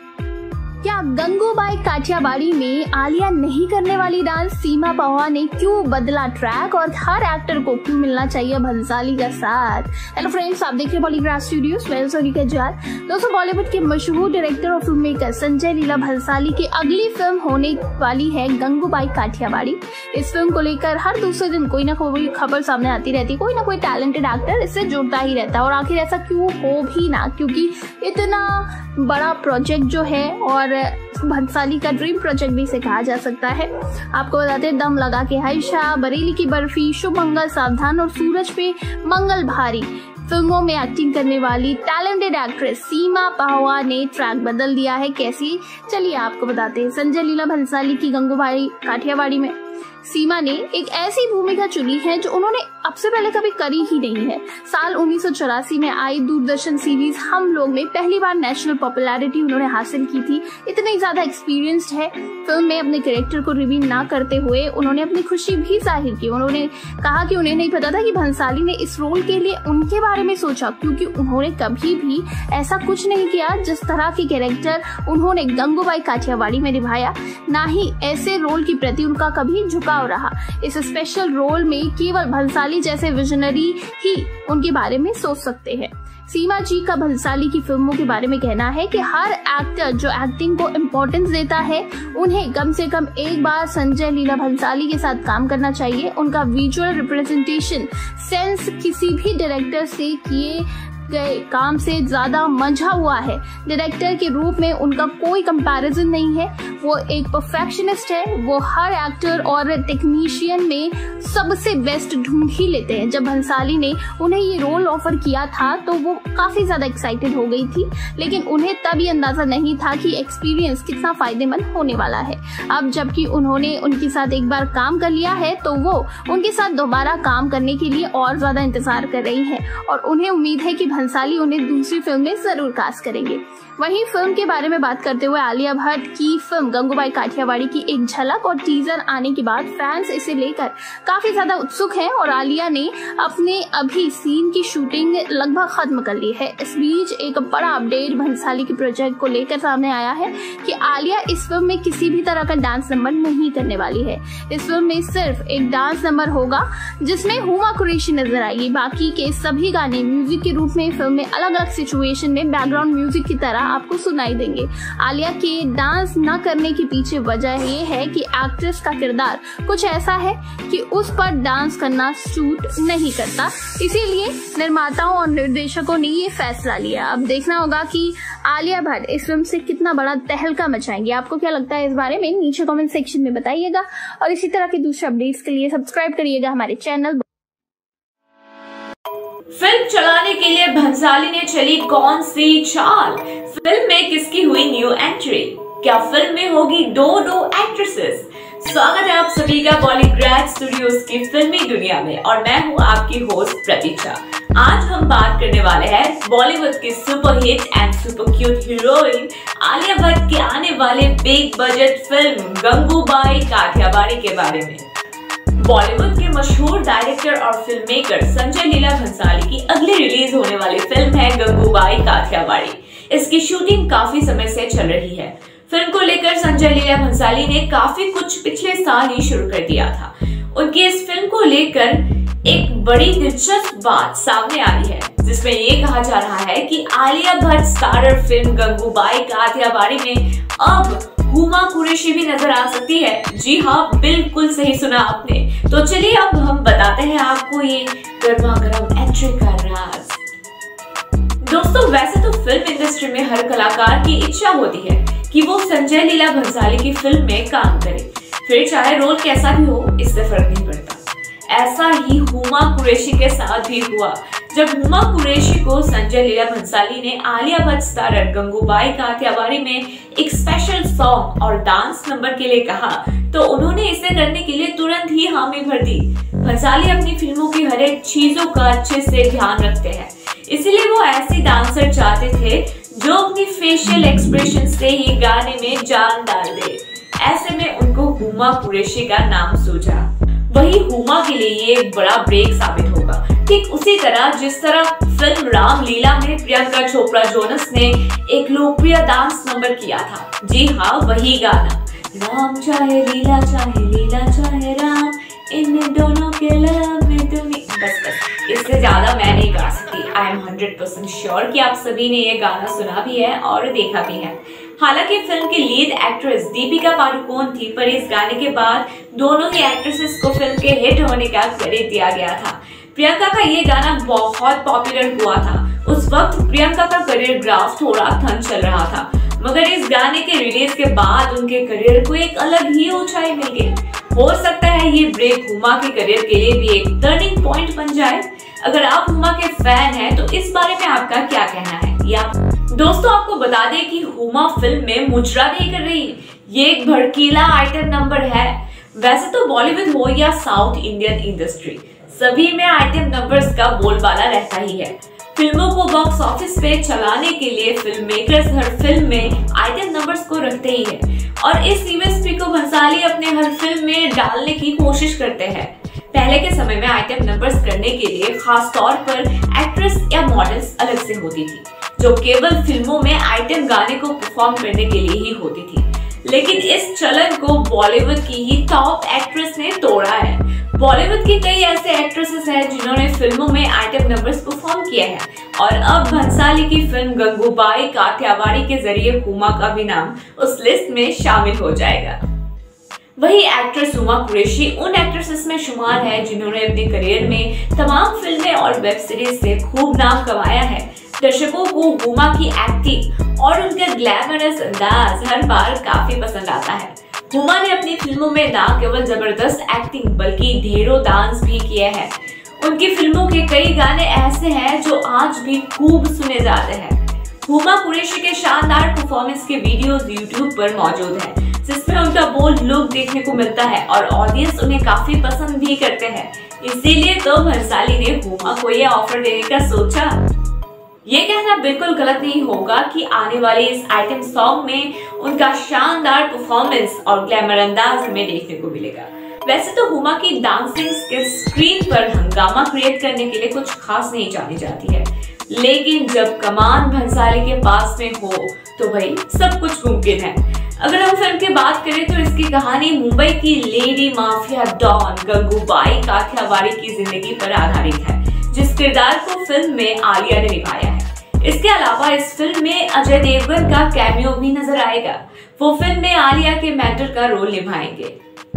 क्या गंगूबाई काठियावाड़ी में आलिया नहीं करने वाली डांस सीमा पावा ने क्यों बदला ट्रैक और हर एक्टर को क्यों मिलना चाहिए भंसाली का साथ। हेलो फ्रेंड्स, आप देख रहे हैं बॉलीग्राफ स्टूडियोज, मैं सोनिका जाल। दोस्तों, बॉलीवुड के मशहूर डायरेक्टर और फिल्म मेकर संजय लीला भंसाली की अगली फिल्म होने वाली है गंगूबाई काठियावाड़ी। इस फिल्म को लेकर हर दूसरे दिन कोई ना कोई खबर सामने आती रहती, कोई ना कोई टैलेंटेड एक्टर इससे जुड़ता ही रहता है। और आखिर ऐसा क्यों हो भी ना, क्योंकि इतना बड़ा प्रोजेक्ट जो है और भंसाली का ड्रीम प्रोजेक्ट भी इसे कहा जा सकता है। आपको बताते हैं, दम लगा के आयशा, बरेली की बर्फी, शुभ मंगल, सावधान और सूरज पे मंगल भारी फिल्मों में एक्टिंग करने वाली टैलेंटेड एक्ट्रेस सीमा पाहवा ने ट्रैक बदल दिया है। कैसी, चलिए आपको बताते हैं। संजय लीला भंसाली की गंगूबाई काठियावाड़ी में सीमा ने एक ऐसी भूमिका चुनी है जो उन्होंने अब से पहले कभी करी ही नहीं है। साल उन्नीस सौ चौरासी में आई दूरदर्शन सीरीज हम लोग में पहली बार नेशनल पॉपुलैरिटी उन्होंने हासिल की थी। इतनी ज्यादा एक्सपीरियंस्ड है, फिल्म में अपने कैरेक्टर को रिवील ना करते हुए उन्होंने अपनी खुशी भी जाहिर की। उन्होंने कहा कि उन्हें नहीं पता था कि भंसाली ने इस रोल के लिए उनके बारे में सोचा, क्योंकि उन्होंने कभी भी ऐसा कुछ नहीं किया जिस तरह के कैरेक्टर उन्होंने गंगूबाई काठियावाड़ी में निभाया। ना ही ऐसे रोल के प्रति उनका कभी झुकाव बदलाव रहा। इस स्पेशल रोल में केवल भंसाली जैसे विजनरी ही उनके बारे में सोच सकते हैं। सीमा जी का भंसाली की फिल्मों के बारे में कहना है कि हर एक्टर जो एक्टिंग को इम्पोर्टेंस देता है उन्हें कम से कम एक बार संजय लीला भंसाली के साथ काम करना चाहिए। उनका विजुअल रिप्रेजेंटेशन सेंस किसी भी डायरेक्टर से किए गए काम से ज्यादा मंझा हुआ है। डायरेक्टर के रूप में उनका कोई कंपैरिजन नहीं है। वो एक परफेक्शनिस्ट है। वो हर एक्टर और टेक्नीशियन में सबसे बेस्ट ढूंढ ही लेते हैं। जब भंसाली ने उन्हें ये रोल ऑफर किया था तो वो काफी ज्यादा एक्साइटेड हो गई थी, लेकिन उन्हें तब ये अंदाजा नहीं था कि एक्सपीरियंस कितना फायदेमंद होने वाला है। अब जबकि उन्होंने उनके साथ एक बार काम कर लिया है तो वो उनके साथ दोबारा काम करने के लिए और ज्यादा इंतजार कर रही है और उन्हें उम्मीद है कि भंसाली उन्हें दूसरी फिल्म में जरूर कास्ट करेंगे। वहीं फिल्म के बारे में बात करते हुए आलिया भट्ट की फिल्म गंगूबाई काठियावाड़ी की एक झलक और टीजर आने के बाद फैंस इसे लेकर काफी ज्यादा उत्सुक हैं और आलिया ने अपने अभी सीन की शूटिंग लगभग खत्म कर ली है। इस बीच एक बड़ा अपडेट भंसाली के प्रोजेक्ट को लेकर सामने आया है कि आलिया इस फिल्म में किसी भी तरह का डांस नंबर नहीं करने वाली है। इस फिल्म में सिर्फ एक डांस नंबर होगा जिसमें हुमा कुरैशी नजर आएगी। बाकी के सभी गाने म्यूजिक के रूप में फिल्म में अलग अलग सिचुएशन में बैकग्राउंड म्यूजिक की तरह आपको सुनाई देंगे। आलिया के डांस न करने के पीछे वजह ये है कि एक्ट्रेस का किरदार कुछ ऐसा है कि उस पर डांस करना सूट नहीं करता, इसीलिए निर्माताओं और निर्देशकों ने ये फैसला लिया। अब देखना होगा कि आलिया भट्ट इस फिल्म से कितना बड़ा तहलका मचाएंगे। आपको क्या लगता है इस बारे में नीचे कमेंट सेक्शन में बताइएगा और इसी तरह के दूसरे अपडेट्स के लिए सब्सक्राइब करिएगा हमारे चैनल। फिल्म चलाने के लिए भंसाली ने चली कौन सी चाल? फिल्म में किसकी हुई न्यू एंट्री? क्या फिल्म में होगी दो दो एक्ट्रेसेस? स्वागत है आप सभी का बॉलीग्राड स्टूडियोज की फिल्मी दुनिया में और मैं हूं आपकी होस्ट प्रतीक्षा। आज हम बात करने वाले हैं बॉलीवुड की superhit and super cute heroine Alia Bhatt के आने वाले big budget film Gangubai Kathiawadi के बारे में। बॉलीवुड के मशहूर डायरेक्टर और फिल्म मेकर संजय लीला भंसाली की अगली रिलीज होने वाली फिल्म है गंगूबाई काठियावाड़ी। इसकी शूटिंग काफी समय से चल रही है। फिल्म को लेकर संजय लीला भंसाली ने काफी कुछ पिछले साल ही शुरू कर दिया था। उनकी इस फिल्म को लेकर एक बड़ी दिलचस्प बात सामने आई है जिसमें ये कहा जा रहा है कि आलिया भट्ट स्टारर फिल्म गंगूबाई काठियावाड़ी में अब हुमा कुरैशी भी नजर आ सकती है। जी हाँ, बिल्कुल सही सुना आपने। तो चलिए अब हम बताते हैं आपको ये गर्मा गर्म एंट्री का राज। दोस्तों, वैसे तो फिल्म इंडस्ट्री में हर कलाकार की इच्छा होती है कि वो संजय लीला भंसाली की फिल्म में काम करे, फिर चाहे रोल कैसा भी हो, इससे फर्क नहीं पड़ता। ऐसा ही हुमा कुरैशी के साथ भी हुआ। जब हुमा कुरैशी को संजय लीला भंसाली ने आलिया भट्ट स्टारर गंगूबाई काठियावाड़ी में एक स्पेशल सॉन्ग और डांस नंबर के लिए कहा तो उन्होंने इसे करने के लिए तुरंत ही हामी भर दी। भंसाली अपनी फिल्मों की हर एक चीजों का अच्छे से ध्यान रखते हैं, इसीलिए वो ऐसी डांसर चाहते थे जो अपनी फेशियल एक्सप्रेशन से ही गाने में जान डाल दे। ऐसे में उनको हुमा कुरैशी का नाम सूझा। वही हुमा के लिए ये एक बड़ा ब्रेक साबित होगा, ठीक उसी तरह जिस तरह फिल्म रामलीला में प्रियंका चोपड़ा जोनस ने एक लोकप्रिय डांस नंबर किया था। जी हाँ, वही गाना, राम चाहे लीला चाहे लीला चाहे राम, इन दोनों के लव में तुम्हें। बस बस इससे ज्यादा मैं नहीं गा सकती। I am hundred percent sure कि आप सभी ने ये गाना सुना भी है और देखा भी है। हालांकि फिल्म की लीड एक्ट्रेस दीपिका पादुकोण थी, पर इस गाने के बाद दोनों ही एक्ट्रेसेस को फिल्म के हिट होने का क्रेडिट दिया गया था। प्रियंका का ये गाना बहुत पॉपुलर हुआ था। उस वक्त प्रियंका का करियर ग्राफ थोड़ा थन चल रहा था, मगर इस गाने के रिलीज के बाद उनके करियर को एक अलग ही ऊंचाई मिल गई। हो सकता है ये ब्रेक हुमा के करियर के लिए भी एक टर्निंग पॉइंट बन जाए। अगर आप हुमा के फैन हैं तो इस बारे में आपका क्या कहना है? या दोस्तों, आपको बता दें कि हुमा फिल्म में मुजरा नहीं कर रही। ये एक भड़कीला आइटम नंबर है। वैसे तो बॉलीवुड हो या साउथ इंडियन इंडस्ट्री, सभी में आइटम नंबर्स का बोलबाला रहता ही है। फिल्मों को बॉक्स ऑफिस पे चलाने के लिए फिल्म मेकर्स हर फिल्म में आइटम नंबर्स को रखते ही है और इस यूएसपी को भंसाली अपने हर फिल्म में डालने की कोशिश करते हैं। पहले के समय में आइटम नंबर्स करने के लिए खास तौर पर एक्ट्रेस या मॉडल्स अलग से होती थी जो केवल फिल्मों में आइटम गाने को परफॉर्म करने के लिए ही होती थी। लेकिन इस चलन को बॉलीवुड की ही टॉप एक्ट्रेस ने तोड़ा है। बॉलीवुड की कई ऐसे एक्ट्रेसेस हैं जिन्होंने फिल्मों में आइटम नंबर्स परफॉर्म किए हैं और अब भंसाली की फिल्म गंगूबाई काठियावाड़ी के जरिए हुमा का भी नाम उस लिस्ट में शामिल हो जाएगा। वही एक्ट्रेस हुमा कुरैशी उन एक्ट्रेसेस में शुमार है जिन्होंने अपने करियर में तमाम फिल्में और वेब सीरीज से खूब नाम कमाया है। दर्शकों को हुमा की एक्टिंग और उनका ग्लैमरस अंदाज हर बार काफी पसंद आता है। हुमा ने अपनी फिल्मों में न केवल जबरदस्त एक्टिंग बल्कि ढेरों डांस भी किए हैं। उनकी फिल्मों के कई गाने ऐसे हैं जो आज भी खूब सुने जाते हैं। हुमा कुरैशी के शानदार परफॉर्मेंस के वीडियोस यूट्यूब पर मौजूद हैं, जिसमें उनका बोल्ड लुक देखने को मिलता है और ऑडियंस उन्हें काफी पसंद भी करते हैं। इसीलिए तो भंसाली ने हुमा को यह ऑफर देने का सोचा। ये कहना बिल्कुल गलत नहीं होगा कि आने वाले इस आइटम सॉन्ग में उनका शानदार परफॉर्मेंस और ग्लैमर अंदाज हमें देखने को मिलेगा। वैसे तो हुमा की डांसिंग स्किल्स स्क्रीन पर हंगामा क्रिएट करने के लिए कुछ खास नहीं जानी जाती है, लेकिन जब कमान भंसाली के पास में हो तो भाई सब कुछ मुमकिन है। अगर हम फिल्म की बात करें तो इसकी कहानी मुंबई की lady mafia don Gangubai Kathiawadi की जिंदगी पर आधारित है, जिस किरदार को फिल्म में आलिया ने निभाया है। इसके अलावा इस फिल्म में अजय देवगन का कैमियो भी नजर आएगा। वो फिल्म में आलिया के मेंटर का रोल निभाएंगे।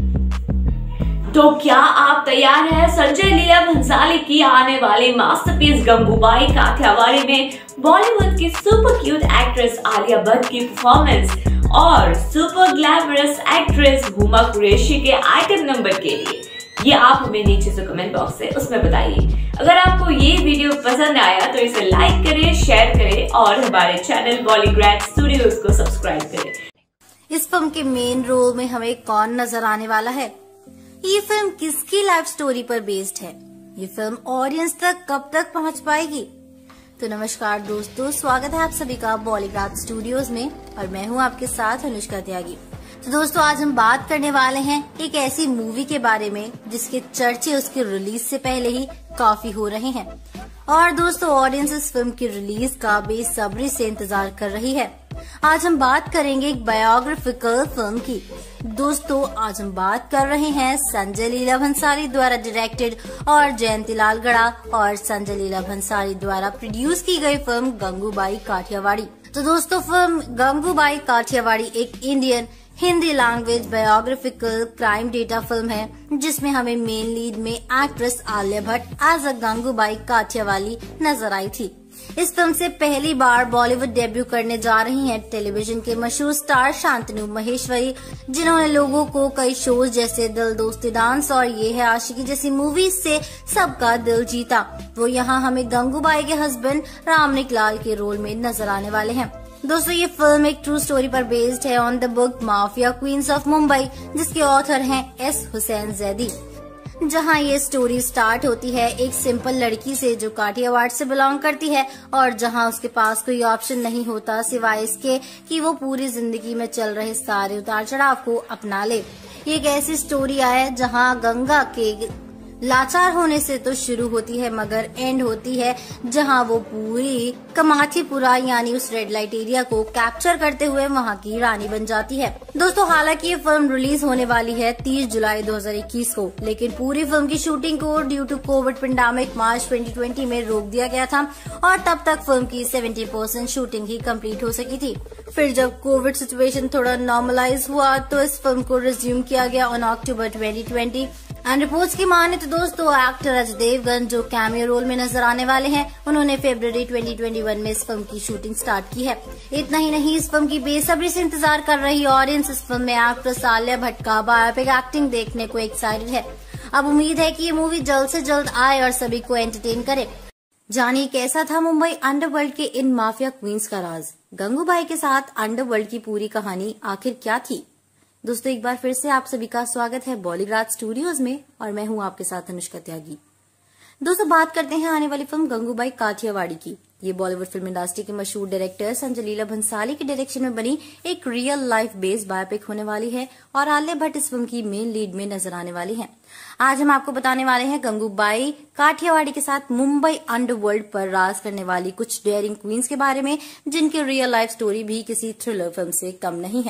तो क्या आप तैयार हैं संजय लीला भंसाली की आने वाली मास्टरपीस गंगूबाई काठियावाड़ी में बॉलीवुड की super cute actress Alia Bhatt की परफॉर्मेंस और super glamorous actress Huma Qureshi के आइटम नंबर के लिए? ये आप हमें नीचे से कमेंट बॉक्स से उसमें बताइए। अगर आपको ये वीडियो पसंद आया तो इसे लाइक करें, शेयर करें और हमारे चैनल बॉलीग्रैड स्टूडियोज को सब्सक्राइब करें। इस फिल्म के मेन रोल में हमें कौन नजर आने वाला है? ये फिल्म किसकी लाइफ स्टोरी पर बेस्ड है? ये फिल्म ऑडियंस तक कब तक पहुंच पाएगी? तो नमस्कार दोस्तों, स्वागत है आप सभी का बॉलीग्रैड स्टूडियोज में और मैं हूं आपके साथ अनुष्का त्यागी। तो दोस्तों आज हम बात करने वाले हैं एक ऐसी मूवी के बारे में जिसके चर्चे उसके रिलीज से पहले ही काफी हो रहे हैं और दोस्तों ऑडियंस इस फिल्म की रिलीज का बेसब्री से इंतजार कर रही है। आज हम बात करेंगे एक बायोग्राफिकल फिल्म की। दोस्तों आज हम बात कर रहे हैं संजय लीला भंसाली द्वारा डायरेक्टेड और जयंती लाल गड़ा और संजय लीला भंसाली द्वारा प्रोड्यूस की गई फिल्म गंगूबाई काठियावाड़ी। तो दोस्तों फिल्म गंगूबाई काठियावाड़ी एक Indian Hindi language biographical crime data film है जिसमें हमें मेन लीड में actress Alia Bhatt as a Gangubai Kathiawadi नजर आई थी। इस फिल्म से पहली बार बॉलीवुड डेब्यू करने जा रही हैं टेलीविजन के मशहूर स्टार शांतनु महेश्वरी, जिन्होंने लोगों को कई शोज जैसे दिल दोस्ती डांस और ये है आशिकी जैसी मूवीज से सबका दिल जीता। वो यहाँ हमें गंगूबाई के हस्बैंड रामनिक लाल के रोल में नजर आने वाले हैं। दोस्तों ये फिल्म एक ट्रू स्टोरी पर बेस्ड है on the book mafia queens of Mumbai, जिसके ऑथर हैं एस हुसैन जैदी। जहां ये स्टोरी स्टार्ट होती है एक सिंपल लड़की से जो काठियावाड़ से बिलोंग करती है और जहां उसके पास कोई ऑप्शन नहीं होता सिवाय इसके कि वो पूरी जिंदगी में चल रहे सारे उतार चढ़ाव को अपना ले। ये एक ऐसी स्टोरी है जहां गंगा के लाचार होने से तो शुरू होती है मगर एंड होती है जहां वो पूरी कमाथीपुरा यानी उस रेड लाइट एरिया को कैप्चर करते हुए वहां की रानी बन जाती है। दोस्तों हालांकि ये फिल्म रिलीज होने वाली है तीस जुलाई दो हज़ार इक्कीस को, लेकिन पूरी फिल्म की शूटिंग को due to covid pandemic March दो हज़ार बीस में रोक दिया गया था और तब तक फिल्म की सत्तर परसेंट शूटिंग ही कंप्लीट हो सकी थी। फिर जब कोविड सिचुएशन थोड़ा नॉर्मलाइज हुआ तो इस फिल्म को रिज्यूम किया गया ऑन अक्टूबर दो हज़ार बीस एंड रिपोर्ट्स की माने तो दोस्तों एक्टर अजय देवगन जो कैमियो रोल में नजर आने वाले हैं उन्होंने फरवरी दो हज़ार इक्कीस में इस फिल्म की शूटिंग स्टार्ट की है। इतना ही नहीं इस फिल्म की बेसब्री से इंतजार कर रही ऑडियंस इस फिल्म में एक्ट्रेस आलिया भट्ट का बायोपिक एक्टिंग देखने को एक्साइटेड है। अब उम्मीद है कि ये मूवी जल्द से जल्द आए और सभी को एंटरटेन करे। जानिए कैसा था मुंबई अंडरवर्ल्ड के इन माफिया क्वींस का राज, गंगूबाई के साथ अंडरवर्ल्ड की पूरी कहानी आखिर क्या थी। दोस्तों एक बार फिर से आप सभी का स्वागत है बॉलीग्रैड स्टूडियोज में और मैं हूं आपके साथ अनुष्का त्यागी। दोस्तों बात करते हैं आने वाली फिल्म गंगूबाई काठियावाड़ी की। ये बॉलीवुड फिल्म इंडस्ट्री के मशहूर डायरेक्टर संजय लीला भंसाली के डायरेक्शन में बनी एक रियल लाइफ बेस्ड बायोपिक होने वाली है और आलिया भट्ट इस फिल्म की मेन लीड में नजर आने वाली हैं। आज हम आपको बताने वाले हैं गंगूबाई काठियावाड़ी के साथ मुंबई अंडरवर्ल्ड पर राज करने वाली कुछ डेयरिंग क्वींस के बारे में, जिनकी रियल लाइफ स्टोरी भी किसी थ्रिलर फिल्म से कम नहीं है।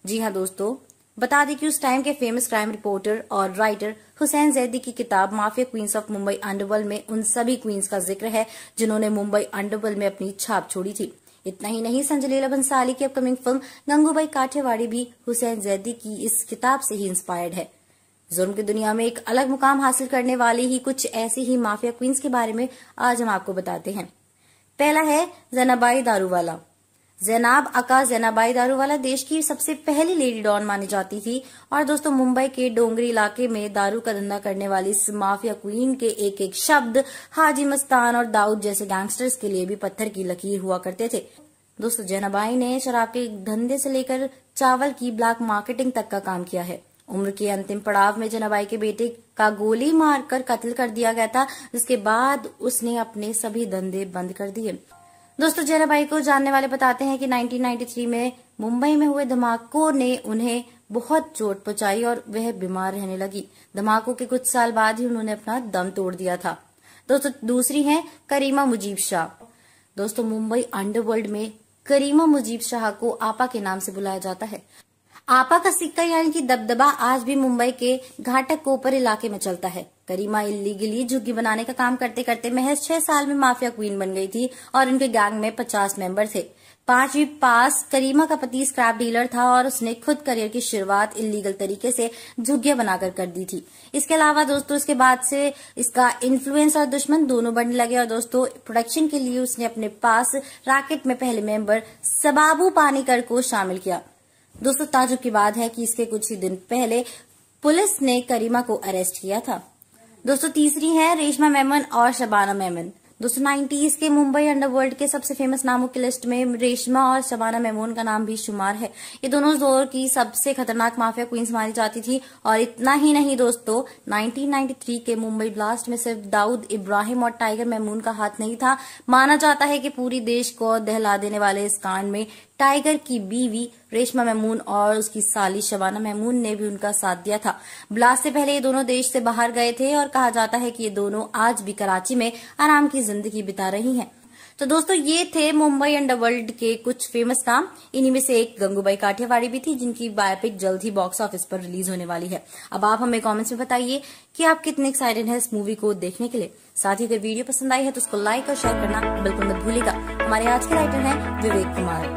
जी हाँ दोस्तों, बता दें कि उस टाइम के फेमस क्राइम रिपोर्टर और राइटर हुसैन जैदी की किताब mafia queens of Mumbai underworld में उन सभी क्वींस का जिक्र है जिन्होंने मुंबई अंडरवर्ल्ड में अपनी छाप छोड़ी थी। इतना ही नहीं, संजय लीला भंसाली की अपकमिंग फिल्म गंगूबाई काठियावाड़ी भी हुसैन जैदी की इस किताब से ही इंस्पायर्ड है। जुर्म की दुनिया में एक अलग मुकाम हासिल करने वाली ही कुछ ऐसी ही माफिया क्वींस के बारे में आज हम आपको बताते हैं। पहला है ज़ैनबाई दारूवाला। जैनाब अका ज़ैनबाई दारूवाला देश की सबसे पहली लेडी डॉन मानी जाती थी और दोस्तों मुंबई के डोंगरी इलाके में दारू का धंधा करने वाली इस माफिया क्वीन के एक एक शब्द हाजी मस्तान और दाऊद जैसे गैंगस्टर्स के लिए भी पत्थर की लकीर हुआ करते थे। दोस्तों जैनबाई ने शराब के धंधे से लेकर चावल की ब्लैक मार्केटिंग तक का काम किया है। उम्र के अंतिम पड़ाव में जैनबाई के बेटे का गोली मारकर कत्ल कर दिया गया था, जिसके बाद उसने अपने सभी धंधे बंद कर दिए। दोस्तों जैनबाई को जानने वाले बताते हैं कि उन्नीस सौ तिरानवे में मुंबई में हुए धमाकों ने उन्हें बहुत चोट पहुंचाई और वह बीमार रहने लगी। धमाकों के कुछ साल बाद ही उन्होंने अपना दम तोड़ दिया था। दोस्तों दूसरी है करीमा मुजीब शाह। दोस्तों मुंबई अंडरवर्ल्ड में करीमा मुजीब शाह को आपा के नाम से बुलाया जाता है। आपा का सिक्का यानी कि दबदबा आज भी मुंबई के घाटक कोपर इलाके में चलता है। करीमा इलीगली झुग्गी बनाने का काम करते करते महज छह साल में माफिया क्वीन बन गई थी और उनके गैंग में पचास मेंबर थे। पांचवी पास करीमा का पति स्क्रैप डीलर था और उसने खुद करियर की शुरुआत इलीगल तरीके से झुग्गियां बनाकर कर दी थी। इसके अलावा दोस्तों इसके बाद से इसका इन्फ्लुएंस और दुश्मन दोनों बढ़ने लगे और दोस्तों प्रोडक्शन के लिए उसने अपने पास रैकेट में पहले मेंबर सबाबू पानीकर को शामिल किया। दोस्तों ताजुब की बात है कि इसके कुछ ही दिन पहले पुलिस ने करीमा को अरेस्ट किया था। दोस्तों तीसरी है रेशमा मेमन और शबाना मेमन। दोस्तों नाइन्टीज के मुंबई अंडरवर्ल्ड के सबसे फेमस नामों की लिस्ट में रेशमा और शबाना मेमन का नाम भी शुमार है। ये दोनों दौर की सबसे खतरनाक माफिया क्वींस मानी जाती थी। और इतना ही नहीं दोस्तों, उन्नीस सौ तिरानवे के मुंबई ब्लास्ट में सिर्फ दाऊद इब्राहिम और टाइगर मेमून का हाथ नहीं था। माना जाता है कि पूरी देश को दहला देने वाले इस कांड में टाइगर की बीवी रेशमा मेमून और उसकी साली शबाना मेमून ने भी उनका साथ दिया था। ब्लास्ट से पहले ये दोनों देश से बाहर गए थे और कहा जाता है कि ये दोनों आज भी कराची में आराम की जिंदगी बिता रही हैं। तो दोस्तों ये थे मुंबई अंडरवर्ल्ड के कुछ फेमस नाम। इन्हीं में से एक गंगूबाई काठियावाड़ी भी थी जिनकी बायोपिक जल्द ही बॉक्स ऑफिस पर रिलीज होने वाली है। अब आप हमें कमेंट्स में बताइए कि आप कितने एक्साइटेड हैं इस मूवी को देखने के लिए। साथ ही अगर वीडियो पसंद आई है तो उसको लाइक और शेयर करना बिल्कुल मत भूलिएगा। हमारे आज के राइटर हैं विवेक कुमार।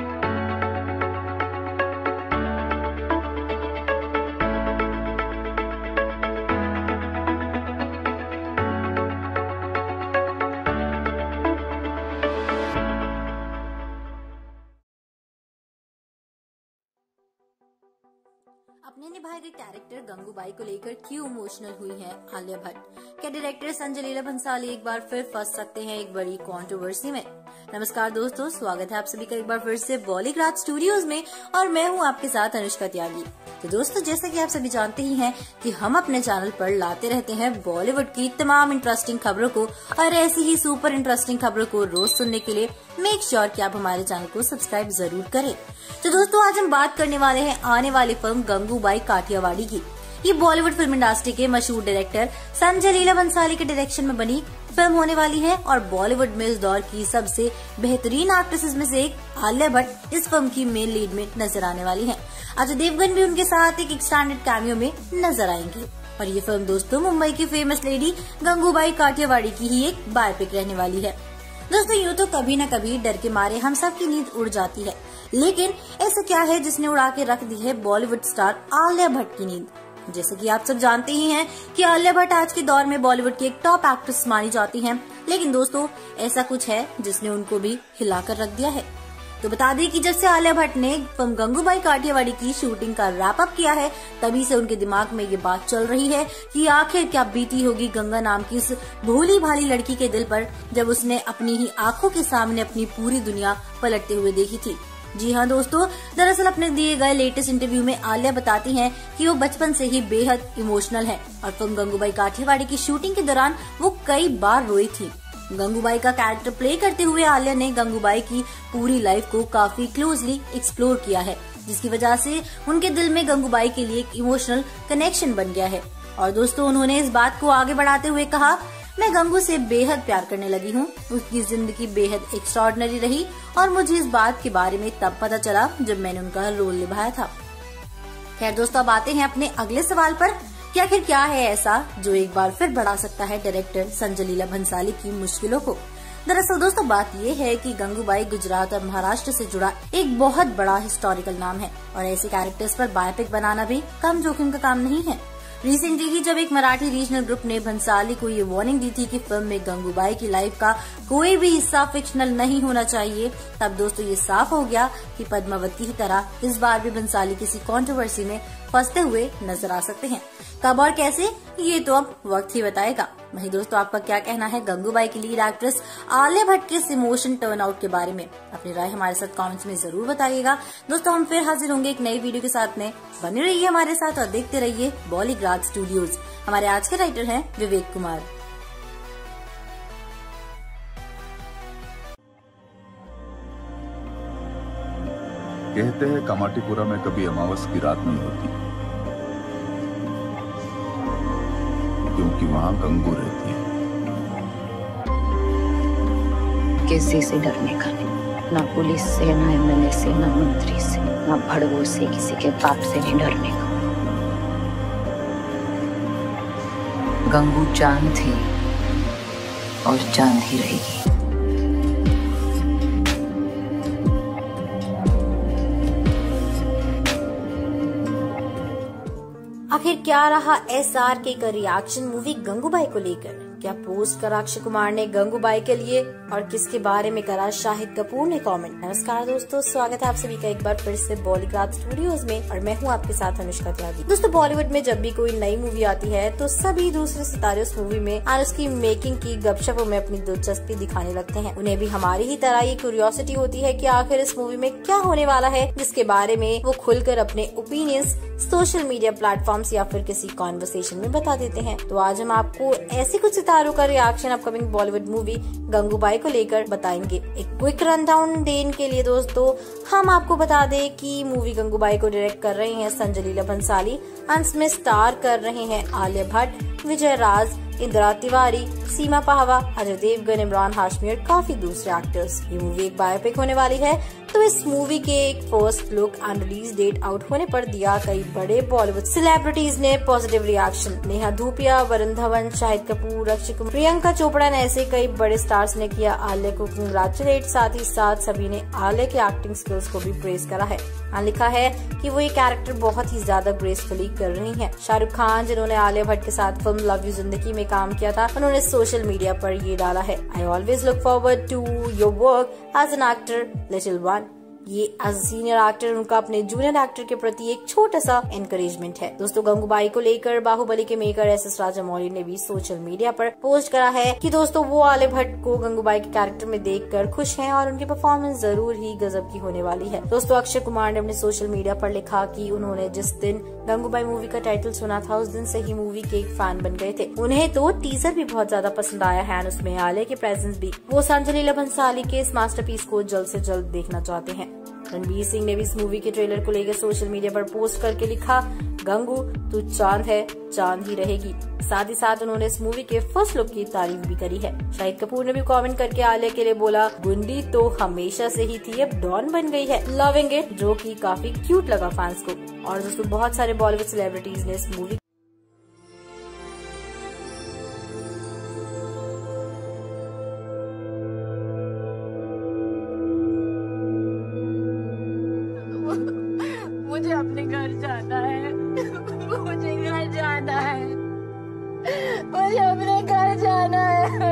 अपने निभाए गए कैरेक्टर गंगूबाई को लेकर क्यों इमोशनल हुई है आलिया भट्ट? क्या डायरेक्टर संजय लीला भंसाली एक बार फिर फंस सकते हैं एक बड़ी कंट्रोवर्सी में? नमस्कार दोस्तों, स्वागत है आप सभी का एक बार फिर से बॉलीग्राज स्टूडियोज में और मैं हूं आपके साथ अनुष्का त्यागी। तो दोस्तों जैसा कि आप सभी जानते ही हैं कि हम अपने चैनल पर लाते रहते हैं बॉलीवुड की तमाम इंटरेस्टिंग खबरों को और ऐसी ही सुपर इंटरेस्टिंग खबरों को रोज सुनने के लिए मेक श्योर कि आप हमारे चैनल को सब्सक्राइब जरूर करें। तो दोस्तों आज हम बात करने वाले हैं आने वाली फिल्म गंगूबाई काठियावाड़ी की। ये बॉलीवुड फिल्म इंडस्ट्री के मशहूर डायरेक्टर संजय लीला भंसाली के डायरेक्शन में बनी फिल्म होने वाली है और बॉलीवुड में इस दौर की सबसे बेहतरीन एक्ट्रेसेस में से एक आलिया भट्ट इस फिल्म की मेन लीड में नजर आने वाली है। अजय देवगन भी उनके साथ एक स्टैंडर्ड कैमियो में नजर आएंगे और ये फिल्म दोस्तों मुंबई की फेमस लेडी गंगूबाई काठियावाड़ी की ही एक बायोपिक रहने वाली है। दोस्तों यूँ तो कभी न कभी डर के मारे हम सब की नींद उड़ जाती है, लेकिन ऐसा क्या है जिसने उड़ा के रख दी है बॉलीवुड स्टार आलिया भट्ट की नींद? जैसे कि आप सब जानते ही हैं कि आलिया भट्ट आज के दौर में बॉलीवुड की एक टॉप एक्ट्रेस मानी जाती हैं, लेकिन दोस्तों ऐसा कुछ है जिसने उनको भी हिलाकर रख दिया है। तो बता दें कि जब से आलिया भट्ट ने फिल्म गंगूबाई काठियावाड़ी की शूटिंग का रैप अप किया है तभी से उनके दिमाग में ये बात चल रही है कि आखिर क्या बीती होगी गंगा नाम की इस भोली भाली लड़की के दिल पर जब उसने अपनी ही आंखों के सामने अपनी पूरी दुनिया पलटते हुए देखी थी। जी हाँ दोस्तों, दरअसल अपने दिए गए लेटेस्ट इंटरव्यू में आलिया बताती हैं कि वो बचपन से ही बेहद इमोशनल है और फिल्म गंगूबाई काठियावाड़ी की शूटिंग के दौरान वो कई बार रोई थी। गंगूबाई का कैरेक्टर प्ले करते हुए आलिया ने गंगूबाई की पूरी लाइफ को काफी क्लोजली एक्सप्लोर किया है, जिसकी वजह से उनके दिल में गंगूबाई के लिए एक इमोशनल कनेक्शन बन गया है। और दोस्तों उन्होंने इस बात को आगे बढ़ाते हुए कहा, मैं गंगू से बेहद प्यार करने लगी हूँ। उसकी जिंदगी बेहद एक्स्ट्रॉर्डिनरी रही और मुझे इस बात के बारे में तब पता चला जब मैंने उनका रोल निभाया था। खैर दोस्तों, अब आते हैं अपने अगले सवाल पर कि आखिर क्या है ऐसा जो एक बार फिर बढ़ा सकता है डायरेक्टर संजय लीला भंसाली की मुश्किलों को। दरअसल दोस्तों बात ये है कि गंगूबाई गुजरात और महाराष्ट्र से जुड़ा एक बहुत बड़ा हिस्टोरिकल नाम है और ऐसे कैरेक्टर्स पर बायोपिक बनाना भी कम जोखिम का काम नहीं है। रिसेंटली ही जब एक मराठी रीजनल ग्रुप ने भंसाली को ये वार्निंग दी थी कि फिल्म में गंगूबाई की लाइफ का कोई भी हिस्सा फिक्शनल नहीं होना चाहिए, तब दोस्तों ये साफ हो गया कि पद्मावती की तरह इस बार भी भंसाली किसी कंट्रोवर्सी में फंसते हुए नजर आ सकते हैं। कब और कैसे, ये तो अब वक्त ही बताएगा। वहीं दोस्तों, आपका क्या कहना है गंगूबाई की लीड एक्ट्रेस आलिया भट्ट के इस इमोशन टर्न आउट के बारे में? अपनी राय हमारे साथ कमेंट्स में जरूर बताइएगा। दोस्तों हम फिर हाजिर होंगे एक नई वीडियो के साथ में। बने रहिए हमारे साथ और देखते रहिए बॉलीग्राड स्टूडियोज। हमारे आज के राइटर हैं विवेक कुमार। कहते हैं कामाटीपुरा में कभी अमावस की रात नहीं होती, क्योंकि वहां गंगू रहती है। किसी से डरने का नहीं, ना पुलिस से, ना एमएलए से, ना मंत्री से, ना भड़वों से, किसी के बाप से नहीं डरने का। गंगू चांद थी और चांद ही रहेगी। आखिर क्या रहा एसआरके का रिएक्शन मूवी गंगूबाई को लेकर? क्या पोस्ट करा अक्षय कुमार ने गंगूबाई के लिए और किसके बारे में करा शाहिद कपूर ने कमेंट? नमस्कार दोस्तों, स्वागत है आप सभी का एक बार फिर से बॉलीग्राड स्टूडियोज में और मैं हूं आपके साथ अनुष्का त्यागी। दोस्तों बॉलीवुड में जब भी कोई नई मूवी आती है तो सभी दूसरे सितारे उस मूवी में और उसकी मेकिंग की गपशपों में अपनी दिलचस्पी दिखाने लगते हैं। उन्हें भी हमारी ही तरह ये क्यूरियोसिटी होती है कि आखिर इस मूवी में क्या होने वाला है, जिसके बारे में वो खुलकर अपने ओपिनियंस सोशल मीडिया प्लेटफॉर्म्स या फिर किसी कॉन्वर्सेशन में बता देते हैं। तो आज हम आपको ऐसे कुछ सितारों का reaction upcoming Bollywood movie Gangubai को लेकर बताएंगे। एक क्विक रन डाउन देने के लिए दोस्तों हम आपको बता दें कि मूवी गंगूबाई को डायरेक्ट कर रहे हैं संजय लीला भंसाली, अंश में स्टार कर रहे हैं आलिया भट्ट, विजय राज, इंदिरा तिवारी, सीमा पाहवा, अजय देवगन, इमरान हाशमी और काफी दूसरे एक्टर्स। ये मूवी एक बायोपिक होने वाली है, तो इस मूवी के एक first look and release date out होने पर दिया कई बड़े बॉलीवुड सेलिब्रिटीज ने पॉजिटिव रिएक्शन। नेहा धूपिया, वरुण धवन, शाहिद कपूर, अक्षय कुमार, प्रियंका चोपड़ा ने ऐसे कई बड़े स्टार्स ने किया आलिया को कंग्रेचुलेट। साथ ही साथ सभी ने आलिया के एक्टिंग स्किल्स को भी प्रेज करा है। लिखा है कि वो ये कैरेक्टर बहुत ही ज्यादा ग्रेसफुली कर रही हैं। शाहरुख खान, जिन्होंने आलिया भट्ट के साथ फिल्म लव यू जिंदगी में काम किया था, उन्होंने सोशल मीडिया पर ये डाला है, I always look forward to your work as an actor little one. ये एज सीनियर एक्टर उनका अपने जूनियर एक्टर के प्रति एक छोटा सा एनकरेजमेंट है। दोस्तों गंगूबाई को लेकर बाहुबली के मेकर एस एस राजामौली ने भी सोशल मीडिया पर पोस्ट करा है कि दोस्तों वो आलिया भट्ट को गंगूबाई के कैरेक्टर में देखकर खुश हैं और उनकी परफॉर्मेंस जरूर ही गजब की होने वाली है। दोस्तों अक्षय कुमार ने अपने सोशल मीडिया पर लिखा कि उन्होंने जिस दिन गंगूबाई मूवी का टाइटल सुना था उस दिन से ही मूवी के एक फैन बन गए थे। उन्हें तो टीजर भी बहुत ज्यादा पसंद आया है, उसमें आलिया की प्रेजेंस भी। वो संजय लीला भंसाली के इस मास्टरपीस को जल्द से जल्द देखना चाहते हैं। रणबीर सिंह ने भी इस मूवी के ट्रेलर को लेकर सोशल मीडिया पर पोस्ट करके लिखा, गंगू तू चांद है, चांद ही रहेगी। साथ ही साथ उन्होंने इस मूवी के फर्स्ट लुक की तारीफ भी करी है। शाहिद कपूर ने भी कमेंट करके आलिया के लिए बोला, गुंडी तो हमेशा से ही थी, अब डॉन बन गई है, लविंग इट, जो कि काफी क्यूट लगा फैंस को। और दोस्तों बहुत सारे बॉलीवुड सेलिब्रिटीज ने इस मूवी मुझे अपने घर जाना है, मुझे घर जाना है, मुझे अपने घर जाना है।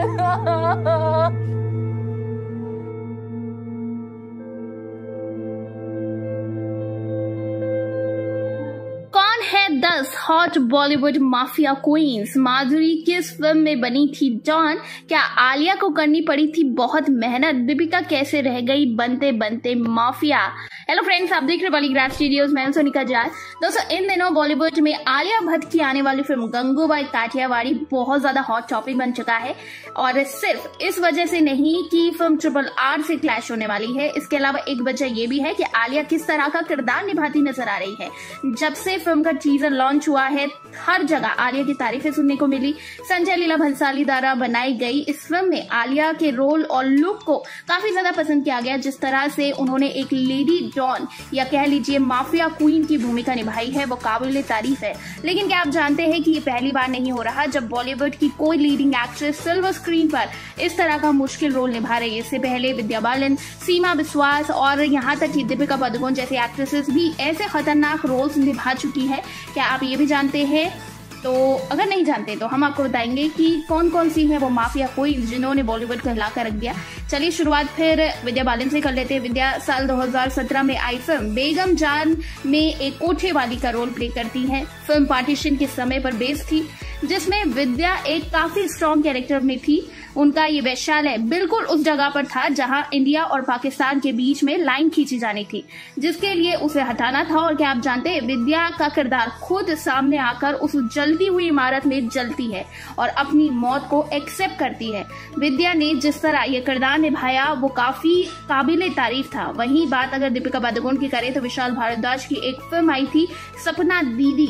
कौन है दस hot Bollywood mafia queens? Madhuri किस फिल्म में बनी थी डॉन? क्या आलिया को करनी पड़ी थी बहुत मेहनत? दीपिका कैसे रह गई बनते बनते माफिया? हेलो फ्रेंड्स, आप देख रहे बॉलीग्राड स्टूडियोज में सोनिका जाट। दोस्तों इन दिनों बॉलीवुड में आलिया भट्ट की आने वाली फिल्म गंगूबाई काठियावाड़ी बहुत ज्यादा हॉट टॉपिक बन चुका है, और सिर्फ इस वजह से नहीं कि फिल्म ट्रिपल आर से क्लैश होने वाली है, इसके अलावा एक वजह ये भी है कि आलिया किस तरह का किरदार निभाती नजर आ रही है। जब से फिल्म का टीजर लॉन्च लॉन्च हुआ है, हर जगह आलिया की तारीफें सुनने को मिली। संजय लीला भंसाली द्वारा बनाई गई इस फिल्म में आलिया के रोल और लुक को काफी ज्यादा पसंद किया गया। जिस तरह से उन्होंने एक लेडी डॉन या कह लीजिए माफिया क्वीन की भूमिका निभाई है वो काबिल तारीफ है। लेकिन क्या आप जानते हैं कि ये पहली बार नहीं हो रहा जब बॉलीवुड की कोई लीडिंग एक्ट्रेस सिल्वर स्क्रीन पर इस तरह का मुश्किल रोल निभा रही है। इससे पहले विद्या बालन, सीमा बिस्वास और यहाँ तक कि दीपिका पादुकोण जैसी एक्ट्रेसेस भी ऐसे खतरनाक रोल्स निभा चुकी है। क्या आप ये भी जानते हैं? तो अगर नहीं जानते तो हम आपको बताएंगे कि कौन कौन सी है वो माफिया क्वीन जिन्होंने बॉलीवुड को हिला कर रख दिया। चलिए शुरुआत फिर विद्या बालन से कर लेते हैं। विद्या साल दो हज़ार सत्रह में आई फिल्म बेगम जान में एक कोठे वाली का रोल प्ले करती है। फिल्म पार्टीशन के समय पर बेस्ड थी जिसमें विद्या एक काफी स्ट्रॉन्ग कैरेक्टर में थी। उनका ये वैश्यालय बिल्कुल उस जगह पर था जहां इंडिया और पाकिस्तान के बीच में लाइन खींची जानी थी, जिसके लिए उसे हटाना था। और क्या आप जानते हैं, विद्या का किरदार खुद सामने आकर उस जलती हुई इमारत में जलती है और अपनी मौत को एक्सेप्ट करती है। विद्या ने जिस तरह ये किरदार निभाया वो काफी काबिले तारीफ था। वहीं बात अगर दीपिका पादुकोण की करें तो विशाल भारद्वाज की एक फिल्म आई थी सपना दीदी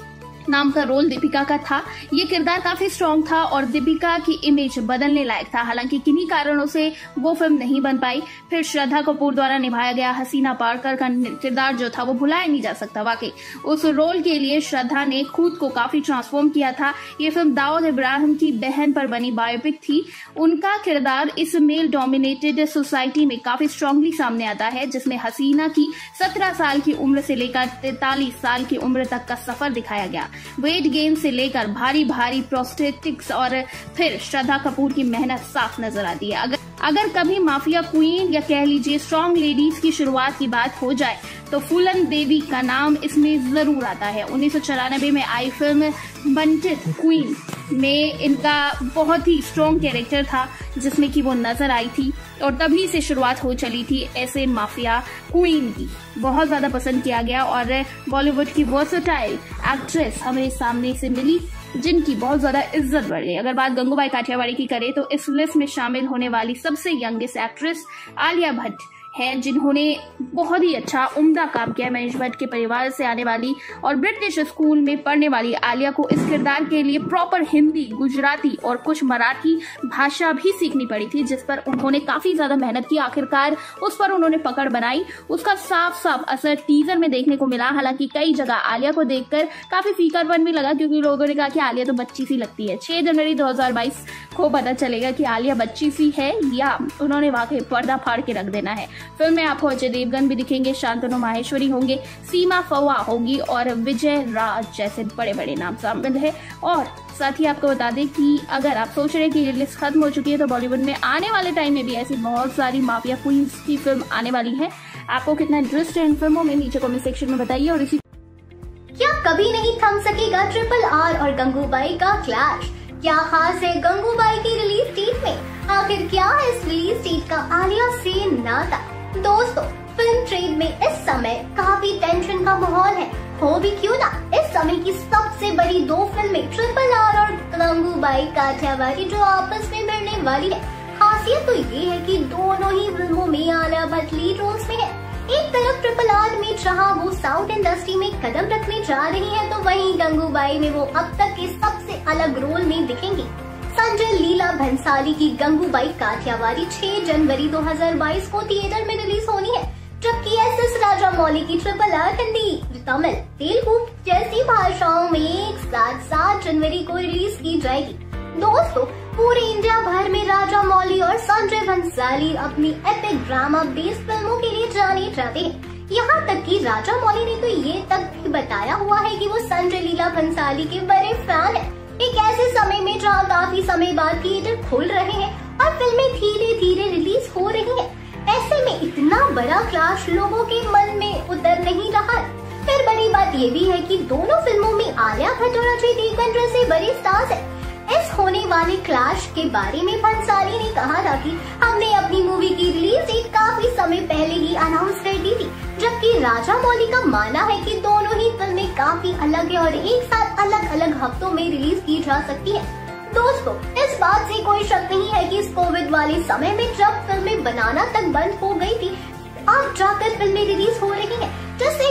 नाम का रोल दीपिका का था। ये किरदार काफी स्ट्रॉन्ग था और दीपिका की इमेज बदलने लायक था। हालांकि किन्हीं कारणों से वो फिल्म नहीं बन पाई। फिर श्रद्धा कपूर द्वारा निभाया गया हसीना पारकर का किरदार जो था वो भुलाया नहीं जा सकता। वाकई उस रोल के लिए श्रद्धा ने खुद को काफी ट्रांसफॉर्म किया था। ये फिल्म दाऊद इब्राहिम की बहन पर बनी बायोपिक थी। उनका किरदार इस मेल डोमिनेटेड सोसाइटी में काफी स्ट्रांगली सामने आता है, जिसमें हसीना की सत्रह साल की उम्र से लेकर तैतालीस साल की उम्र तक का सफर दिखाया गया। वेट गेन से लेकर भारी भारी प्रोस्थेटिक्स और फिर श्रद्धा कपूर की मेहनत साफ नजर आती है। अगर अगर कभी माफिया क्वीन या कह लीजिए स्ट्रॉन्ग लेडीज की शुरुआत की बात हो जाए तो फूलन देवी का नाम इसमें जरूर आता है। उन्नीस सौ चौरानबे में आई फिल्म बंटित क्वीन में इनका बहुत ही स्ट्रॉन्ग कैरेक्टर था जिसमें कि वो नजर आई थी और तभी से शुरुआत हो चली थी ऐसे माफिया क्वीन की। बहुत ज्यादा पसंद किया गया और बॉलीवुड की वर्सेटाइल एक्ट्रेस हमें सामने से मिली जिनकी बहुत ज्यादा इज्जत बढ़ गई। अगर बात गंगूबाई काठियावाड़ी की करें तो इस लिस्ट में शामिल होने वाली सबसे यंगेस्ट एक्ट्रेस आलिया भट्ट है, जिन्होंने बहुत ही अच्छा उम्दा काम किया। महेश भट्ट के परिवार से आने वाली और ब्रिटिश स्कूल में पढ़ने वाली आलिया को इस किरदार के लिए प्रॉपर हिंदी, गुजराती और कुछ मराठी भाषा भी सीखनी पड़ी थी, जिस पर उन्होंने काफी ज्यादा मेहनत की। आखिरकार उस पर उन्होंने पकड़ बनाई। उसका साफ साफ असर टीजर में देखने को मिला। हालांकि कई जगह आलिया को देखकर काफी फीकापन भी लगा, क्योंकि लोगों ने कहा कि आलिया तो बच्ची सी लगती है। छह जनवरी दो हजार बाईस को पता चलेगा कि आलिया बच्ची सी है या उन्होंने वाकई पर्दा फाड़ के रख देना है। फिल्म में आपको अजय देवगन भी दिखेंगे, शांतनु माहेश्वरी होंगे, सीमा फवा होगी और विजय राज जैसे बड़े बड़े नाम शामिल है। और साथ ही आपको बता दें कि अगर आप सोच रहे हैं कि ये लिस्ट खत्म हो चुकी है तो बॉलीवुड में आने वाले टाइम में भी ऐसी बहुत सारी माफिया क्वींस की फिल्म आने वाली है। आपको कितना इंटरेस्ट है इन फिल्मों में नीचे कमेंट सेक्शन में बताइए। और इसी क्या कभी नहीं थम सकेगा ट्रिपल आर और गंगूबाई का क्लैश? क्या खास है गंगूबाई की रिलीज डेट में? आखिर क्या है इस रिलीज डेट का आलिया से नाता? दोस्तों, फिल्म ट्रेड में इस समय काफी टेंशन का माहौल है। हो भी क्यों ना, इस समय की सबसे बड़ी दो फिल्में ट्रिपल आर और गंगूबाई काठियावाड़ी जो आपस में भिड़ने वाली है। खासियत तो ये है कि दोनों ही फिल्मों में आलिया भट्ट लीड रोल्स में है। एक तरफ ट्रिपल आर में जहां वो साउथ इंडस्ट्री में कदम रखने जा रही है, तो वहीं गंगूबाई में वो अब तक के सबसे अलग रोल में दिखेंगी। संजय लीला भंसाली की गंगूबाई काठियावाड़ी छह जनवरी दो हजार बाईस को थिएटर में रिलीज होनी है, जबकि एस एस राजामौली की ट्रिपल आर हिंदी, तमिल, तेलुगु जैसी भाषाओं में एक साथ सात जनवरी को रिलीज की जाएगी। दोस्तों, पूरे इंडिया भर में राजामौली और संजय भंसाली अपनी एपिक ड्रामा बेस्ड फिल्मों के लिए जाने जाते हैं। यहाँ तक कि राजामौली ने तो ये तक भी बताया हुआ है कि वो संजय लीला भंसाली के बड़े फैन है। एक ऐसे समय में जहाँ काफी समय बाद थिएटर खुल रहे हैं और फिल्में धीरे धीरे रिलीज हो रही हैं, ऐसे में इतना बड़ा क्लैश लोगों के मन में उतर नहीं रहा। फिर बड़ी बात ये भी है कि दोनों फिल्मों में आलिया भट्ट और अजय देवगन जैसे बड़े स्टार्स हैं। इस होने वाले क्लैश के बारे में भंसाली ने कहा था कि हमने अपनी मूवी की रिलीज डेट काफी समय पहले ही अनाउंस कर दी थी, जबकि राजामौली का मानना है कि दोनों ही फिल्में काफी अलग है और एक साथ अलग अलग हफ्तों में रिलीज की जा सकती है। दोस्तों, इस बात से कोई शक नहीं है कि इस कोविड वाले समय में जब फिल्में बनाना तक बंद हो गई थी, अब जाकर फिल्में रिलीज हो रही हैं, जिससे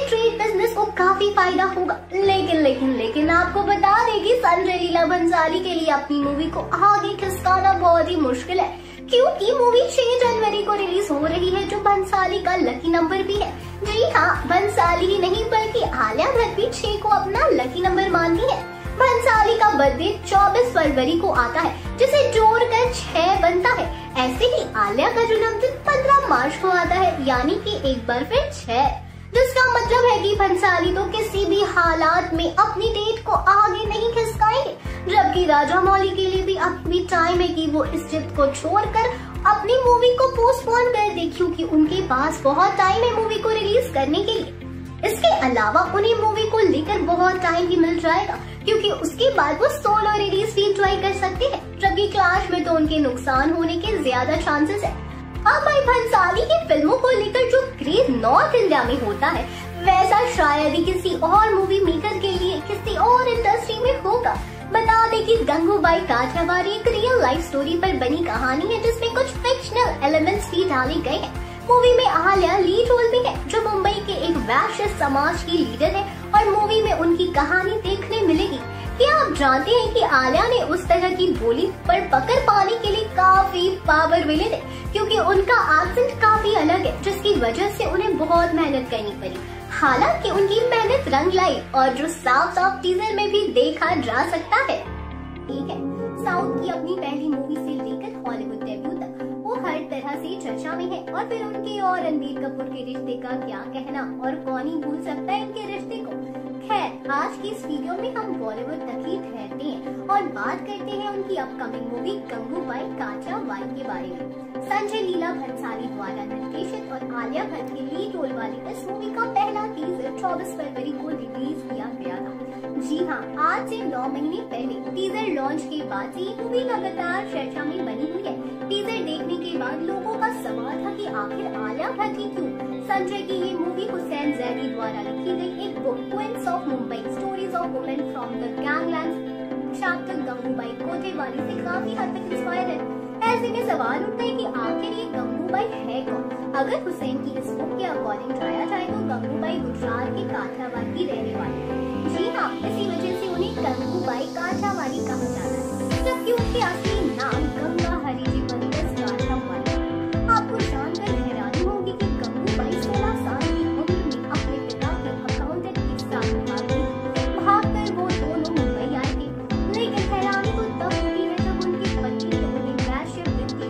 ट्रेड बिजनेस को काफी फायदा होगा। लेकिन लेकिन लेकिन आपको बता दें कि संजय लीला भंसाली के लिए अपनी मूवी को आगे खिसकाना बहुत ही मुश्किल है, क्योंकि मूवी छह जनवरी को रिलीज हो रही है, जो भंसाली का लकी नंबर भी है। जी हाँ, भंसाली ही नहीं बल्कि आलिया भट्ट भी छह को अपना लकी नंबर मानती है। भंसाली का बर्थडे चौबीस फरवरी को आता है, जिसे जोड़कर छह बनता है। ऐसे ही आलिया का जन्मदिन पंद्रह मार्च को आता है, यानी कि एक बार फिर छह, जिसका मतलब है कि भंसाली तो किसी भी हालात में अपनी डेट को आगे नहीं खिसकाएंगे, जबकि राजा मौली के लिए भी अब भी टाइम है कि वो इस जिद को छोड़कर अपनी मूवी को पोस्टपोन कर दे, क्योंकि उनके पास बहुत टाइम है मूवी को रिलीज करने के लिए। इसके अलावा उन्हें मूवी को लेकर बहुत टाइम भी मिल जाएगा, क्योंकि उसके बाद वो सोलो रिलीज भी एंजॉय कर सकते हैं, जबकि क्लैश में तो उनके नुकसान होने के ज्यादा चांसेस है। अब भाई भंसाली की फिल्मों को लेकर जो क्रेज नॉर्थ इंडिया में होता है, वैसा शायद ही किसी और मूवी मेकर के लिए किसी और इंडस्ट्री में होगा। बता दें कि गंगूबाई काठियावाड़ी एक रियल लाइफ स्टोरी पर बनी कहानी है, जिसमें कुछ फिक्शनल एलिमेंट्स भी डाले गए हैं। मूवी में आलिया लीड रोल में है, जो मुंबई के एक वैश्य समाज की लीडर है, और मूवी में उनकी कहानी देखने मिलेगी। क्या आप जानते हैं कि आलिया ने उस तरह की बोली पर पकड़ पाने के लिए काफी पावर मिले थे, क्योंकि उनका एक्सेंट काफी अलग है, जिसकी वजह से उन्हें बहुत मेहनत करनी पड़ी। हालांकि उनकी मेहनत रंग लाई, और जो साफ साफ टीजर में भी देखा जा सकता है। ठीक है, साउथ की अपनी पहली मूवी से लेकर हॉलीवुड डेब्यू तक वो हर तरह से चर्चा में है, और फिर उनके और रणबीर कपूर के रिश्ते का क्या कहना, और कौन ही भूल सकता है इनके रिश्ते को। खैर, आज की इस वीडियो में हम बॉलीवुड तक ही ठहरते हैं और बात करते हैं उनकी अपकमिंग मूवी गंगूबाई काठियावाड़ी के बारे में। संजय लीला भंसाली द्वारा निर्देशित और आलिया भट्ट के लीड रोल वाली इस मूवी का पहला टीजर चौबीस फरवरी को रिलीज किया गया था। जी हाँ, आज से नौ महीने पहले टीजर लॉन्च के बाद से ये मूवी लगातार चर्चा में बनी हुई है। टीजर देखने के बाद लोगों का सवाल था कि आखिर आलिया भट्ट ही क्यों। संजय की ये मूवी हुसैन जैदी द्वारा लिखी गई एक book queens of Mumbai stories of women from the gangland chapter Gangubai Kothewali से काफी हद तक इंस्पायर है। ऐसे में सवाल उठता है कि आखिर ये गंगूबाई है कौन। अगर हुसैन की इस बुक के अकॉर्डिंग जाया जाए तो गंगूबाई गुजरात के काठियावाड़ की रहने वाली। जी हाँ, इसी वजह से उन्हें गंगूबाई काठियावाड़ी कहा जाता है, जबकि उनके असली नाम गंगा हरिजी पंकज काठियावाड़ी। आपको जानकर हैरानी होगी कि गंगूबाई सोलह साल की उम्र में अपने पिता के अकाउंटेंट के साथ भागी भागकर वो दोनों मुंबई आए थे। लेकिन हैरानी तो तब हुई है जब उनके पति ने उन्हें वैश्यवृत्ति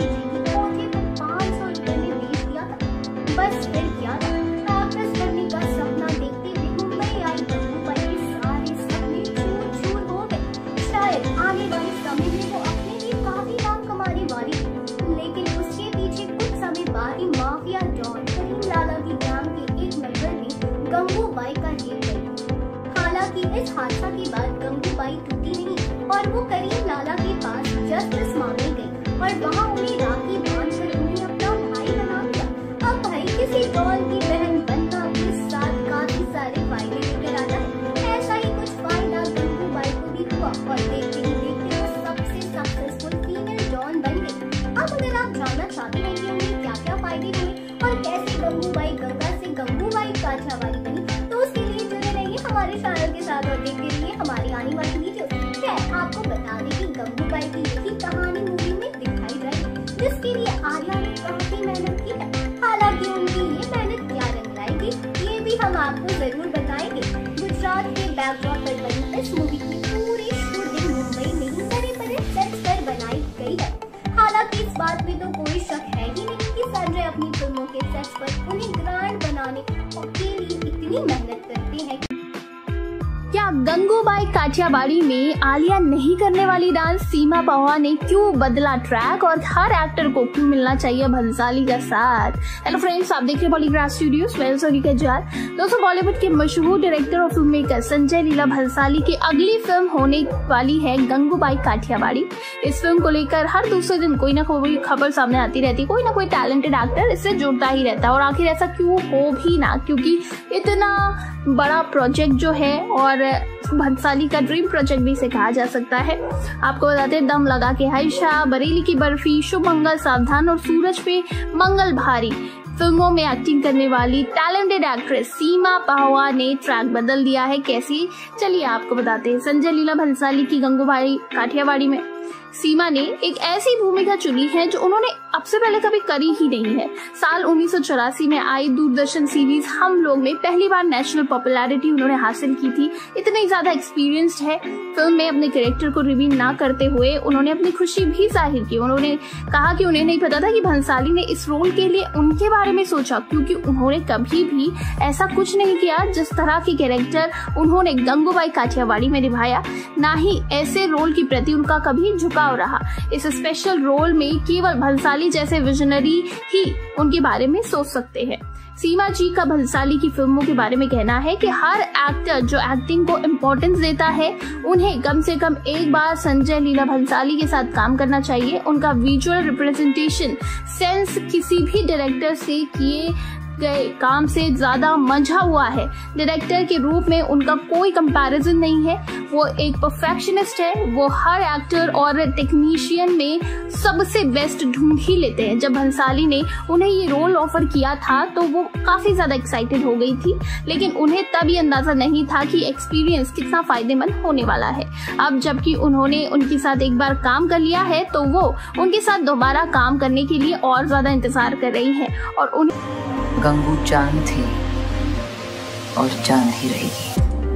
के कोठे पर पाँच सौ रुपए में बेच दिया था। बस फिर क्या था, प्रैक्टिस करने का सपना देखते हुए मुंबई आई गंगूबाई के सारे सपने चूर चूर हो गए। शायद आने वाले समय में वो अपने लिए काफी नाम कमाने वाली थी, लेकिन उसके पीछे कुछ समय बाद ही माफिया डॉन करीम लाला की गैंग के एक मेंबर ने गंगूबाई का रेप कर दिया। हालांकि इस हादसा के बाद गंगूबाई टूटी नहीं और वो करीम लाला के पास जस्टिस मांगने गई और वहाँ उन्हें राखी बांधकर उन्हें अपना भाई बना दिया। अब भाई किसी डॉन की बहन बनना अपने साथ काफी सारे फायदे लेकर आता है। ऐसा ही कुछ फायदा गंगूबाई को भी हुआ और देखते ही देखते वो सबसे सक्सेसफुल फीमेल डॉन बन गई। अब अगर आप जानना चाहते हैं कि उन्हें क्या क्या फायदे हुए और कैसे गंगूबाई गंगा से गंगूबाई काठियावाड़ी बनी, तो उसके लिए जुड़े रहिए हमारे चैनल के साथ और देखते रहिए हमारी आने वाली वीडियो। खैर, आपको बता दें कि गंगूबाई की यही कहानी मूवी में दिखाई जाएगी, जिसके लिए आलिया ने काफी मेहनत की है। हालांकि उनकी ये मेहनत क्या रंग लाएगी, ये भी हम आपको जरूर बताएंगे। गुजरात के बैकड्रॉप पर बनी इस मूवी की पूरी शूटिंग मुंबई में ही बड़े बड़े सेट्स पर बनाई गई है। हालांकि इस बात में तो कोई शक है ही नहीं कि संजय अपनी फिल्मों के सेट्स पर उन्हें ग्रैंड बनाने के लिए इतनी मेहनत करते हैं। क्या गंगूबाई काठियावाड़ी में आलिया नहीं करने वाली डांस सीमा पवा ने क्यों बदला ट्रैक और हर एक्टर को क्यों मिलना चाहिए भंसाली का साथ। हेलो फ्रेंड्स, आप देख रहे हैं बॉलीग्राफ स्टूडियोज, मैं सोनिका जाल। दोस्तों, बॉलीवुड के मशहूर डायरेक्टर और फिल्म मेकर संजय लीला भंसाली की अगली फिल्म होने वाली है गंगूबाई काठियावाड़ी। इस फिल्म को लेकर हर दूसरे दिन कोई ना कोई खबर सामने आती रहती है, कोई ना कोई टैलेंटेड एक्टर इससे जुड़ता ही रहता है। और आखिर ऐसा क्यों हो भी ना, क्योंकि इतना बड़ा प्रोजेक्ट जो है और भंसाली का ड्रीम प्रोजेक्ट भी इसे कहा जा सकता है। आपको बताते हैं, दम लगा के आयशा, बरेली की बर्फी, शुभ मंगल, सावधान और सूरज पे मंगल भारी फिल्मों में एक्टिंग करने वाली टैलेंटेड एक्ट्रेस सीमा पाहवा ने ट्रैक बदल दिया है। कैसी, चलिए आपको बताते हैं। संजय लीला भंसाली की गंगूबाई काठियावाड़ी में सीमा ने एक ऐसी भूमिका चुनी है जो उन्होंने अब से पहले कभी करी ही नहीं है। साल उन्नीस सौ चौरासी में आई दूरदर्शन सीरीज हम लोग में पहली बार नेशनल पॉपुलैरिटी उन्होंने हासिल की थी। इतने ज्यादा एक्सपीरियंस्ड है। फिल्म में अपने कैरेक्टर को रिवील ना करते हुए उन्होंने अपनी खुशी भी जाहिर की। उन्होंने कहा कि उन्हें नहीं पता था कि भंसाली ने इस रोल के लिए उनके बारे में सोचा, क्योंकि उन्होंने कभी भी ऐसा कुछ नहीं किया जिस तरह के कैरेक्टर उन्होंने गंगूबाई काठियावाड़ी में निभाया। ना ही ऐसे रोल के प्रति उनका कभी झुकाव रहा। इस स्पेशल रोल में केवल भंसाली जैसे विजनरी ही उनके बारे में सोच सकते हैं। सीमा जी का भंसाली की फिल्मों के बारे में कहना है कि हर एक्टर जो एक्टिंग को इम्पोर्टेंस देता है उन्हें कम से कम एक बार संजय लीला भंसाली के साथ काम करना चाहिए। उनका विजुअल रिप्रेजेंटेशन सेंस किसी भी डायरेक्टर से किए गए काम से ज्यादा मंझा हुआ है। डायरेक्टर के रूप में उनका कोई कंपैरिजन नहीं है। वो एक परफेक्शनिस्ट है। वो हर एक्टर और टेक्नीशियन में सबसे बेस्ट ढूंढ ही लेते हैं। जब भंसाली ने उन्हें ये रोल ऑफर किया था तो वो काफी ज्यादा एक्साइटेड हो गई थी, लेकिन उन्हें तब ये अंदाजा नहीं था कि एक्सपीरियंस कितना फायदेमंद होने वाला है। अब जबकि उन्होंने उनके साथ एक बार काम कर लिया है तो वो उनके साथ दोबारा काम करने के लिए और ज्यादा इंतजार कर रही है। और उन्हें गंगू चांद थी और चांद ही रहेगी।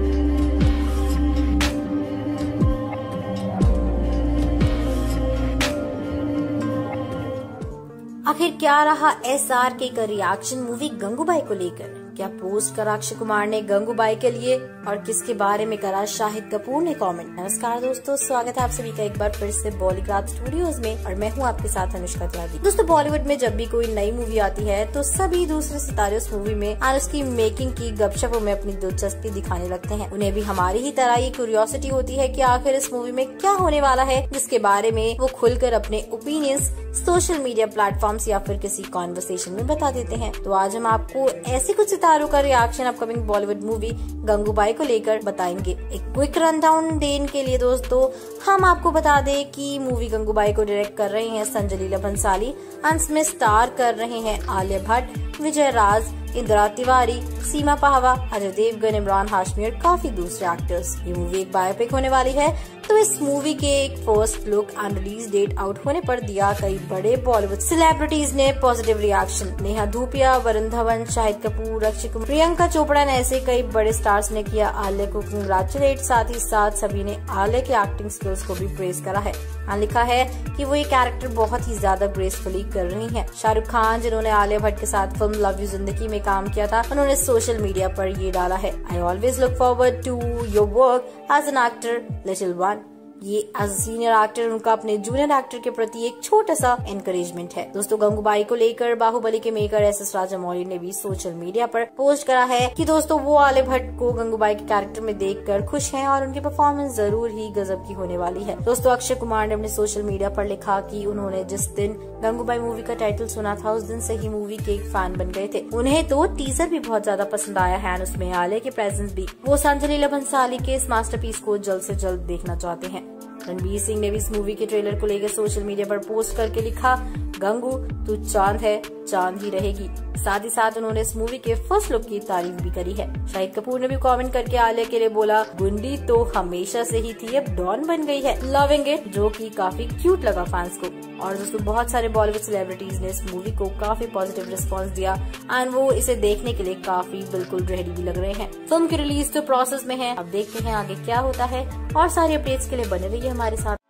आखिर क्या रहा एस आर के का रिएक्शन मूवी गंगूबाई को लेकर? क्या पोस्ट करा अक्षय कुमार ने गंगूबाई के लिए और किसके बारे में करा शाहिद कपूर ने कमेंट? नमस्कार दोस्तों, स्वागत है आप सभी का एक बार फिर से बॉलीग्राज स्टूडियोज में और मैं हूं आपके साथ अनुष्का त्यागी। दोस्तों, बॉलीवुड में जब भी कोई नई मूवी आती है तो सभी दूसरे सितारे उस मूवी में और उसकी मेकिंग की गपशपों में अपनी दिलचस्पी दिखाने लगते हैं। उन्हें भी हमारी ही तरह ये क्यूरियोसिटी होती है कि आखिर इस मूवी में क्या होने वाला है, जिसके बारे में वो खुलकर अपने ओपिनियंस सोशल मीडिया प्लेटफॉर्म्स या फिर किसी कॉन्वर्सेशन में बता देते हैं। तो आज हम आपको ऐसे कुछ सितारों का reaction upcoming Bollywood movie Gangubai को लेकर बताएंगे। एक क्विक रन डाउन देने के लिए दोस्तों हम आपको बता दें कि मूवी गंगूबाई को डायरेक्ट कर रहे हैं संजय लीला भंसाली। अंश में स्टार कर रहे हैं आलिया भट्ट, विजय राज, इंदिरा तिवारी, सीमा पाहवा, अजय देवगन, इमरान हाशमी और काफी दूसरे एक्टर्स। ये मूवी एक बायोपिक होने वाली है। तो इस मूवी के एक first look and release date out होने पर दिया कई बड़े बॉलीवुड सेलिब्रिटीज ने पॉजिटिव रिएक्शन। नेहा धूपिया, वरुण धवन, शाहिद कपूर, अक्षय कुमार, प्रियंका चोपड़ा ने ऐसे कई बड़े स्टार्स ने किया आलिया को कंग्रेचुलेट। साथ ही साथ सभी ने आलिया के एक्टिंग स्किल्स को भी प्रेज करा है। लिखा है कि वो ये कैरेक्टर बहुत ही ज्यादा ग्रेसफुली कर रही हैं। शाहरुख खान, जिन्होंने आलिया भट्ट के साथ फिल्म लव यू जिंदगी में काम किया था, उन्होंने सोशल मीडिया पर ये डाला है, I always look forward to your work as an actor little one. ये एज सीनियर एक्टर उनका अपने जूनियर एक्टर के प्रति एक छोटा सा एनकरेजमेंट है। दोस्तों, गंगूबाई को लेकर बाहुबली के मेकर एस एस राजामौली ने भी सोशल मीडिया पर पोस्ट करा है कि दोस्तों वो आलिया भट्ट को गंगूबाई के कैरेक्टर में देखकर खुश हैं और उनकी परफॉर्मेंस जरूर ही गजब की होने वाली है। दोस्तों, अक्षय कुमार ने अपने सोशल मीडिया पर लिखा कि उन्होंने जिस दिन गंगूबाई मूवी का टाइटल सुना था उस दिन से ही मूवी के एक फैन बन गए थे। उन्हें तो टीजर भी बहुत ज्यादा पसंद आया है, उसमें आलिया की प्रेजेंस भी। वो संजय लीला भंसाली के इस मास्टरपीस को जल्द से जल्द देखना चाहते हैं। रणबीर सिंह ने भी इस मूवी के ट्रेलर को लेकर सोशल मीडिया पर पोस्ट करके लिखा, गंगू तू चांद है, चांद ही रहेगी। साथ ही साथ उन्होंने इस मूवी के फर्स्ट लुक की तारीफ भी करी है। शाहिद कपूर ने भी कमेंट करके आलिया के लिए बोला, गुंडी तो हमेशा से ही थी, अब डॉन बन गई है, लविंग इट, जो कि काफी क्यूट लगा फैंस को। और दोस्तों, बहुत सारे बॉलीवुड सेलिब्रिटीज ने इस मूवी को काफी पॉजिटिव रिस्पांस दिया एंड वो इसे देखने के लिए काफी बिल्कुल रेडी भी लग रहे हैं। फिल्म की रिलीज तो प्रोसेस में है, अब देखते हैं आगे क्या होता है और सारी अपडेट्स के लिए बने रहिए हमारे साथ।